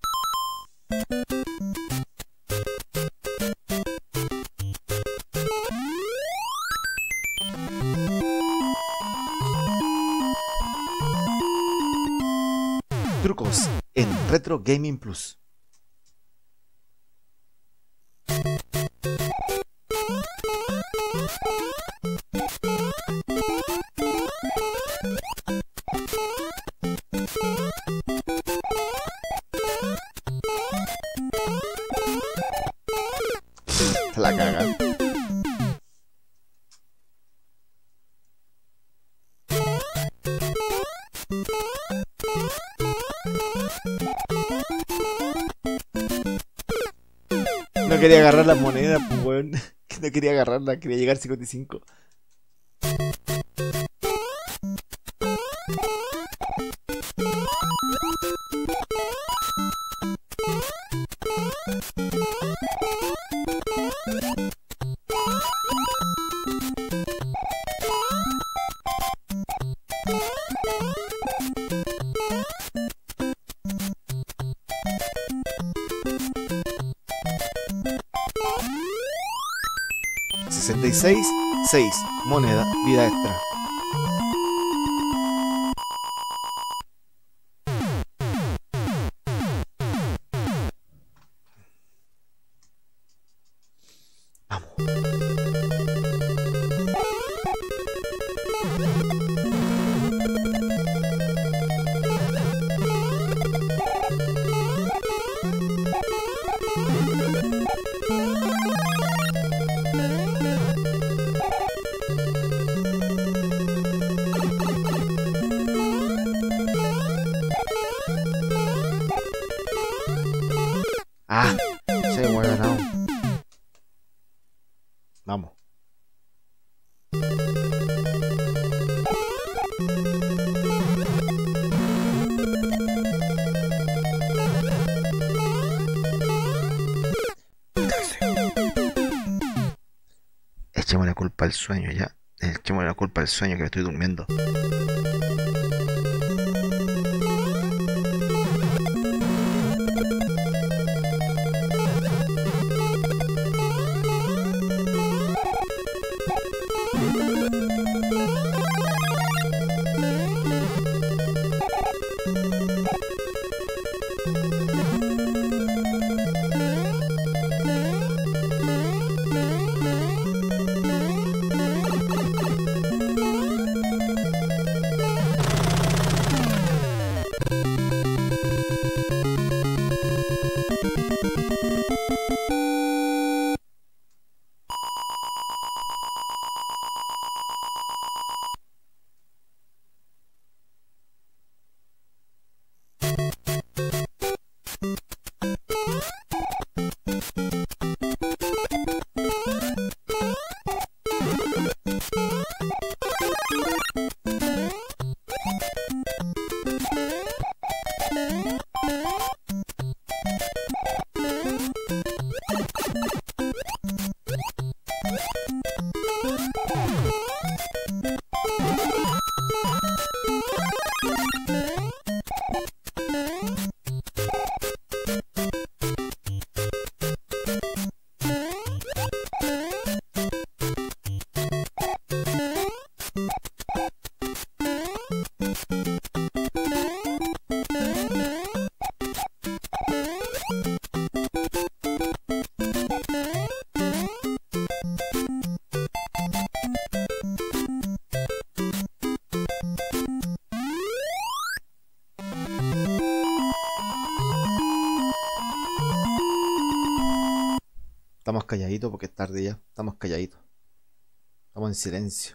Trucos en Retro Gaming Plus. La cagan. No quería agarrar la moneda, pues weón. No quería agarrarla, quería llegar a 55. $66, 6 moneda, vida extra. Vamos. Ah, se me ha ganado. Vamos. Echemos la culpa al sueño ya. Echemos la culpa al sueño que estoy durmiendo. calladitos porque es tarde ya. Estamos calladitos. Estamos en silencio.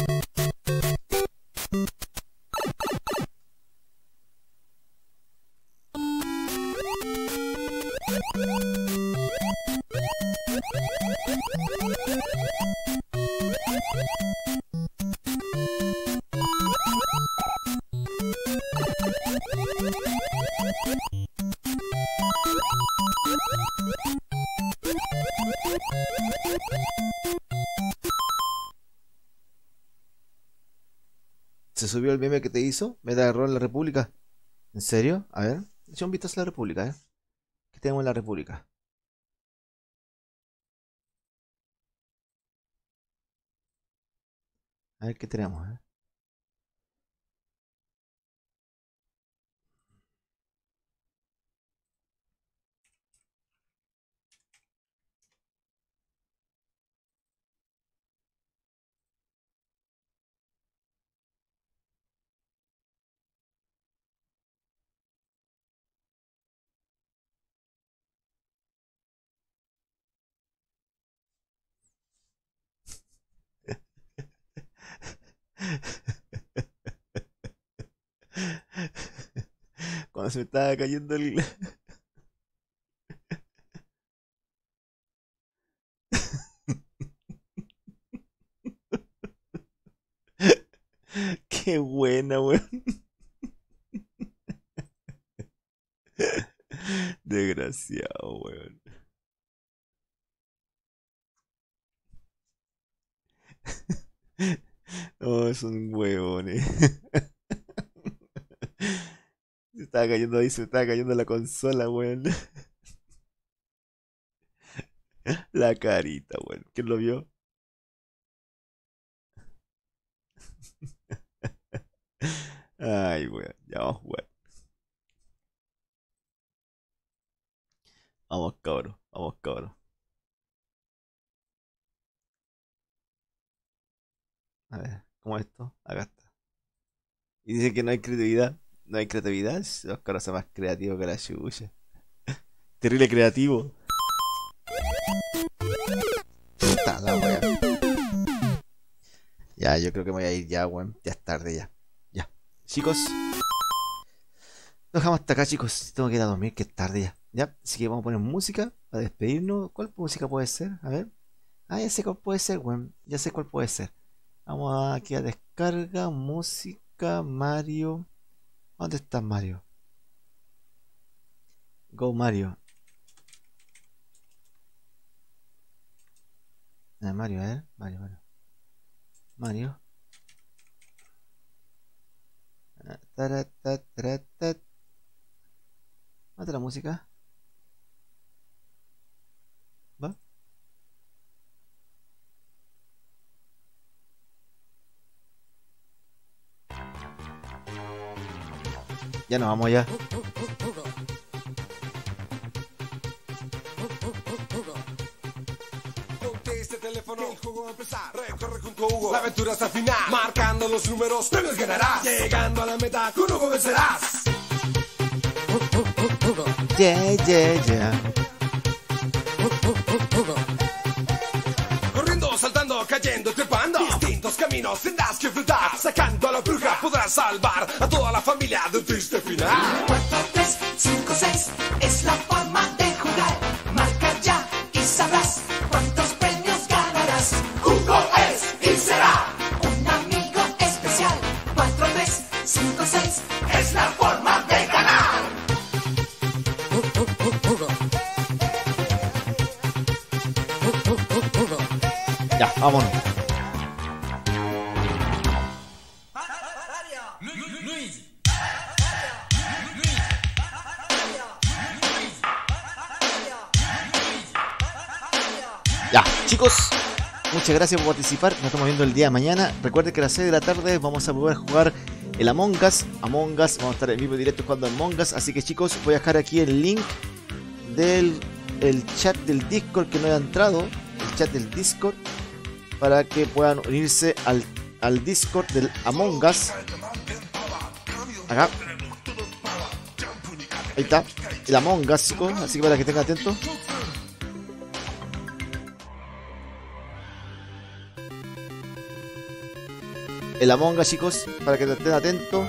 ¿Se subió el meme que te hizo? ¿Me da error en la República? ¿En serio? A ver, echa un vistazo a la República, ¿Qué tenemos en la República? A ver qué tenemos, Cuando se me estaba cayendo el... Qué buena, weón. Desgraciado, weón. No, son huevones. Se estaba cayendo ahí, se me estaba cayendo la consola, weón. La carita, weón. ¿Quién lo vio? Ay, weón. Ya vamos a jugar. Vamos, cabros. Vamos, cabros. A ver, ¿cómo es esto? Acá está. Y dice que no hay creatividad. No hay creatividad. Los cabros son más creativos que la chucha. Terrible creativo. Está la wea. Ya, yo creo que me voy a ir ya, weón. Ya es tarde ya. Ya. Chicos. Lo dejamos hasta acá, chicos. Tengo que ir a dormir, que es tarde ya. Ya. Así que vamos a poner música para despedirnos. ¿Cuál música puede ser? A ver. Ah, ya sé cuál puede ser, weón. Ya sé cuál puede ser. Vamos aquí a descarga, música, Mario. ¿Dónde está Mario? Go Mario. Mario, a ver. Mario, Mario. Mario. ¿Dónde está la música? ¿Va? Ya nos vamos ya. Este teléfono, el juego va a empezar. Recorre junto a Hugo, la aventura hasta el final. Marcando los números, premios ganarás. Llegando a la meta, con Hugo vencerás. Yeah, yeah, yeah. Corriendo, saltando, cayendo, trepando. Distintos caminos tendrás que enfrentar. Sacando a la bruja podrás salvar a toda la familia de un triste final. 4, 3, 5, 6 es la forma de jugar. Marca ya y sabrás cuántos premios ganarás. Hugo es y será Un amigo especial. 4, 3, 5, 6 es la forma de ganar. Ya, vámonos. Ya, chicos, muchas gracias por participar. Nos estamos viendo el día de mañana. Recuerden que a las 6 de la tarde vamos a poder jugar el Among Us. Vamos a estar en vivo y directo jugando Among Us. Así que, chicos, voy a dejar aquí el link del chat del Discord que no haya entrado. El chat del Discord, para que puedan unirse al Discord del Among Us. Acá. Ahí está. El Among Us, chicos. Así que para que estén atentos. el Among Us, chicos, para que estén atentos.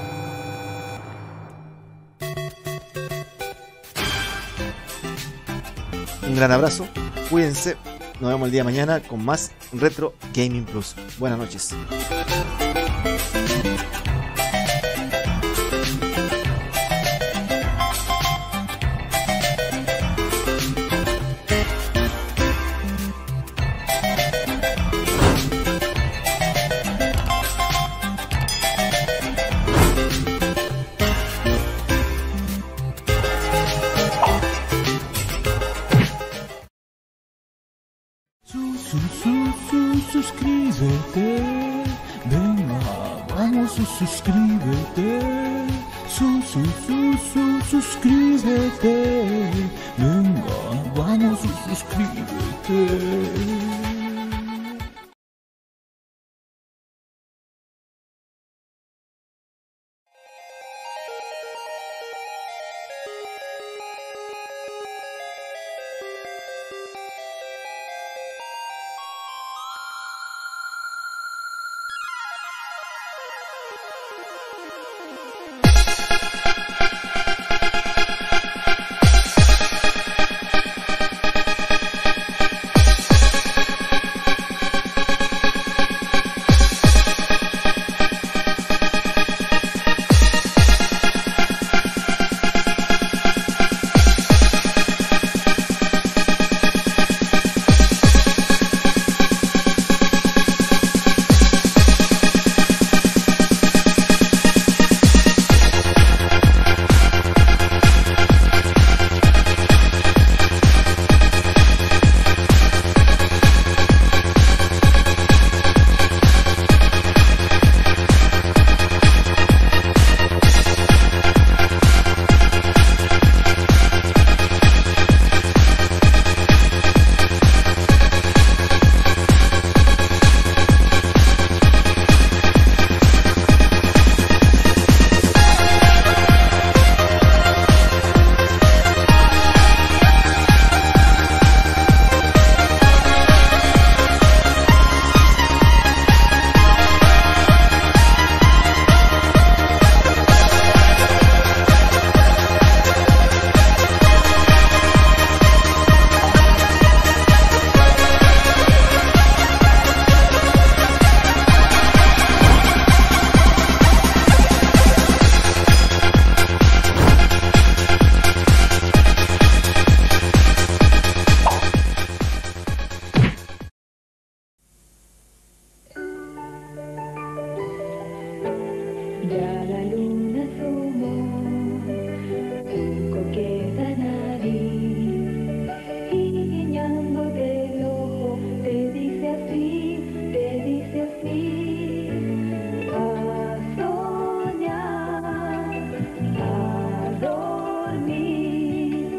Un gran abrazo, cuídense, nos vemos el día de mañana con más Retro Gaming Plus. Buenas noches. Suscríbete, venga, vamos, suscríbete, suscríbete, venga, vamos, suscríbete.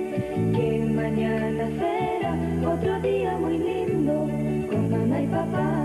Otro día muy lindo con mamá y papá.